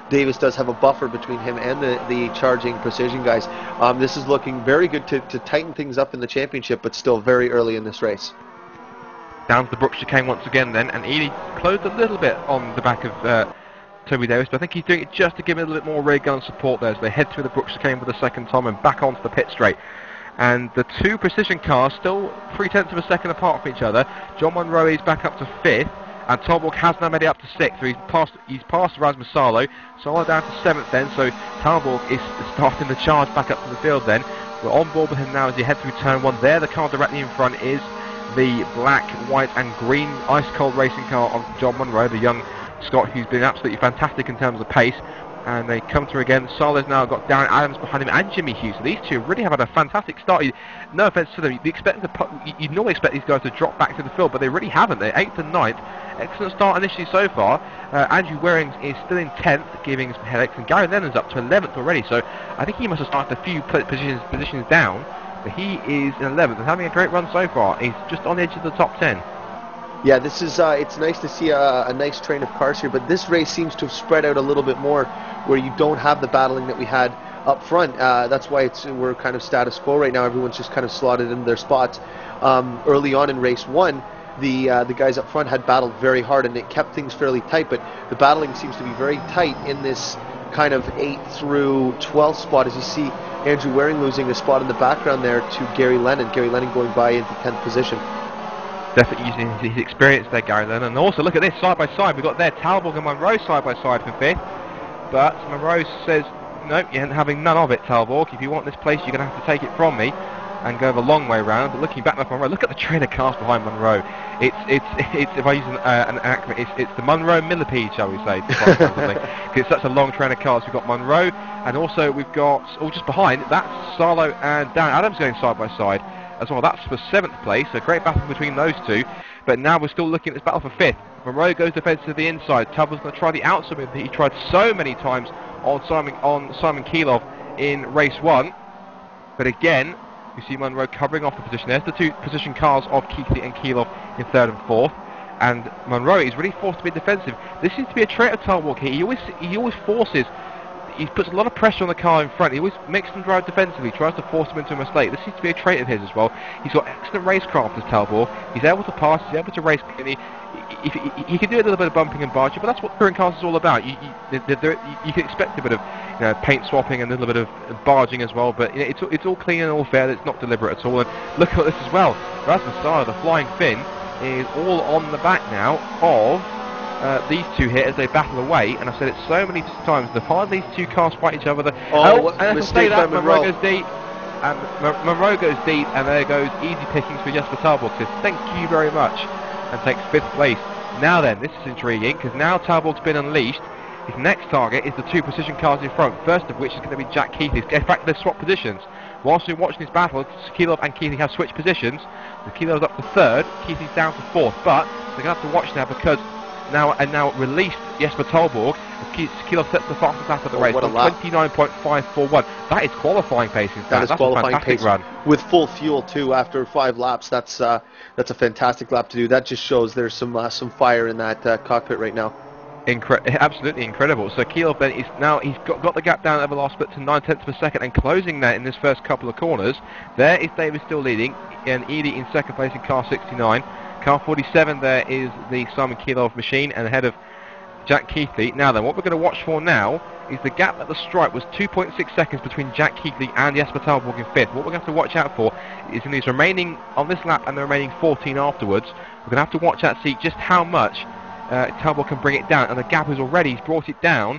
[SPEAKER 4] Davis does have a buffer between him and the, the charging Precision guys. Um, this is looking very good to, to tighten things up in the championship, but still very early in this race.
[SPEAKER 5] Down to the Brooks chicane once again then, and Ely closed a little bit on the back of uh, Toby Davis, but I think he's doing it just to give him a little bit more rear gun support there as they head through the Brooks chicane for the second time and back onto the pit straight. And the two Precision cars still three tenths of a second apart from each other. John Munro is back up to fifth, and Talbot has now made it up to sixth, so he's passed, he's passed Rasmus Salo. Salo down to seventh then, so Talbot is starting the charge back up to the field then. We're on board with him now as he heads through turn one. There, the car directly in front is the black, white and green ice-cold racing car of John Munro, the young Scot who's been absolutely fantastic in terms of pace. And they come through again. Solo's now got Darren Adams behind him and Jimmy Hughes. So these two really have had a fantastic start. No offence to them. You expect the, you normally expect these guys to drop back to the field, but they really haven't. They're eighth and ninth. Excellent start initially so far. Uh, Andrew Waring is still in tenth, giving some headaches, and Gary Lennon's up to eleventh already. So I think he must have started a few positions positions down. But he is in eleventh and having a great run so far. He's just on the edge of the top ten.
[SPEAKER 4] Yeah, this is, uh, it's nice to see a, a nice train of cars here, but this race seems to have spread out a little bit more where you don't have the battling that we had up front. Uh, that's why it's, we're kind of status quo right now. Everyone's just kind of slotted in their spots. Um, early on in race one, the uh, the guys up front had battled very hard and it kept things fairly tight, but the battling seems to be very tight in this kind of eighth through twelfth spot, as you see Andrew Waring losing a spot in the background there to Gary Lennon. Gary Lennon going by into tenth position.
[SPEAKER 5] Definitely using his experience there, Gary Lennon. And also, look at this, side by side. We've got there Talbot and Munro side by side for fifth. But Munro says, no, you're having none of it, Talbot. If you want this place, you're going to have to take it from me and go the long way round. But looking back at Munro, look at the train of cars behind Munro. It's, it's, it's if I use an, uh, an acronym, it's, it's the Munro millipede, shall we say. Because it's such a long train of cars. We've got Munro, and also we've got, oh, just behind, that's Salo and Darren Adams going side by side as well. That's for seventh place, a great battle between those two. But now we're still looking at this battle for fifth. Munro goes defensive to the inside. Talbot's going to try the outside move that he tried so many times on Simon on Simon Keilov in race one. But again, we see Munro covering off the position. There's the two position cars of Keithley and Keilov in third and fourth. And Munro is really forced to be defensive. This seems to be a trait of Talbot here. He always he always forces. He puts a lot of pressure on the car in front. He always makes them drive defensively, tries to force them into a mistake. This seems to be a trait of his as well. He's got excellent racecraft as Talbot. He's able to pass, he's able to race cleanly. He, he, he can do a little bit of bumping and barging, but that's what touring cars is all about. You, you, there, there, you can expect a bit of you know, paint swapping and a little bit of barging as well, but you know, it's, it's all clean and all fair. It's not deliberate at all. And look at this as well. Rasmus Salo, the Flying Finn, is all on the back now of Uh, these two here as they battle away, and I've said it so many times, the part these two cars fight each other. The,
[SPEAKER 4] oh,
[SPEAKER 5] oh and as I say that, Munro goes deep, and Munro goes deep, and there goes easy pickings for Jesper Talbot. Says thank you very much, and takes fifth place. Now then, this is intriguing because now Talbot's been unleashed. His next target is the two precision cars in front. First of which is going to be Jack Keithley. In fact, they've swapped positions. Whilst we're watching this battle, Keilov and Keithley have switched positions. The Keilov's up to third, Keithley's down to fourth, but they're going to have to watch now because. Now and now released Jesper Talbot. Keilov sets the fastest lap of the
[SPEAKER 4] oh,
[SPEAKER 5] race,
[SPEAKER 4] twenty-nine
[SPEAKER 5] point five four one. That is qualifying pace. In fact.
[SPEAKER 4] That is
[SPEAKER 5] that's
[SPEAKER 4] qualifying
[SPEAKER 5] a fantastic
[SPEAKER 4] pace
[SPEAKER 5] run
[SPEAKER 4] with full fuel too. After five laps, that's uh, that's a fantastic lap to do. That just shows there's some uh, some fire in that uh, cockpit right now.
[SPEAKER 5] Incre- absolutely incredible. So Keilov then is now he's got, got the gap down over the last split to nine tenths of a second and closing that in this first couple of corners. There is Davis still leading, and Edie in second place in car sixty-nine. Car forty-seven there is the Simon Keilov machine, and ahead of Jack Keithley. Now then, what we're going to watch for now is the gap at the stripe was two point six seconds between Jack Keithley and Jesper Talbot in fifth. What we're going to have to watch out for is in these remaining, on this lap and the remaining fourteen afterwards, we're going to have to watch out, see just how much uh, Talbot can bring it down, and the gap has already brought it down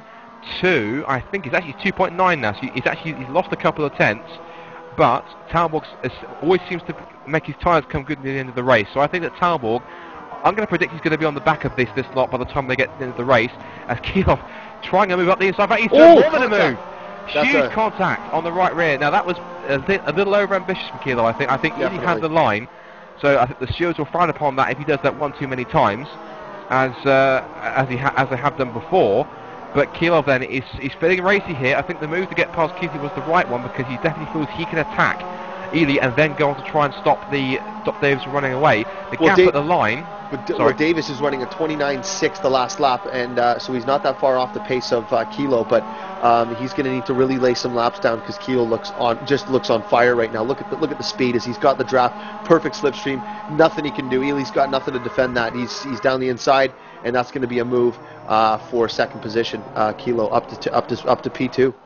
[SPEAKER 5] to, I think it's actually two point nine now, so it's actually, he's lost a couple of tenths, but Talbot always seems to make his tyres come good at the end of the race, so I think that Talbot, I'm going to predict he's going to be on the back of this this lot by the time they get to the end of the race, as Keilov trying to move up the inside, but he's doing more than a move.
[SPEAKER 4] That's
[SPEAKER 5] Huge
[SPEAKER 4] a...
[SPEAKER 5] contact on the right rear. Now that was a, li- a little over ambitious from Keilov, I think. I think he had the line, so I think the stewards will frown upon that if he does that one too many times, as uh, as he ha- as they have done before. But Keilov then is is feeling racy here. I think the move to get past Keithley was the right one because he definitely feels he can attack Ely and then go on to try and stop the stop Davis from running away. The
[SPEAKER 4] well,
[SPEAKER 5] gap
[SPEAKER 4] Dave,
[SPEAKER 5] at the line.
[SPEAKER 4] But, D-
[SPEAKER 5] Sorry.
[SPEAKER 4] well, Davis is running a twenty-nine six the last lap, and uh, so he's not that far off the pace of uh, Kilo, but um, he's going to need to really lay some laps down because Kilo looks on just looks on fire right now. Look at the, look at the speed as he's got the draft, perfect slipstream, nothing he can do. Ely's got nothing to defend that. He's he's down the inside, and that's going to be a move uh, for second position. Uh, Kilo up to t- up to up to P two.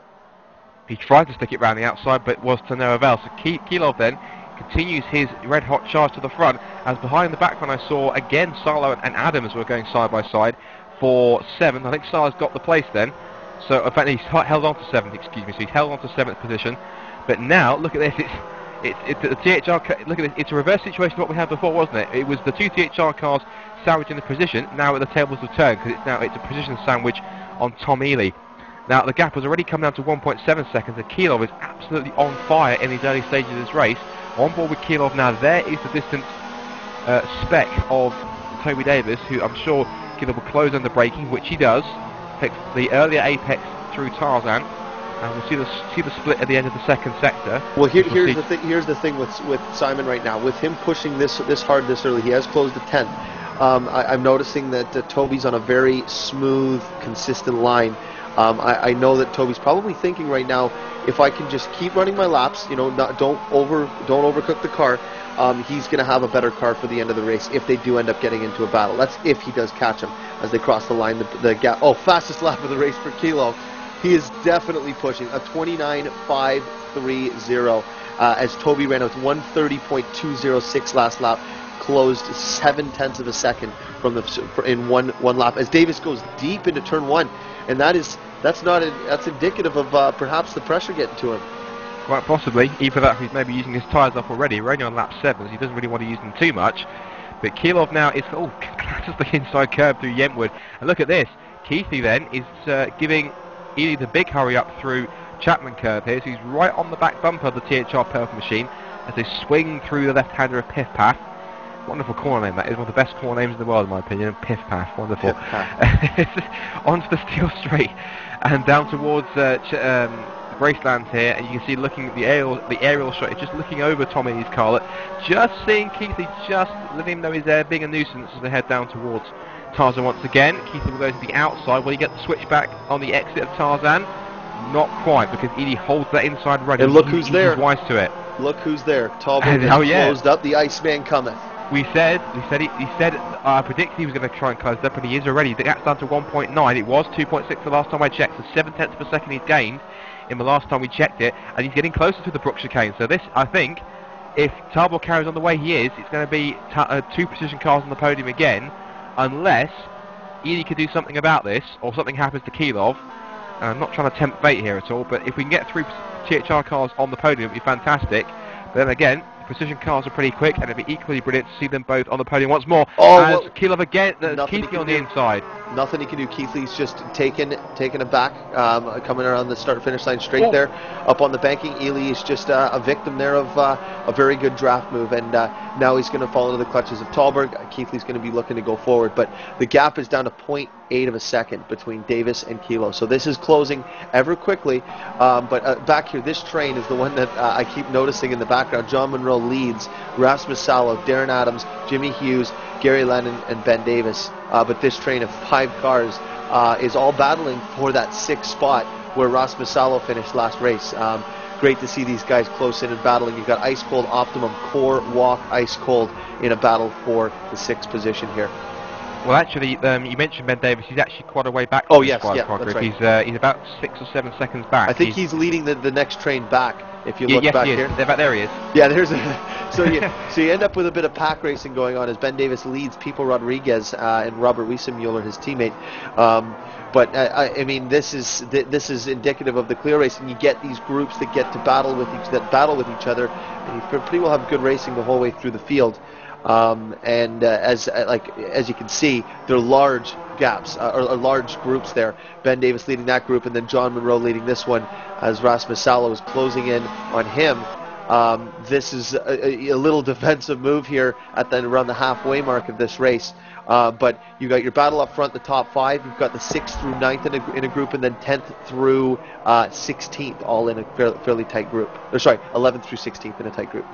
[SPEAKER 5] He tried to stick it round the outside, but was to no avail. So Ki- Kilo then continues his red-hot charge to the front, as behind the background I saw, again, Salo and Adams were going side by side for seventh. I think Salo's got the place then. So, in fact, he's h- held on to seventh, excuse me, so he's held on to seventh position. But now, look at this, it's it's, it's the T H R, ca- look at this, it's a reverse situation to what we had before, wasn't it? It was the two T H R cars sandwiched in the position, now at the tables of turn, because it's now it's a position sandwich on Tom Ely. Now, the gap has already come down to one point seven seconds, and Kilov is absolutely on fire in these early stages of this race. On board with Kilov now, there is the distant uh, speck of Toby Davis, who I'm sure Kilov will close under braking, which he does. Takes the earlier apex through Tarzan, and we'll see the see the split at the end of the second sector.
[SPEAKER 4] Well, here,
[SPEAKER 5] we'll
[SPEAKER 4] here's
[SPEAKER 5] see.
[SPEAKER 4] the thing. Here's the thing with with Simon right now. With him pushing this this hard this early, he has closed to tenth. Um, I, I'm noticing that uh, Toby's on a very smooth, consistent line. Um, I, I know that Toby's probably thinking right now, if I can just keep running my laps, you know, not, don't over don't overcook the car. Um, he's going to have a better car for the end of the race if they do end up getting into a battle. That's if he does catch him as they cross the line. The, the gap. Oh, fastest lap of the race for Kilo. He is definitely pushing a twenty-nine five thirty uh, as Toby ran a one thirty point two oh six last lap, closed seven tenths of a second from the in one one lap as Davis goes deep into turn one, and that is that's not a, that's indicative of uh, perhaps the pressure getting to him.
[SPEAKER 5] Quite possibly, either that he's maybe using his tyres up already. We're only on lap seven, so he doesn't really want to use them too much. But Kilov now is, oh, clatters the inside curve through Yentwood. And look at this, Keithley then is uh, giving Ely the big hurry up through Chapman curve here, so he's right on the back bumper of the T H R Perth machine as they swing through the left-hander of Piff Path. Wonderful corner name, that is one of the best corner names in the world in my opinion. Piff Path, wonderful.
[SPEAKER 4] Piff Path.
[SPEAKER 5] Onto the steel straight and down towards uh, Ch- um, Graceland here, and you can see looking at the aerial, the aerial shot, it's just looking over Tom Ely's car, just seeing Keithley, just letting him know he's there, being a nuisance as they head down towards Tarzan once again. Keithley will go to the outside. Will he get the switchback on the exit of Tarzan? Not quite, because Ely holds that inside run.
[SPEAKER 4] And look
[SPEAKER 5] he,
[SPEAKER 4] who's
[SPEAKER 5] he's
[SPEAKER 4] there.
[SPEAKER 5] wise to it.
[SPEAKER 4] Look who's there. Talbot
[SPEAKER 5] Oh, yeah.
[SPEAKER 4] closed up. The Iceman cometh.
[SPEAKER 5] We said, we said, he, he said, I uh, predicted he was going to try and close it up, and he is already. The gap's down to one point nine. It was two point six the last time I checked, so seven tenths per second he's gained in the last time we checked it, and he's getting closer to the Brook chicane. So this, I think, if Talbot carries on the way he is, it's going to be ta- uh, two precision cars on the podium again, unless Ely could do something about this, or something happens to Kilov. And I'm not trying to tempt fate here at all, but if we can get three T H R cars on the podium, it would be fantastic. But then again, precision cars are pretty quick, and it'd be equally brilliant to see them both on the podium once more.
[SPEAKER 4] Oh,
[SPEAKER 5] as
[SPEAKER 4] well,
[SPEAKER 5] Kilov again, uh,
[SPEAKER 4] nothing
[SPEAKER 5] Keithley
[SPEAKER 4] he
[SPEAKER 5] on the
[SPEAKER 4] can do.
[SPEAKER 5] inside.
[SPEAKER 4] Nothing he can do. Keithley's just taken taken it back, um, coming around the start-finish line straight
[SPEAKER 5] Oh.
[SPEAKER 4] there, up on the banking. Ely is just uh, a victim there of uh, a very good draft move, and uh, now he's going to fall into the clutches of Tallberg. Keithley's going to be looking to go forward, but the gap is down to zero point eight of a second between Davis and Kilo. So this is closing ever quickly, um, but uh, back here, this train is the one that uh, I keep noticing in the background. John Monroe leads, Rasmus Salo, Darren Adams, Jimmy Hughes, Gary Lennon, and Ben Davis. Uh, but this train of five cars uh, is all battling for that sixth spot where Rasmus Salo finished last race. Um, great to see these guys close in and battling. You've got Ice Cold, Optimum, Core, Walk, Ice Cold in a battle for the sixth position here.
[SPEAKER 5] Well, actually, um, you mentioned Ben Davis. He's actually quite a way back.
[SPEAKER 4] Oh,
[SPEAKER 5] from the
[SPEAKER 4] yes,
[SPEAKER 5] squad
[SPEAKER 4] yeah,
[SPEAKER 5] car
[SPEAKER 4] that's
[SPEAKER 5] group.
[SPEAKER 4] right.
[SPEAKER 5] He's uh, he's about six or seven seconds back.
[SPEAKER 4] I think he's, he's leading the, the next train back. If you
[SPEAKER 5] yeah,
[SPEAKER 4] look
[SPEAKER 5] yes,
[SPEAKER 4] back
[SPEAKER 5] he is.
[SPEAKER 4] here,
[SPEAKER 5] There, back there he is.
[SPEAKER 4] yeah, there's a, so you so you end up with a bit of pack racing going on as Ben Davis leads Pipo Rodriguez uh, and Robert Wiesenmuller, his teammate. Um, but uh, I, I mean, this is th- this is indicative of the clear race, and you get these groups that get to battle with each that battle with each other, and you pretty well have good racing the whole way through the field. Um, and uh, as uh, like as you can see, there are large gaps uh, or, or large groups there. Ben Davis leading that group, and then John Monroe leading this one as Rasmus Salo is closing in on him. Um, this is a, a little defensive move here at the around the halfway mark of this race. Uh, but you got your battle up front, the top five. You've got the sixth through ninth in a, in a group, and then tenth through uh, sixteenth, all in a fairly, fairly tight group. Or sorry, eleventh through sixteenth in a tight group.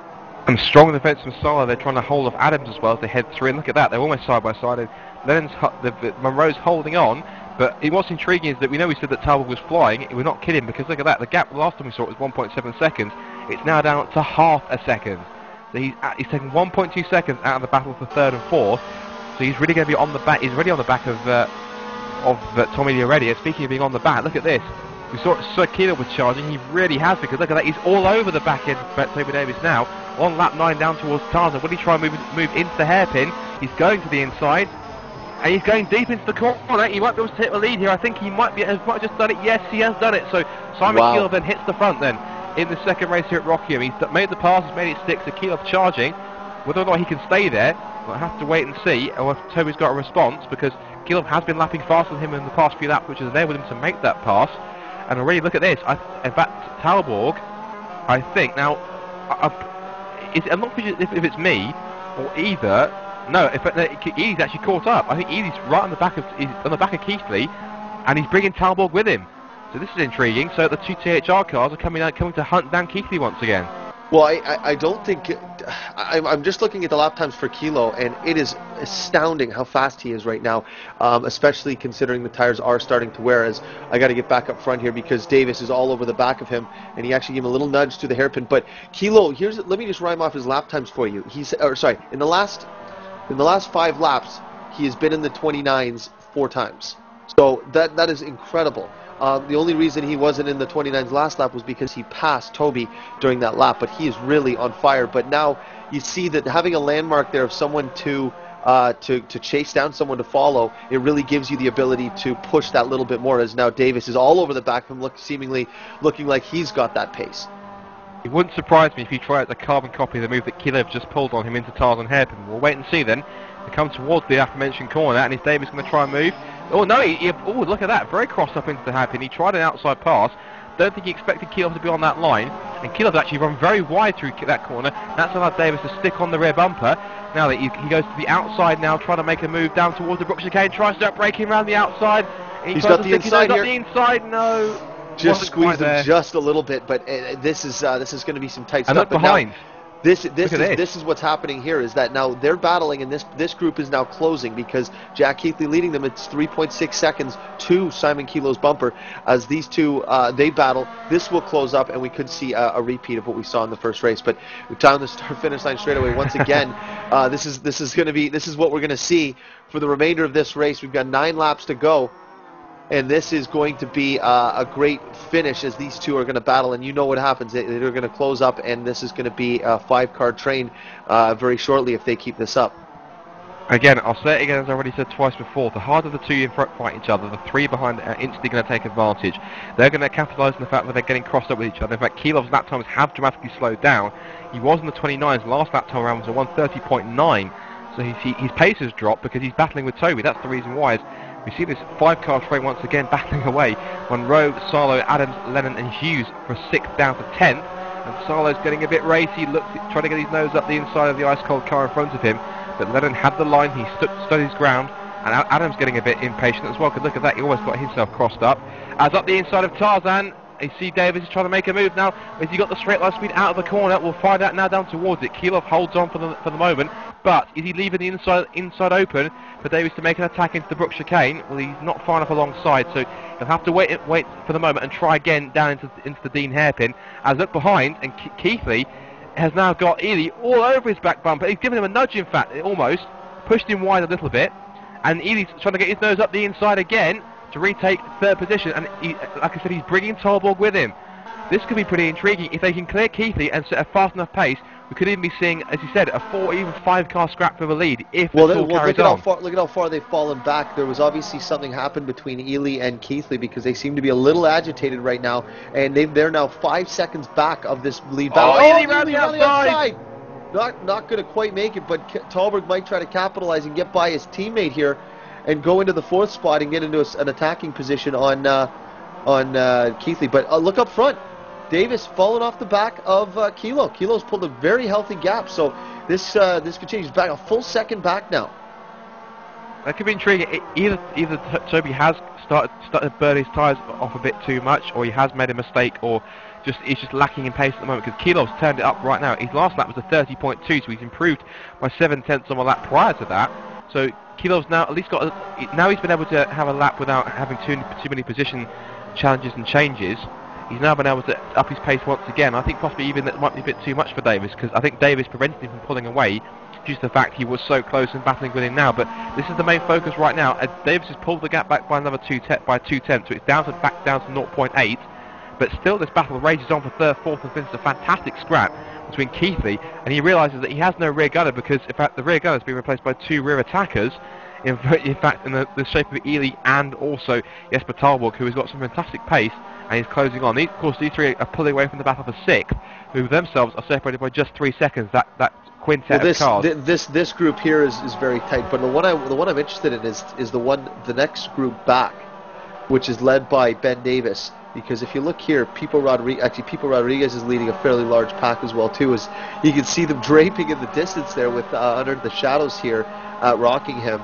[SPEAKER 5] And strong defence from Sala. They're trying to hold off Adams as well as they head through. And look at that, they're almost side by side. And Lennon's, the, the, Monroe's holding on. But what's intriguing is that we know we said that Talbot was flying. We're not kidding, because look at that. The gap last time we saw it was one point seven seconds. It's now down to half a second. So he's, at, he's taken one point two seconds out of the battle for third and fourth. So he's really going to be on the back. He's already on the back of uh, of uh, Tommy Lee already. And speaking of being on the back, look at this. We saw Sir Keeler was charging. He really has, because look at that. He's all over the back end of Toby Davis now. On lap nine down towards Tarzan. Will he try and move, move into the hairpin? He's going to the inside. And he's going deep into the corner. He might be able to take the lead here. I think he might be has might have just done it. Yes, he has done it. So Simon
[SPEAKER 4] Wow.
[SPEAKER 5] Keeler then hits the front then in the second race here at Rockingham. He's d- made the pass. He's made it stick. So Keeler charging. Whether or not he can stay there, we'll have to wait and see. Or if Toby's got a response, because Keeler has been lapping faster than him in the past few laps, which is there with him to make that pass. And already look at this. I, in fact, Talborg, I think now. I, I, is, I'm not sure if, if it's me or either. No, if Ealy's actually caught up. I think Ealy's right on the back of he's on the back of Keithley, and he's bringing Talborg with him. So this is intriguing. So the two T H R cars are coming out, coming to hunt down Keithley once again.
[SPEAKER 4] Well, I, I, I don't think... I, I'm just looking at the lap times for Kilo, and it is astounding how fast he is right now, um, especially considering the tires are starting to wear. As I got to get back up front here, because Davis is all over the back of him, and he actually gave him a little nudge to the hairpin. But Kilo, here's let me just rhyme off his lap times for you. He's or sorry, in the last in the last five laps, he has been in the twenty-nines four times. So that that is incredible. Um, the only reason he wasn't in the twenty-nines last lap was because he passed Toby during that lap, but he is really on fire. But now you see that having a landmark there of someone to uh, to to chase down, someone to follow, it really gives you the ability to push that little bit more. As now Davis is all over the back of him, look, seemingly looking like he's got that pace.
[SPEAKER 5] It wouldn't surprise me if he tried a carbon copy of the move that Kilev just pulled on him into Tarzan hairpin. We'll wait and see then. They come towards the aforementioned corner, and is Davis going to try and move? Oh no, he, he, oh look at that, very crossed up into the hairpin. He tried an outside pass. Don't think he expected Keeloff to be on that line, and Keeloff actually run very wide through that corner. That's allowed Davis to stick on the rear bumper. Now that he, he goes to the outside now, trying to make a move down towards the Brook chicane, tries to break him around the outside. And he
[SPEAKER 4] He's got the
[SPEAKER 5] stick,
[SPEAKER 4] inside
[SPEAKER 5] he's
[SPEAKER 4] here.
[SPEAKER 5] got the inside, no.
[SPEAKER 4] Just squeezed him
[SPEAKER 5] there.
[SPEAKER 4] just a little bit, but uh, this is uh, this is going to be some tight
[SPEAKER 5] And
[SPEAKER 4] stuff.
[SPEAKER 5] look
[SPEAKER 4] But
[SPEAKER 5] behind.
[SPEAKER 4] now, this this is
[SPEAKER 5] this.
[SPEAKER 4] this is what's happening here, is that now they're battling, and this this group is now closing, because Jack Keithley leading them. It's three point six seconds to Simon Kilo's bumper. As these two uh, they battle, this will close up, and we could see a, a repeat of what we saw in the first race. But down the start finish line straight away once again. uh, this is this is going to be this is what we're going to see for the remainder of this race. We've got nine laps to go. And this is going to be uh, a great finish, as these two are going to battle. And you know what happens. They, they're going to close up, and this is going to be a five-car train uh, very shortly if they keep this up.
[SPEAKER 5] Again, I'll say it again as I already said twice before. The harder the two in front fight each other, the three behind are instantly going to take advantage. They're going to capitalise on the fact that they're getting crossed up with each other. In fact, Keelov's lap times have dramatically slowed down. He was in the twenty-nines. Last lap time around was a one thirty point nine. So his, he, his pace has dropped because he's battling with Toby. That's the reason why. We see this five-car train once again battling away. Monroe, Sarlo, Adams, Lennon and Hughes for sixth down to tenth. And Sarlo's getting a bit racy, looks, trying to get his nose up the inside of the ice-cold car in front of him. But Lennon had the line, he stood, stood his ground. And Adams getting a bit impatient as well, because look at that, he almost got himself crossed up. As up the inside of Tarzan, you see Davis is trying to make a move now. Has he got the straight line speed out of the corner? We'll find out now down towards it. Keeloff holds on for the for the moment, but is he leaving the inside inside open for Davis to make an attack into the Brook chicane? Well, he's not far enough alongside, so he'll have to wait wait for the moment and try again down into into the Dean hairpin. As look behind, and Ke Keithley has now got Ely all over his back bumper. He's given him a nudge, in fact, almost pushed him wide a little bit, and Ely's trying to get his nose up the inside again to retake third position, and he, like I said, he's bringing Talborg with him. This could be pretty intriguing. If they can clear Keithley and set a fast enough pace, we could even be seeing, as you said, a four, even five-car scrap for the lead if
[SPEAKER 4] Well,
[SPEAKER 5] this all
[SPEAKER 4] well
[SPEAKER 5] carries
[SPEAKER 4] look, at
[SPEAKER 5] on.
[SPEAKER 4] how far, look at how far they've fallen back. There was obviously something happened between Ely and Keithley, because they seem to be a little agitated right now, and they've, they're now five seconds back of this lead battle.
[SPEAKER 5] Oh, Ely round the outside!
[SPEAKER 4] Not, not going to quite make it, but Talborg might try to capitalize and get by his teammate here, and go into the fourth spot and get into a, an attacking position on uh, on uh, Keithley. But uh, look up front, Davis falling off the back of uh, Kilo. Kilo's pulled a very healthy gap, so this uh, this could change. He's back a full second back now.
[SPEAKER 5] That could be intriguing. It, either either Toby has started started burning his tyres off a bit too much, or he has made a mistake, or just he's just lacking in pace at the moment. Because Kilov's turned it up right now. His last lap was a thirty point two, so he's improved by seven tenths on a lap prior to that. So Kilov's now at least got a, now he's been able to have a lap without having too too many position challenges and changes. He's now been able to up his pace once again. I think possibly even that might be a bit too much for Davis, because I think Davis prevented him from pulling away due to the fact he was so close and battling with him now. But this is the main focus right now. Uh, Davis has pulled the gap back by another two te by two tenths, so it's down to back down to zero point eight. But still, this battle rages on for third, fourth, and fifth. It's a fantastic scrap between Keithley, and he realises that he has no rear gunner, because in fact the rear gunner has been replaced by two rear attackers. In, in fact, in the, the shape of Ely and also Jesper Talborg, who has got some fantastic pace and he's closing on. These, of course, these three are pulling away from the battle for sixth, who themselves are separated by just three seconds. That that quintet
[SPEAKER 4] well, this,
[SPEAKER 5] of cars.
[SPEAKER 4] Th this this group here is, is very tight. But the one I the one I'm interested in is is the one the next group back, which is led by Ben Davis. Because if you look here, Pipo Rodriguez actually Pipo Rodriguez is leading a fairly large pack as well too. As you can see them draping in the distance there with uh, under the shadows here at Rockingham.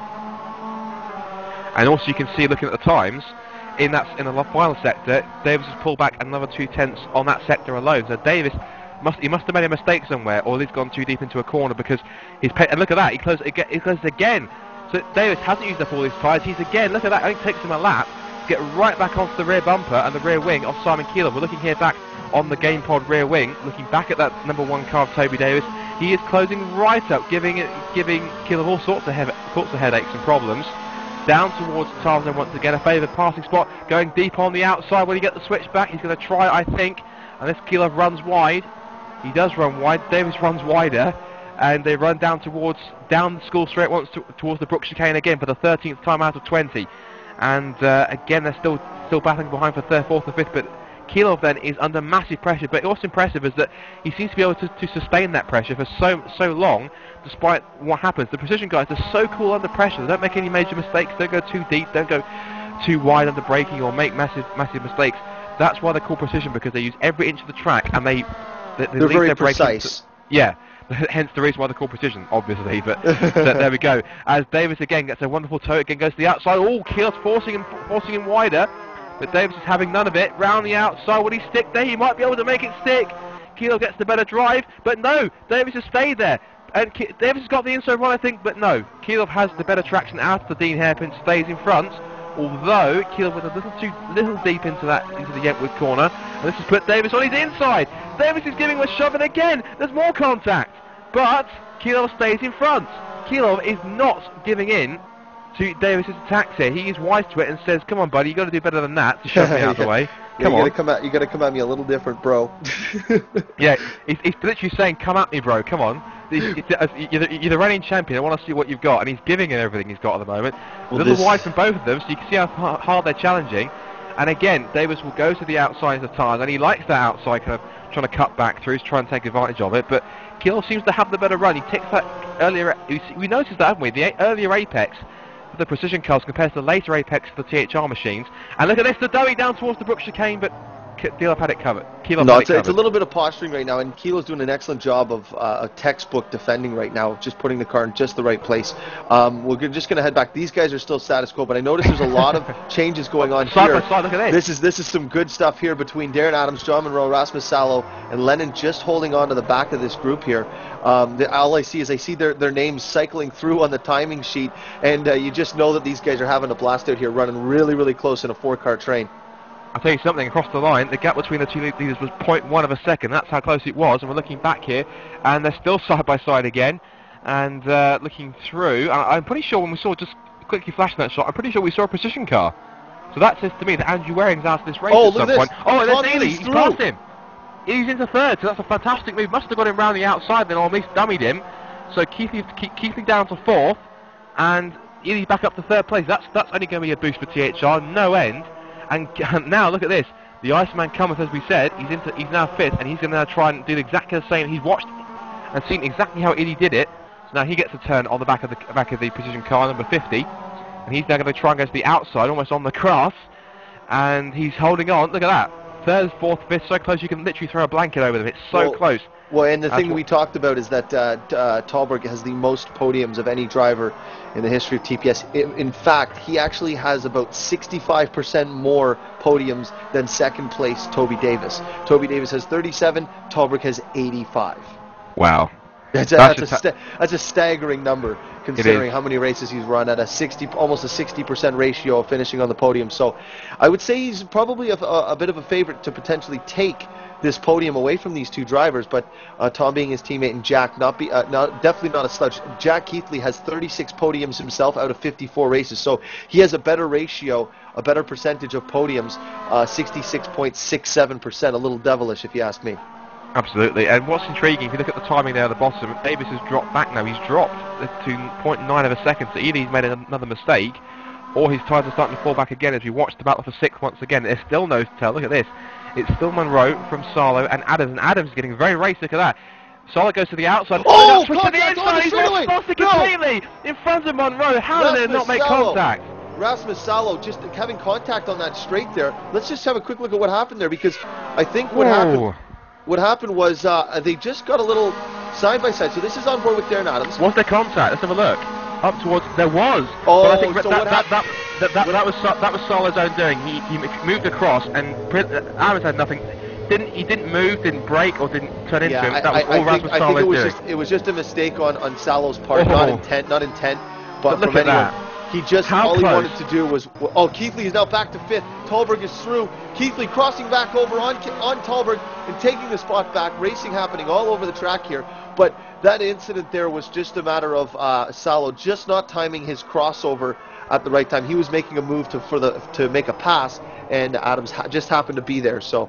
[SPEAKER 5] And also you can see, looking at the times, in that in the final sector, Davis has pulled back another two tenths on that sector alone. So Davis must he must have made a mistake somewhere, or he's gone too deep into a corner, because he's and look at that, he closes he closes again. So Davis hasn't used up all his tyres. He's again, look at that, it only takes him a lap to get right back onto the rear bumper and the rear wing of Simon Kielov. We're looking here back on the Game Pod rear wing, looking back at that number one car of Toby Davis. He is closing right up, giving it, giving Kielov all sorts of, sorts of headaches and problems. Down towards Tarzan once again, a favoured passing spot, going deep on the outside. When he gets the switch back, he's going to try, I think, and this Kielov runs wide. He does run wide. Davis runs wider, and they run down towards down the school straight once to, towards the Brook chicane again for the thirteenth time out of twenty. And uh, again, they're still still battling behind for third, fourth, and fifth. But Kielov then is under massive pressure. But what's impressive is that he seems to be able to, to sustain that pressure for so so long, despite what happens. The precision guys are so cool under pressure. They don't make any major mistakes. Don't go too deep. Don't go too wide under braking or make massive massive mistakes. That's why they're called precision, because they use every inch of the track, and they, they, they
[SPEAKER 4] they're very
[SPEAKER 5] their
[SPEAKER 4] precise.
[SPEAKER 5] To, yeah. Hence the reason why they're called precision, obviously. But so there we go. As Davis again gets a wonderful toe, again goes to the outside. Oh, Kiel's forcing him, forcing him wider. But Davis is having none of it. Round the outside, will he stick there? He might be able to make it stick. Kiel gets the better drive, but no, Davis has stayed there. And Ke Davis has got the inside run, I think, but no. Kiel has the better traction out of the Dean Hairpin, stays in front. Although Kiel went a little too little deep into that into the Yentwood corner, and this has put Davis on his inside. Davis is giving him a shove, and again, there's more contact. But Kielov stays in front. Kielov is not giving in to Davis's attacks here. He is wise to it and says, "Come on, buddy, you got to do better than that to shove me out of the way. Come
[SPEAKER 4] yeah, you
[SPEAKER 5] on,
[SPEAKER 4] gotta come at you gotta come at me a little different, bro."
[SPEAKER 5] yeah, he's, he's literally saying, "Come at me, bro. Come on. It's, it's, uh, you're, the, you're the reigning champion. I want to see what you've got." And he's giving him everything he's got at the moment. Well, a little
[SPEAKER 4] this...
[SPEAKER 5] wide from both of them, so you can see how hard they're challenging. And again, Davis will go to the outside of tires, and he likes that outside kind of trying to cut back through, trying to take advantage of it. But Kiel seems to have the better run. He takes that earlier. We noticed that, haven't we? The earlier apex for the precision cars compared to the later apex for the T H R machines. And look at this, the dummy down towards the Brook chicane, but Kielov had it covered. Kielov
[SPEAKER 4] no,
[SPEAKER 5] had
[SPEAKER 4] it's,
[SPEAKER 5] it
[SPEAKER 4] a, it's a little bit of posturing right now, and Kielov's doing an excellent job of uh, a textbook defending right now, just putting the car in just the right place. Um, we're just going to head back. These guys are still status quo, but I notice there's a lot of changes going on
[SPEAKER 5] side
[SPEAKER 4] here.
[SPEAKER 5] By side, look at this.
[SPEAKER 4] This is this is some good stuff here between Darren Adams, John Monroe, Rasmus Salo, and Lennon, just holding on to the back of this group here. Um, the, all I see is I see their, their names cycling through on the timing sheet, and uh, you just know that these guys are having a blast out here, running really, really close in a four-car train.
[SPEAKER 5] I'll tell you something, across the line, the gap between the two leaders was zero point one of a second. That's how close it was, and we're looking back here, and they're still side by side again, and uh, looking through, I, I'm pretty sure when we saw, just quickly flashing that shot, I'm pretty sure we saw a precision car. So that says to me that Andrew Waring's out of this race
[SPEAKER 4] oh,
[SPEAKER 5] at some
[SPEAKER 4] look
[SPEAKER 5] point.
[SPEAKER 4] This.
[SPEAKER 5] Oh, and there's
[SPEAKER 4] Conley's
[SPEAKER 5] Ely, he's
[SPEAKER 4] through.
[SPEAKER 5] passed him. He's into third, so that's a fantastic move. Must have got him round the outside, then or at least dummied him. So Keithley, Keithley down to fourth, and Ely's back up to third place. That's, that's only going to be a boost for T H R, no end. And, and now, look at this. The Iceman Cometh, as we said, he's into, he's now fifth, and he's going to now try and do exactly the same. He's watched and seen exactly how Ely did it, so now he gets a turn on the back of the back of the precision car, number fifty, and he's now going to try and go to the outside, almost on the cross, and he's holding on. Look at that, third, fourth, fifth, so close you can literally throw a blanket over them. It's so
[SPEAKER 4] well,
[SPEAKER 5] close.
[SPEAKER 4] Well, and the
[SPEAKER 5] That's
[SPEAKER 4] thing
[SPEAKER 5] what-
[SPEAKER 4] we talked about is that uh, uh, Thalberg has the most podiums of any driver in the history of T P S. In, in fact, he actually has about sixty-five percent more podiums than second place Toby Davis. Toby Davis has thirty-seven, Thalberg has eighty-five.
[SPEAKER 5] Wow.
[SPEAKER 4] That's a,
[SPEAKER 5] That's
[SPEAKER 4] that's, a
[SPEAKER 5] just
[SPEAKER 4] sta- that's a staggering number considering how many races he's run at a sixty, almost a sixty percent ratio of finishing on the podium. So I would say he's probably a, a, a bit of a favorite to potentially take this podium away from these two drivers, but uh, Tom being his teammate and Jack not be uh, not, definitely not a slouch. Jack Keithley has thirty-six podiums himself out of fifty-four races, so he has a better ratio, a better percentage of podiums, uh, sixty-six point six seven percent, a little devilish if you ask me.
[SPEAKER 5] Absolutely, and what's intriguing, if you look at the timing there at the bottom, Davis has dropped back now. He's dropped to zero point nine of a second, so either he's made another mistake, or his tyres are starting to fall back again as we watch the battle for sixth once again. There's still no tell. Look at this. It's still Monroe from Salo and Adams, and Adams is getting very racy. Look at that. Salo goes to the outside.
[SPEAKER 4] Oh,
[SPEAKER 5] Switch to the
[SPEAKER 4] contact on
[SPEAKER 5] inside.
[SPEAKER 4] the
[SPEAKER 5] He's
[SPEAKER 4] straightaway.
[SPEAKER 5] lost Foster
[SPEAKER 4] No.
[SPEAKER 5] completely in front of Monroe. How did they not
[SPEAKER 4] Rasmus
[SPEAKER 5] make
[SPEAKER 4] Salo.
[SPEAKER 5] contact?
[SPEAKER 4] Rasmus Salo just having contact on that straight there. Let's just have a quick look at what happened there, because I think what
[SPEAKER 5] Whoa.
[SPEAKER 4] happened what happened was uh, they just got a little side by side. So this is on board with Darren Adams.
[SPEAKER 5] Was there contact? Let's have a look. Up towards there was.
[SPEAKER 4] Oh,
[SPEAKER 5] but I think
[SPEAKER 4] so
[SPEAKER 5] that,
[SPEAKER 4] what
[SPEAKER 5] that,
[SPEAKER 4] hap-
[SPEAKER 5] that, that, that, that was Sa- that was Salo's own doing. He, he moved across, and Pri- uh, Adams had nothing. Didn't he? Didn't move, didn't brake, or didn't turn into
[SPEAKER 4] Yeah,
[SPEAKER 5] him.
[SPEAKER 4] I,
[SPEAKER 5] That was
[SPEAKER 4] I,
[SPEAKER 5] all
[SPEAKER 4] I think,
[SPEAKER 5] Rasmus
[SPEAKER 4] I think
[SPEAKER 5] Salo's
[SPEAKER 4] it was
[SPEAKER 5] doing.
[SPEAKER 4] just it was just a mistake on, on Salo's part,
[SPEAKER 5] Oh.
[SPEAKER 4] not intent, not intent, but,
[SPEAKER 5] But look
[SPEAKER 4] from
[SPEAKER 5] at
[SPEAKER 4] anyone.
[SPEAKER 5] that.
[SPEAKER 4] He just
[SPEAKER 5] How
[SPEAKER 4] all
[SPEAKER 5] close.
[SPEAKER 4] he wanted to do was oh Keithley is now back to fifth. Thalberg is through. Keithley crossing back over on on Thalberg and taking the spot back. Racing happening all over the track here, but that incident there was just a matter of uh, Salo just not timing his crossover at the right time. He was making a move to for the to make a pass, and Adams ha- just happened to be there. So.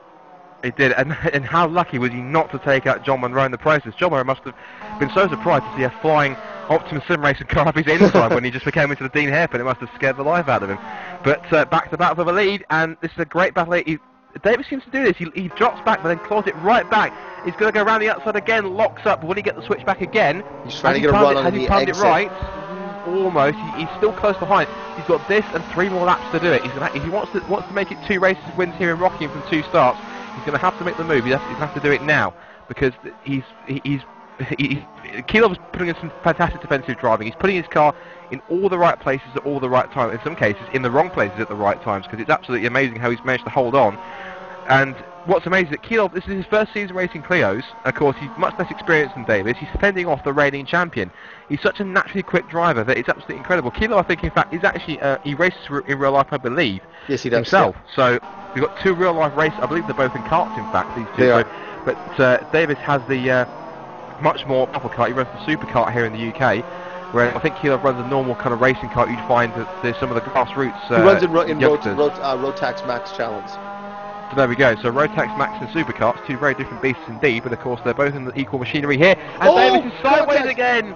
[SPEAKER 5] He did, and and how lucky was he not to take out John Monroe in the process? John Monroe must have been so surprised to see a flying Optimus Sim Racing car up his inside when he just became into the Dean hairpin. It must have scared the life out of him. But uh, back to battle for the lead, and this is a great battle. He, Davis seems to do this. He, he drops back, but then claws it right back. He's going to go around the outside again, locks up. But will he get the switch back again?
[SPEAKER 4] He's trying
[SPEAKER 5] Has
[SPEAKER 4] to
[SPEAKER 5] he
[SPEAKER 4] get a
[SPEAKER 5] timed
[SPEAKER 4] run
[SPEAKER 5] it,
[SPEAKER 4] on
[SPEAKER 5] Has
[SPEAKER 4] the
[SPEAKER 5] he timed it
[SPEAKER 4] exit.
[SPEAKER 5] right? Almost. He, he's still close behind. He's got this and three more laps to do it. He's gonna, if he wants to wants to make it two races wins here in Rockingham from two starts, he's going to have to make the move. He has, he's going to have to do it now, because he's he, he's he, Kilov's putting in some fantastic defensive driving. He's putting his car in all the right places at all the right times. In some cases, in the wrong places at the right times, because it's absolutely amazing how he's managed to hold on. And what's amazing is that Kilov, this is his first season racing Clios. Of course, he's much less experienced than Davis. He's fending off the reigning champion. He's such a naturally quick driver that it's absolutely incredible. Kilov, I think, in fact, is actually uh, he races in real life, I believe.
[SPEAKER 4] Yes, he does.
[SPEAKER 5] Himself. So we've got two real life races. I believe they're both in karts, in fact, these two.
[SPEAKER 4] They are.
[SPEAKER 5] So, but uh, Davis has the uh, much more powerful kart. He runs the superkart here in the U K, where I think Kilov runs a normal kind of racing kart you'd find at there's some of the grassroots. Uh,
[SPEAKER 4] He runs in, ro- in Rot-
[SPEAKER 5] youngsters.
[SPEAKER 4] Rot- uh, Rotax Max Challenge.
[SPEAKER 5] So there we go. So Rotax Max and Supercarts, two very different beasts indeed, but of course they're both in the equal machinery here. And
[SPEAKER 4] Oh,
[SPEAKER 5] Davis is sideways
[SPEAKER 4] contact.
[SPEAKER 5] again.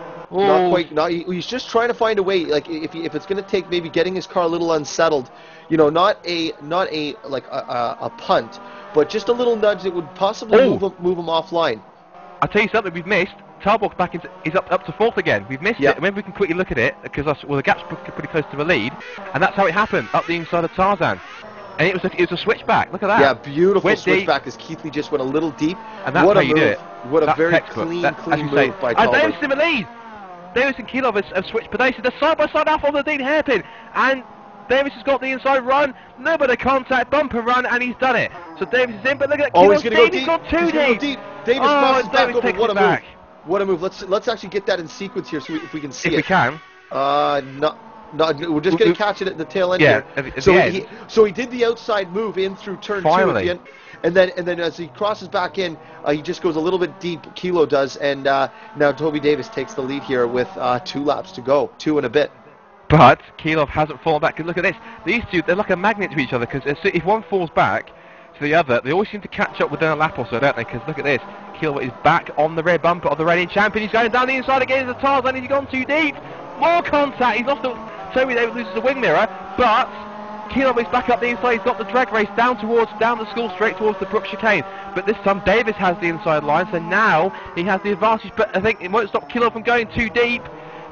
[SPEAKER 4] Not
[SPEAKER 5] Oh,
[SPEAKER 4] quite. Not. he- He's just trying to find a way. Like if he, if it's going to take maybe getting his car a little unsettled, you know, not a not a like a, a, a punt, but just a little nudge that would possibly
[SPEAKER 5] Oh.
[SPEAKER 4] move him move him offline.
[SPEAKER 5] I'll tell you something we've missed. Talbot back into is up up to fourth again. We've missed
[SPEAKER 4] Yeah.
[SPEAKER 5] it. Maybe we can quickly look at it because us, well the gap's pretty pretty close to the lead, and that's how it happened up the inside of Tarzan. And it was a, it was a switchback. Look at that.
[SPEAKER 4] Yeah, beautiful
[SPEAKER 5] Went deep.
[SPEAKER 4] switchback as Keithley just went a little deep.
[SPEAKER 5] And that's
[SPEAKER 4] what
[SPEAKER 5] how
[SPEAKER 4] a
[SPEAKER 5] you
[SPEAKER 4] move.
[SPEAKER 5] do it.
[SPEAKER 4] What a
[SPEAKER 5] That's
[SPEAKER 4] very
[SPEAKER 5] textbook.
[SPEAKER 4] clean,
[SPEAKER 5] That- as
[SPEAKER 4] clean
[SPEAKER 5] you
[SPEAKER 4] move
[SPEAKER 5] say.
[SPEAKER 4] by
[SPEAKER 5] And
[SPEAKER 4] Talbot.
[SPEAKER 5] Davis in the lead. Davis and Kilov have, have switched positions. They're side by side off on the Dean hairpin, and Davis has got the inside run. No bit of contact, bumper run, and he's done it. So Davis is in, but look at
[SPEAKER 4] Oh,
[SPEAKER 5] Kilov's
[SPEAKER 4] he's going to go
[SPEAKER 5] deep.
[SPEAKER 4] deep.
[SPEAKER 5] He's gone too
[SPEAKER 4] He's gonna
[SPEAKER 5] deep.
[SPEAKER 4] go deep. Davis
[SPEAKER 5] Oh,
[SPEAKER 4] crosses
[SPEAKER 5] and
[SPEAKER 4] back
[SPEAKER 5] Davis
[SPEAKER 4] over.
[SPEAKER 5] takes
[SPEAKER 4] What a
[SPEAKER 5] it
[SPEAKER 4] move!
[SPEAKER 5] back.
[SPEAKER 4] What a move! Let's let's actually get that in sequence here, so we, if we can see
[SPEAKER 5] If
[SPEAKER 4] it.
[SPEAKER 5] we can.
[SPEAKER 4] Uh, no, no, we're just
[SPEAKER 5] We-
[SPEAKER 4] going
[SPEAKER 5] we-
[SPEAKER 4] to catch it at the tail end
[SPEAKER 5] Yeah,
[SPEAKER 4] here.
[SPEAKER 5] at the- at
[SPEAKER 4] so
[SPEAKER 5] the
[SPEAKER 4] he,
[SPEAKER 5] end.
[SPEAKER 4] so he did the outside move in through turn two
[SPEAKER 5] Finally.
[SPEAKER 4] at the end, and then and then as he crosses back in, uh, he just goes a little bit deep. Kilo does, and uh, now Toby Davis takes the lead here with uh, two laps to go, two and a bit.
[SPEAKER 5] But Kilov hasn't fallen back. 'Cause look at this. These two, they're like a magnet to each other, because if one falls back to the other, they always seem to catch up within a lap or so, don't they? Because look at this. Kilov is back on the rear bumper of the reigning champion. He's going down the inside again as the Tarzan. He's gone too deep. More contact. He's lost the... Toby Davis loses the wing mirror, but Kilov is back up the inside. He's got the drag race down towards, down the school straight towards the Brook chicane. But this time Davis has the inside line, so now he has the advantage. But I think it won't stop Kilov from going too deep.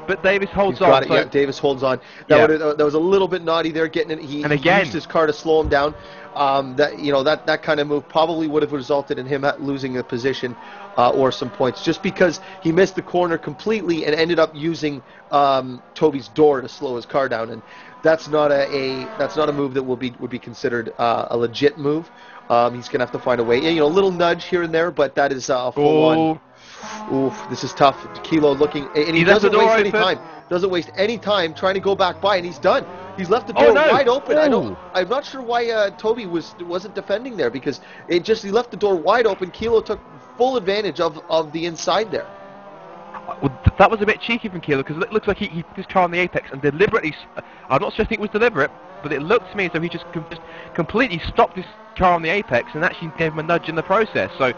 [SPEAKER 5] but Davis holds
[SPEAKER 4] He's got
[SPEAKER 5] on.
[SPEAKER 4] it.
[SPEAKER 5] So
[SPEAKER 4] Yeah, Davis holds on. That,
[SPEAKER 5] Yeah.
[SPEAKER 4] would've- that was a little bit naughty there, getting it. He,
[SPEAKER 5] And
[SPEAKER 4] he
[SPEAKER 5] again-
[SPEAKER 4] used his car to slow him down. Um, that you know that that kind of move probably would have resulted in him ha- losing a position uh, or some points, just because he missed the corner completely and ended up using um, Toby's door to slow his car down, and that's not a, a that's not a move that will be would be considered uh, a legit move. Um, he's gonna have to find a way. You know, a little nudge here and there, but that is uh, full on.
[SPEAKER 5] oh,
[SPEAKER 4] Oof, this is tough. Kilo looking, and he,
[SPEAKER 5] He left the
[SPEAKER 4] doesn't
[SPEAKER 5] door
[SPEAKER 4] waste any
[SPEAKER 5] open.
[SPEAKER 4] time. Doesn't waste any time trying to go back by, and he's done. He's left the
[SPEAKER 5] Oh,
[SPEAKER 4] door
[SPEAKER 5] no.
[SPEAKER 4] wide open. I don't.
[SPEAKER 5] Ooh.
[SPEAKER 4] I'm not sure why uh, Toby was wasn't defending there, because it just he left the door wide open. Kilo took full advantage of of the inside there.
[SPEAKER 5] well, th- that was a bit cheeky from Kilo, because it looks like he, he put his car on the apex and deliberately. s- I'm not suggesting it was deliberate, but it looked to me as though he just, com- just completely stopped his car on the apex and actually gave him a nudge in the process. So.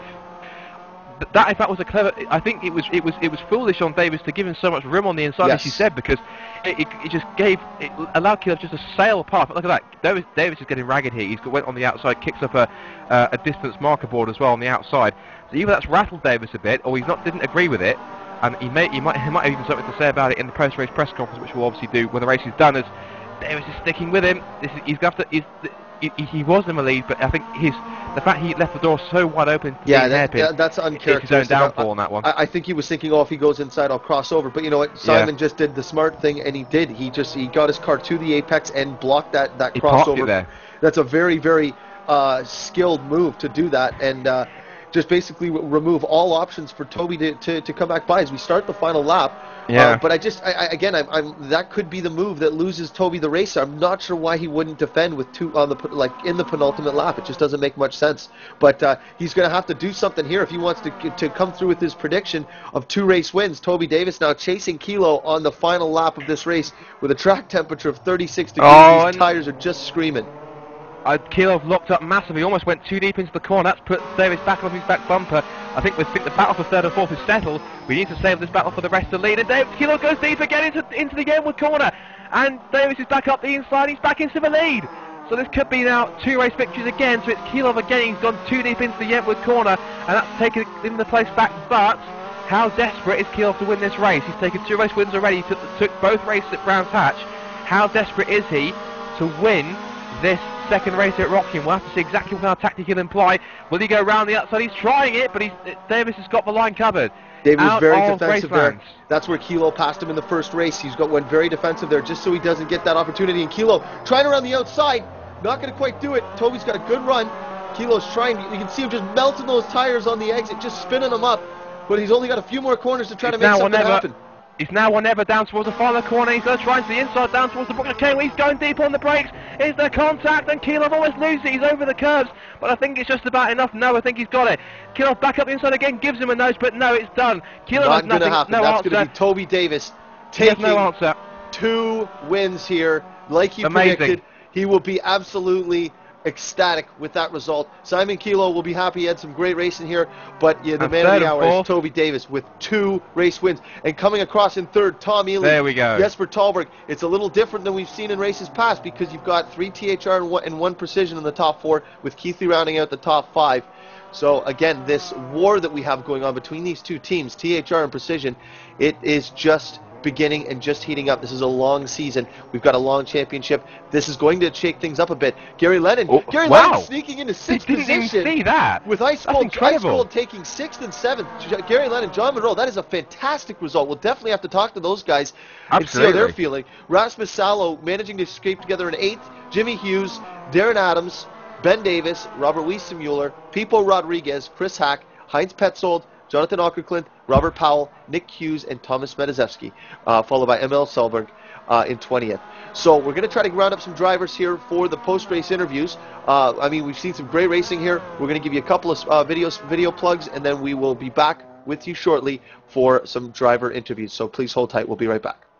[SPEAKER 5] th- That, if that was a clever, I think it was it was it was foolish on Davis to give him so much room on the inside,
[SPEAKER 4] Yes.
[SPEAKER 5] as you said, because it, it, it just gave it allowed Kilo just to sail past. But look at that, Davis, Davis is getting ragged here. He's got, went on the outside, kicks up a uh, a distance marker board as well on the outside. So either that's rattled Davis a bit, or he's not didn't agree with it, and he may he might he might have even something to say about it in the post-race press conference, which we'll obviously do when the race is done. As Davis is sticking with him, this is, he's got to. He's, he, he was in the lead, but I think his the fact he left the door so wide open. To
[SPEAKER 4] Yeah,
[SPEAKER 5] be
[SPEAKER 4] that,
[SPEAKER 5] hairpin,
[SPEAKER 4] yeah, that's
[SPEAKER 5] it's his own
[SPEAKER 4] uncharacteristic.
[SPEAKER 5] downfall
[SPEAKER 4] I,
[SPEAKER 5] on that one.
[SPEAKER 4] I, I think he was thinking, oh, if he goes inside, I'll cross over. But you know what? Simon just did the smart thing, and he did. He just he got his car to the apex and blocked that that
[SPEAKER 5] He parked it
[SPEAKER 4] crossover.
[SPEAKER 5] there.
[SPEAKER 4] That's a very very uh, skilled move to do that, and uh, just basically re- remove all options for Toby to, to, to come back by as we start the final lap.
[SPEAKER 5] Yeah.
[SPEAKER 4] Uh, but I just, I, I, again, I'm, I'm, that could be the move that loses Toby the racer. I'm not sure why he wouldn't defend with two on the p- like in the penultimate lap. It just doesn't make much sense. But uh, he's going to have to do something here if he wants to to come through with his prediction of two race wins. Toby Davis now chasing Kilo on the final lap of this race with a track temperature of thirty-six degrees.
[SPEAKER 5] Oh,
[SPEAKER 4] His
[SPEAKER 5] and-
[SPEAKER 4] tires are just screaming.
[SPEAKER 5] Uh, Kilov locked up massively, almost went too deep into the corner. That's put Davis back on his back bumper. I think we think the battle for third and fourth is settled. We need to save this battle for the rest of the lead. And Dave, Kilov goes deep again into, into the Yenwood corner. And Davis is back up the inside. He's back into the lead. So this could be now two race victories again. So it's Kilov again. He's gone too deep into the Yenwood corner. And that's taken him the place back. But how desperate is Kilov to win this race? He's taken two race wins already. He took, took both races at Brands Hatch. How desperate is he to win this second race at Rockingham? We'll have to see exactly what our tactic will imply. Will he go round the outside? He's trying it, but he's, Davis has got the line covered.
[SPEAKER 4] David was
[SPEAKER 5] Out
[SPEAKER 4] very
[SPEAKER 5] of
[SPEAKER 4] defensive
[SPEAKER 5] Gracelands.
[SPEAKER 4] there. That's where Kilo passed him in the first race. He's got went very defensive there just so he doesn't get that opportunity. And Kilo trying around the outside, not going to quite do it. Toby's got a good run. Kilo's trying. You can see him just melting those tires on the exit, just spinning them up. But he's only got a few more corners to try
[SPEAKER 5] It's
[SPEAKER 4] to make
[SPEAKER 5] now or
[SPEAKER 4] something
[SPEAKER 5] never.
[SPEAKER 4] happen.
[SPEAKER 5] It's now or never down towards the final corner. He's going to try into the inside, down towards the Brooklyn Cane. He's going deep on the brakes. Is there contact? And Kilov almost loses it. He's over the curves. But I think it's just about enough. No, I think he's got it. Kilov back up the inside again, gives him a nose, but no, it's done. Kilov
[SPEAKER 4] Not
[SPEAKER 5] has
[SPEAKER 4] going
[SPEAKER 5] nothing.
[SPEAKER 4] to happen.
[SPEAKER 5] No
[SPEAKER 4] That's
[SPEAKER 5] answer.
[SPEAKER 4] going to be Toby Davis
[SPEAKER 5] He has
[SPEAKER 4] taking
[SPEAKER 5] no answer.
[SPEAKER 4] two wins here, like he
[SPEAKER 5] Amazing.
[SPEAKER 4] predicted. He will be absolutely ecstatic with that result. Simon Kilo will be happy. He had some great racing here, but yeah, the
[SPEAKER 5] And
[SPEAKER 4] man of
[SPEAKER 5] third
[SPEAKER 4] the
[SPEAKER 5] and
[SPEAKER 4] hour is
[SPEAKER 5] fourth.
[SPEAKER 4] Toby Davis with two race wins. And coming across in third, Tom Ely.
[SPEAKER 5] There we go.
[SPEAKER 4] Jesper Talberg. It's a little different than we've seen in races past because you've got three T H R and one, and one Precision in the top four, with Keithley rounding out the top five. So again, this war that we have going on between these two teams, T H R and Precision, it is just beginning and just heating up. This is a long season. We've got a long championship. This is going to shake things up a bit. Gary Lennon,
[SPEAKER 5] Oh,
[SPEAKER 4] Gary
[SPEAKER 5] wow.
[SPEAKER 4] Lennon sneaking into
[SPEAKER 5] He
[SPEAKER 4] sixth
[SPEAKER 5] didn't even
[SPEAKER 4] position
[SPEAKER 5] see that.
[SPEAKER 4] with Ice
[SPEAKER 5] That's
[SPEAKER 4] Cold, Ice
[SPEAKER 5] incredible.
[SPEAKER 4] Cold taking sixth and seventh. J- Gary Lennon, John Monroe, that is a fantastic result. We'll definitely have to talk to those guys and see how they're
[SPEAKER 5] Absolutely.
[SPEAKER 4] feeling. Rasmus Salo managing to scrape together an eighth. Jimmy Hughes, Darren Adams, Ben Davis, Robert Wiesenmuller, Pipo Rodriguez, Chris Hack, Heinz Petzold, Jonathan Ockerklint, Robert Powell, Nick Hughes, and Thomas Medezewski, uh, followed by M L Selberg uh, in twentieth. So we're going to try to round up some drivers here for the post-race interviews. Uh, I mean, we've seen some great racing here. We're going to give you a couple of uh, videos, video plugs, and then we will be back with you shortly for some driver interviews. So please hold tight. We'll be right back.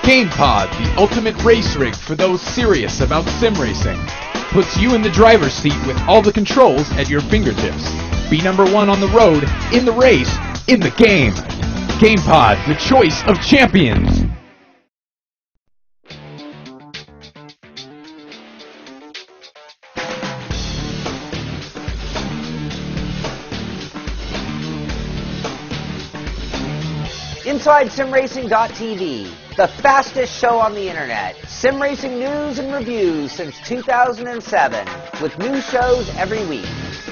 [SPEAKER 2] GamePod, the ultimate race rig for those serious about sim racing, puts you in the driver's seat with all the controls at your fingertips. Be number one on the road, in the race, in the game. GamePod, the choice of champions.
[SPEAKER 3] Inside Sim Racing dot T V, the fastest show on the internet. Sim racing news and reviews since two thousand seven, with new shows every week.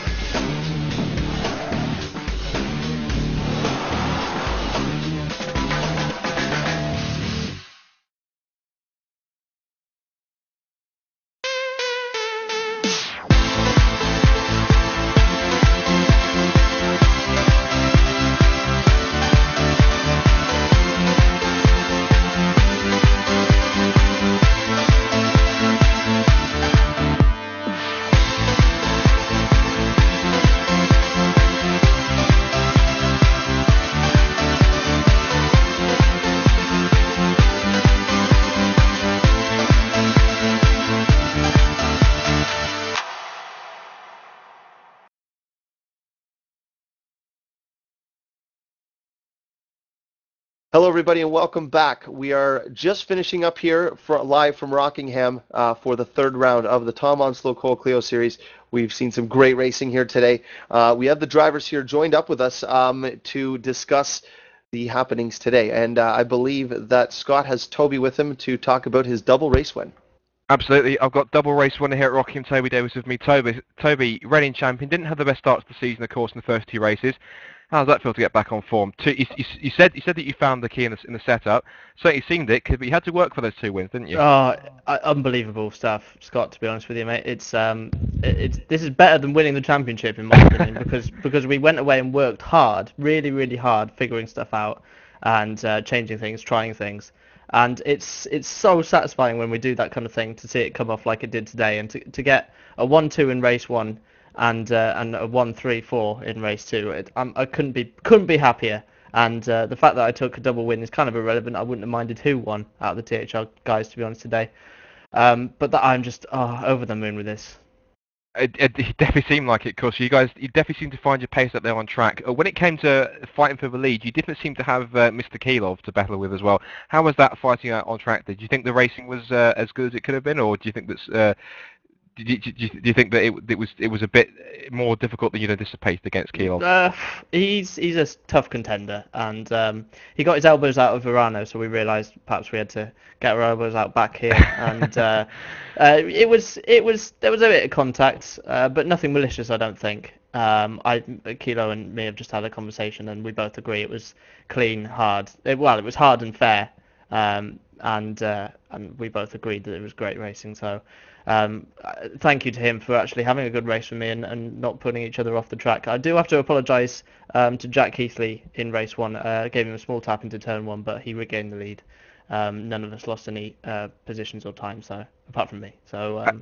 [SPEAKER 4] Hello, everybody, and welcome back. We are just finishing up here for, live from Rockingham uh, for the third round of the Tom Onslow Cole Clio Series. We've seen some great racing here today. Uh, we have the drivers here joined up with us um, to discuss the happenings today, and uh, I believe that Scott has Toby with him to talk about his double race win.
[SPEAKER 5] Absolutely. I've got double race winner here at Rockingham, Toby Davis with me. Toby, Toby, reigning champion, didn't have the best start to the season, of course, in the first two races. How does that feel to get back on form? Two, you, you, you said you said that you found the key in the, in the setup. Certainly seemed it, but you had to work for those two wins, didn't you?
[SPEAKER 1] Oh, unbelievable stuff, Scott. To be honest with you, mate, it's um, it, it's this is better than winning the championship in my opinion because because we went away and worked hard, really, really hard, figuring stuff out and uh, changing things, trying things, and it's it's so satisfying when we do that kind of thing to see it come off like it did today, and to to get a one two in race one. And uh, and a one three four in race two. It, um, I couldn't be couldn't be happier. And uh, the fact that I took a double win is kind of irrelevant. I wouldn't have minded who won out of the T H R guys, to be honest, today. Um, but that I'm just oh, over the moon with this.
[SPEAKER 5] It, it, it definitely seemed like it, because you guys, you definitely seemed to find your pace up there on track. Uh, when it came to fighting for the lead, you didn't seem to have uh, Mister Keelov to battle with as well. How was that fighting out on track? Did you think the racing was uh, as good as it could have been, or do you think that's uh, Do you, do, you, do you think that it, it was it was a bit more difficult than you'd anticipated against Keelov?
[SPEAKER 1] Uh, he's he's a tough contender, and um, he got his elbows out of Verano, so we realised perhaps we had to get our elbows out back here, and uh, uh, it was it was there was a bit of contact, uh, but nothing malicious, I don't think. Um, I Kilo and me have just had a conversation, and we both agree it was clean, hard. It, well, it was hard and fair, um, and uh, and we both agreed that it was great racing. So. Um, thank you to him for actually having a good race with me and, and not putting each other off the track. I do have to apologise um, to Jack Keithley in race one. Uh, I gave him a small tap into turn one, but he regained the lead. Um, none of us lost any uh, positions or time, so apart from me. So. Um,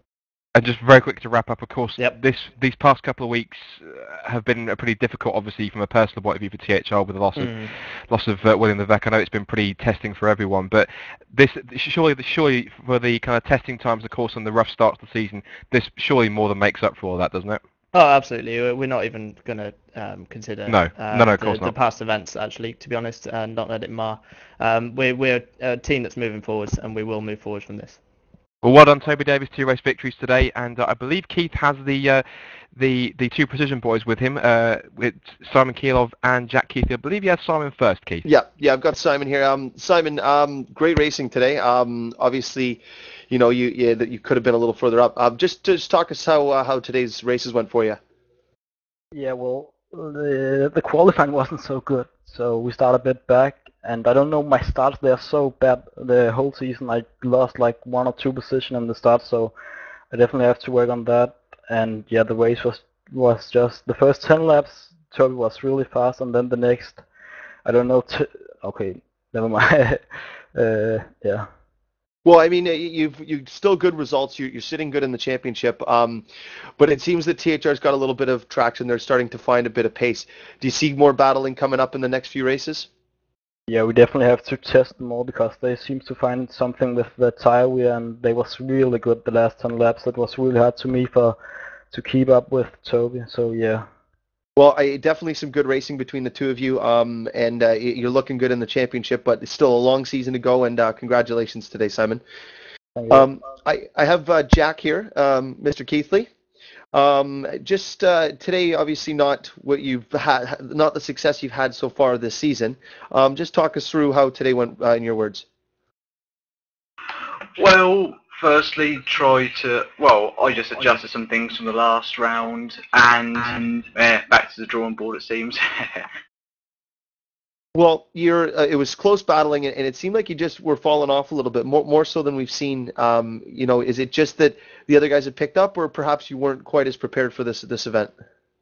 [SPEAKER 5] And just very quick to wrap up, of course,
[SPEAKER 1] yep.
[SPEAKER 5] this these past couple of weeks uh, have been a pretty difficult, obviously, from a personal point of view for T H R with the loss of
[SPEAKER 1] mm.
[SPEAKER 5] loss of uh, William Levesque. I know it's been pretty testing for everyone, but this surely, surely for the kind of testing times, of course, and the rough starts to the season, this surely more than makes up for all that, doesn't it?
[SPEAKER 1] Oh, absolutely. We're not even going to um, consider
[SPEAKER 5] no,
[SPEAKER 1] uh,
[SPEAKER 5] no, no, of
[SPEAKER 1] the,
[SPEAKER 5] course
[SPEAKER 1] the
[SPEAKER 5] not.
[SPEAKER 1] past events, actually, to be honest, and not let it mar. Um, we're, we're a team that's moving forwards, and we will move forward from this.
[SPEAKER 5] Well, well done, Toby Davis, two race victories today, and uh, I believe Keith has the uh, the the two precision boys with him, uh, with Simon Keelov and Jack Keithley. I believe he has Simon first, Keith.
[SPEAKER 4] Yeah, yeah, I've got Simon here. Um, Simon, um, great racing today. Um, obviously, you know, you yeah, that you could have been a little further up. Um, just just talk us how uh, how today's races went for you.
[SPEAKER 6] Yeah, well, the the qualifying wasn't so good, so we started a bit back. And I don't know, my starts, they're so bad the whole season. I lost like one or two positions in the start, so I definitely have to work on that. And yeah, the race was was just the first ten laps, Toby was really fast, and then the next, I don't know, t- okay, never mind. uh, yeah.
[SPEAKER 4] Well, I mean, you've you still good results. You're, you're sitting good in the championship, um, but it seems that T H R's got a little bit of traction. They're starting to find a bit of pace. Do you see more battling coming up in the next few races?
[SPEAKER 6] Yeah, we definitely have to test them more because they seem to find something with the tire wear, and they was really good the last ten laps. It was really hard to me for to keep up with Toby. So yeah.
[SPEAKER 4] Well, I, definitely some good racing between the two of you, um, and uh, you're looking good in the championship, but it's still a long season to go, and uh, congratulations today, Simon.
[SPEAKER 6] Thank you.
[SPEAKER 4] Um, I, I have uh, Jack here, um, Mister Keithley. Um, just uh, today, obviously not what you've had, not the success you've had so far this season. Um, just talk us through how today went, uh, in your words.
[SPEAKER 7] Well, firstly, try to, well, I just adjusted some things from the last round, and eh, back to the drawing board, it seems.
[SPEAKER 4] Well, you're, uh, it was close battling, and it seemed like you just were falling off a little bit, more more so than we've seen. Um, you know, is it just that the other guys had picked up, or perhaps you weren't quite as prepared for this this event?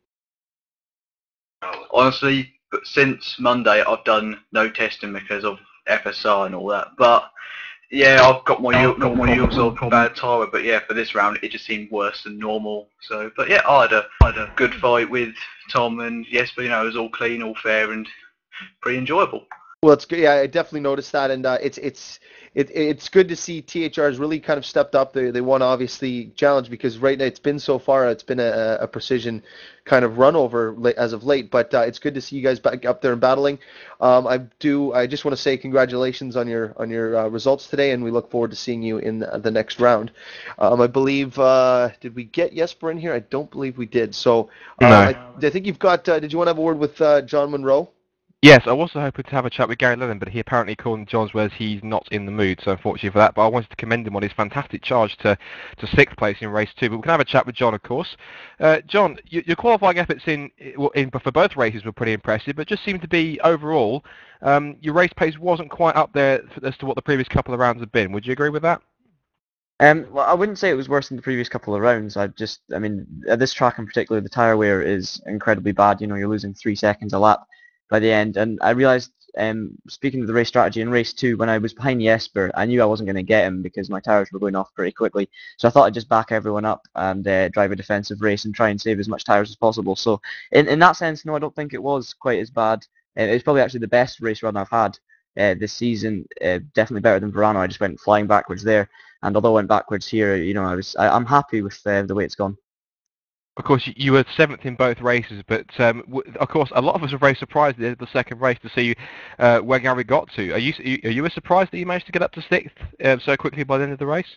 [SPEAKER 7] Honestly, but since Monday, I've done no testing because of F S R and all that. But yeah, I've got my I've got my usual bad tire. But yeah, for this round, it just seemed worse than normal. So, but yeah, I had a I had a good fight with Tom and Jesper. You know, it was all clean, all fair, and pretty enjoyable.
[SPEAKER 4] Well, it's good. Yeah, I definitely noticed that, and uh, it's it's it, it's good to see T H R has really kind of stepped up. They they want to obviously challenge because right now it's been so far it's been a, a precision kind of run over as of late. But uh, it's good to see you guys back up there and battling. Um, I do. I just want to say congratulations on your on your uh, results today, and we look forward to seeing you in the, the next round. Um, I believe uh, did we get Jesper in here? I don't believe we did. So uh,
[SPEAKER 5] No.
[SPEAKER 4] I, I think you've got. Uh, did you want to have a word with uh, John Monroe?
[SPEAKER 5] Yes, I was also hoping to have a chat with Gary Lennon, but he apparently called John's words he's not in the mood, so unfortunately for that. But I wanted to commend him on his fantastic charge to, to sixth place in race two. But we can have a chat with John, of course. Uh, John, you, your qualifying efforts in, in for both races were pretty impressive, but just seemed to be overall, um, your race pace wasn't quite up there as to what the previous couple of rounds have been. Would you agree with that?
[SPEAKER 8] Um, well, I wouldn't say it was worse than the previous couple of rounds. I just, I mean, at this track in particular, the tyre wear is incredibly bad. You know, you're losing three seconds a lap by the end. And I realised, um, speaking of the race strategy in race two, when I was behind Jesper, I knew I wasn't going to get him because my tyres were going off pretty quickly. So I thought I'd just back everyone up and uh, drive a defensive race and try and save as much tyres as possible. So in, in that sense, no, I don't think it was quite as bad. Uh, it was probably actually the best race run I've had uh, this season. Uh, definitely better than Verano. I just went flying backwards there. And although I went backwards here, you know, I was, I, I'm happy with uh, the way it's gone.
[SPEAKER 5] Of course, you- you were seventh in both races, but um, w- of course, a lot of us were very surprised at the end of the second race to see uh, where Gary got to. Are you are you as surprised that you managed to get up to sixth uh, so quickly by the end of the race?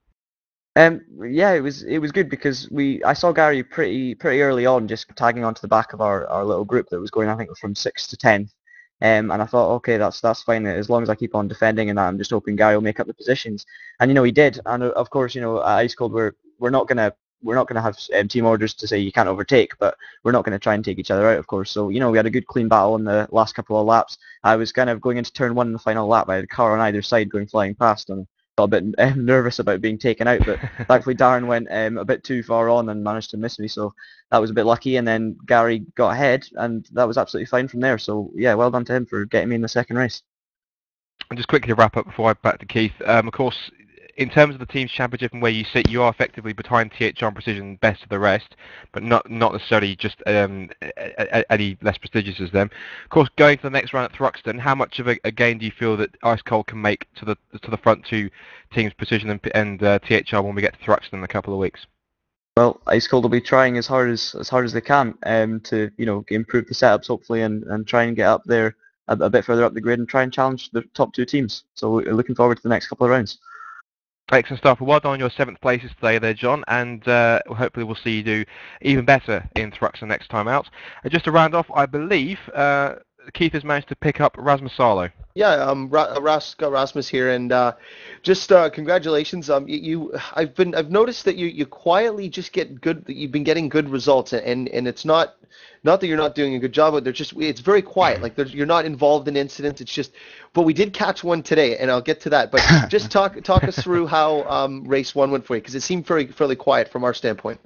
[SPEAKER 8] Um, yeah, it was it was good because we I saw Gary pretty pretty early on, just tagging onto the back of our, our little group that was going, I think, from sixth to tenth. Um, and I thought, okay, that's that's fine as long as I keep on defending, and that I'm just hoping Gary will make up the positions. And you know, he did. And uh, of course, you know, at Ice Cold, we're we're not gonna we're not gonna have um, team orders to say you can't overtake, but we're not gonna try and take each other out, of course. So you know, we had a good clean battle in the last couple of laps. I was kind of going into turn one in the final lap. I had a car on either side going flying past, and got a bit um, nervous about being taken out, but thankfully Darren went um, a bit too far on and managed to miss me, so that was a bit lucky. And then Gary got ahead, and that was absolutely fine from there. So yeah, well done to him for getting me in the second race.
[SPEAKER 5] And just quickly wrap up before I back to Keith. Um, of course, in terms of the team's championship and where you sit, you are effectively behind T H R in precision, best of the rest, but not not necessarily just um, a, a, any less prestigious as them. Of course, going to the next round at Thruxton, how much of a, a gain do you feel that Ice Cold can make to the to the front two teams, precision and, and uh, T H R, when we get to Thruxton in a couple of weeks?
[SPEAKER 8] Well, Ice Cold will be trying as hard as as hard as they can um, to you know improve the setups hopefully, and, and try and get up there a, a bit further up the grid and try and challenge the top two teams. So we're looking forward to the next couple of rounds.
[SPEAKER 5] Excellent stuff. Well done on your seventh places today there, John, and uh, hopefully we'll see you do even better in Thruxton next time out. And just to round off, I believe uh, Keith has managed to pick up Rasmus Salo.
[SPEAKER 4] Yeah, um, Ra- Ras- got Rasmus here, and uh, just uh, congratulations. Um, you, you, I've been, I've noticed that you, you quietly just get good. You've been getting good results, and and it's not, not that you're not doing a good job, but they're just, it's very quiet. Like there's, you're not involved in incidents. It's just, but we did catch one today, and I'll get to that. But just talk, talk us through how um, race one went for you, because it seemed very, fairly quiet from our standpoint.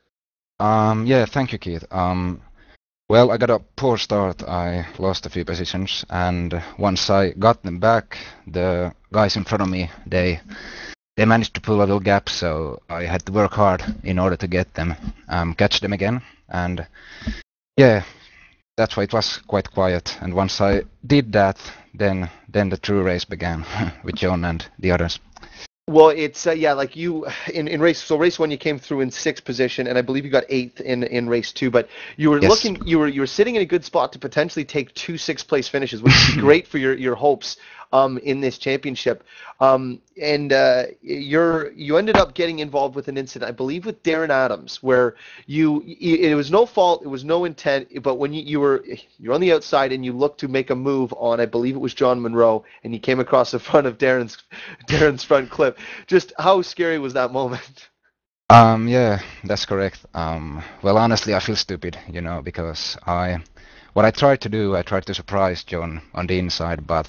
[SPEAKER 9] Um, yeah, thank you, Keith. Um, well, I got a poor start. I lost a few positions, and once I got them back, the guys in front of me, they they managed to pull a little gap, so I had to work hard in order to get them, um, catch them again, and yeah, that's why it was quite quiet. And once I did that, then then the true race began with John and the others.
[SPEAKER 4] Well, it's uh, yeah, like you in, in race. So race one, you came through in sixth position, and I believe you got eighth in, in race two. But you were
[SPEAKER 9] Yes.
[SPEAKER 4] looking, you were you were sitting in a good spot to potentially take two sixth place finishes, which would be great for your your hopes um, in this championship. Um, and uh, you're you ended up getting involved with an incident, I believe, with Darren Adams, where you it was no fault, it was no intent, but when you, you were you're on the outside and you looked to make a move on, I believe it was John Monroe, and you came across the front of Darren's Darren's front clip. Just how scary was that moment?
[SPEAKER 9] Um, yeah, that's correct. Um, well, honestly, I feel stupid, you know, because I, what I tried to do, I tried to surprise John on the inside, but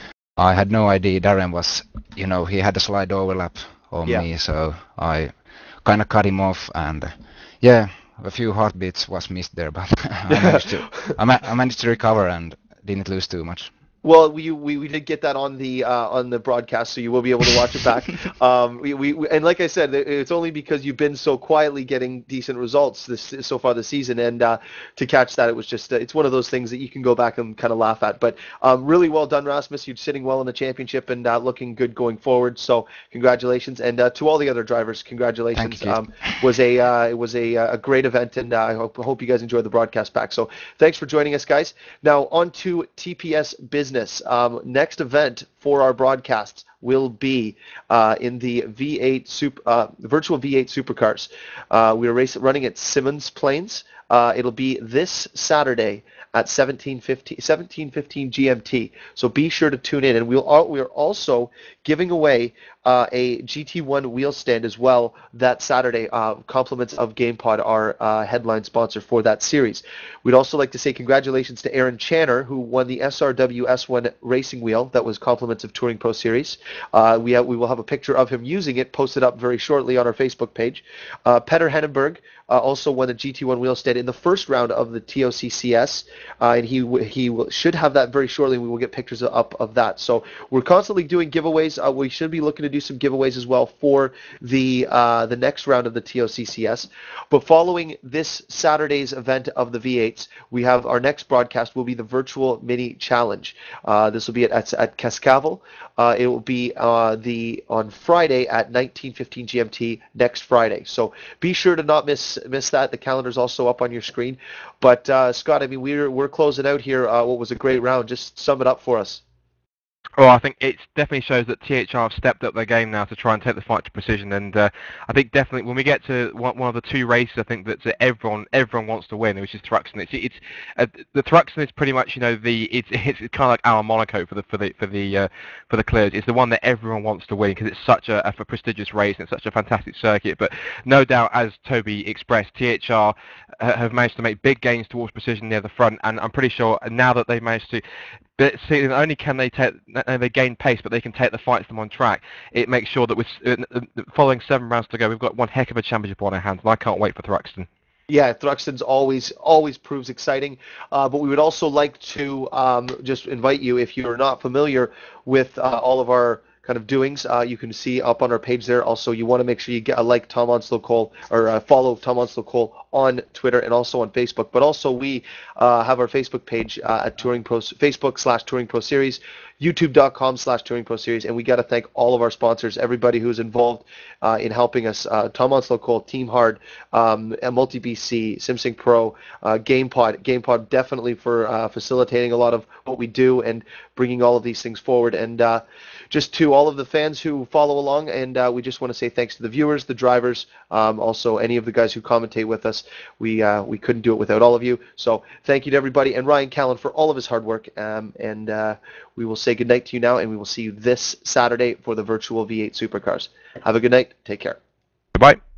[SPEAKER 9] I had no idea Darren was, you know, he had a slight overlap on
[SPEAKER 4] Yeah.
[SPEAKER 9] me, so I kind of cut him off, and yeah, a few heartbeats was missed there, but I managed to, I, ma- I managed to recover and didn't lose too much.
[SPEAKER 4] Well, we, we we did get that on the uh, on the broadcast, so you will be able to watch it back. um, we, we we- and like I said, it's only because you've been so quietly getting decent results this so far this season, and uh, to catch that, it was just uh, it's one of those things that you can go back and kind of laugh at. But um, really well done, Rasmus. You're sitting well in the championship and uh, looking good going forward. So congratulations, and uh, to all the other drivers, congratulations.
[SPEAKER 9] Thank you.
[SPEAKER 4] Um, was a uh, it was a a great event, and uh, I hope hope you guys enjoyed the broadcast back. So thanks for joining us, guys. Now on to T P S business. Um, next event for our broadcasts will be uh, in the V eight super, uh, virtual V eight supercars. Uh, we are race, running at Simmons Plains. Uh, it'll be this Saturday at seventeen fifteen G M T. So be sure to tune in. And we'll all, we are also giving away uh, a G T one wheel stand as well that Saturday. Uh, compliments of GamePod, our uh, headline sponsor for that series. We'd also like to say congratulations to Aaron Channer, who won the S R W S one racing wheel. That was compliments of Touring Pro Series. Uh, we have, we will have a picture of him using it posted up very shortly on our Facebook page. Uh, Petter Hennenberg uh, also won the G T one wheel stand in the first round of the T O C C S, uh, and he w- he w- should have that very shortly. We will get pictures up of that. So we're constantly doing giveaways. Uh, we should be looking to do some giveaways as well for the uh, the next round of the T O C C S. But following this Saturday's event of the V eights, we have our next broadcast will be the virtual mini challenge. Uh, this will be at at, at Cascavel. Uh, it will be uh, the on Friday at nineteen fifteen G M T next Friday. So be sure to not miss miss that. The calendar's also up on your screen. But uh, Scott, I mean, we're we're closing out here. Uh, what was a great round. Just sum it up for us.
[SPEAKER 5] Well, I think it definitely shows that T H R have stepped up their game now to try and take the fight to precision, and uh, I think definitely when we get to one, one of the two races, I think that uh, everyone everyone wants to win, which is Thruxton. It's it's uh, the Thruxton is pretty much, you know, the it's it's kind of like our Monaco for the for the for the uh, for the clears. It's the one that everyone wants to win because it's such a, a prestigious race and it's such a fantastic circuit. But no doubt, as Toby expressed, T H R uh, have managed to make big gains towards precision near the front, and I'm pretty sure now that they've managed to. But see, not only can they take, they gain pace, but they can take the fight to them on track. It makes sure that with uh, following seven rounds to go, we've got one heck of a championship on our hands, and I can't wait for Thruxton.
[SPEAKER 4] Yeah, Thruxton's always always proves exciting, uh, but we would also like to um, just invite you, if you are not familiar with uh, all of our kind of doings, uh, you can see up on our page there. Also, you want to make sure you get a like Tom Onslow Cole or uh, follow Tom Onslow Cole on Twitter and also on Facebook. But also we uh, have our Facebook page uh, at Touring Pro, Facebook slash Touring Pro Series, YouTube.com slash Touring Pro Series, and we got to thank all of our sponsors, everybody who's involved uh, in helping us. Uh, Tom Onslow Cole, Team Hard, um, Multi B C, SimSync Pro, uh, GamePod, GamePod definitely for uh, facilitating a lot of what we do and bringing all of these things forward. And uh, just to all of the fans who follow along, and uh, we just want to say thanks to the viewers, the drivers, um, also any of the guys who commentate with us. We uh, we couldn't do it without all of you. So thank you to everybody, and Ryan Callan for all of his hard work. Um, and uh, we will say goodnight to you now, and we will see you this Saturday for the virtual V eight Supercars. Have a good night. Take care.
[SPEAKER 5] Goodbye.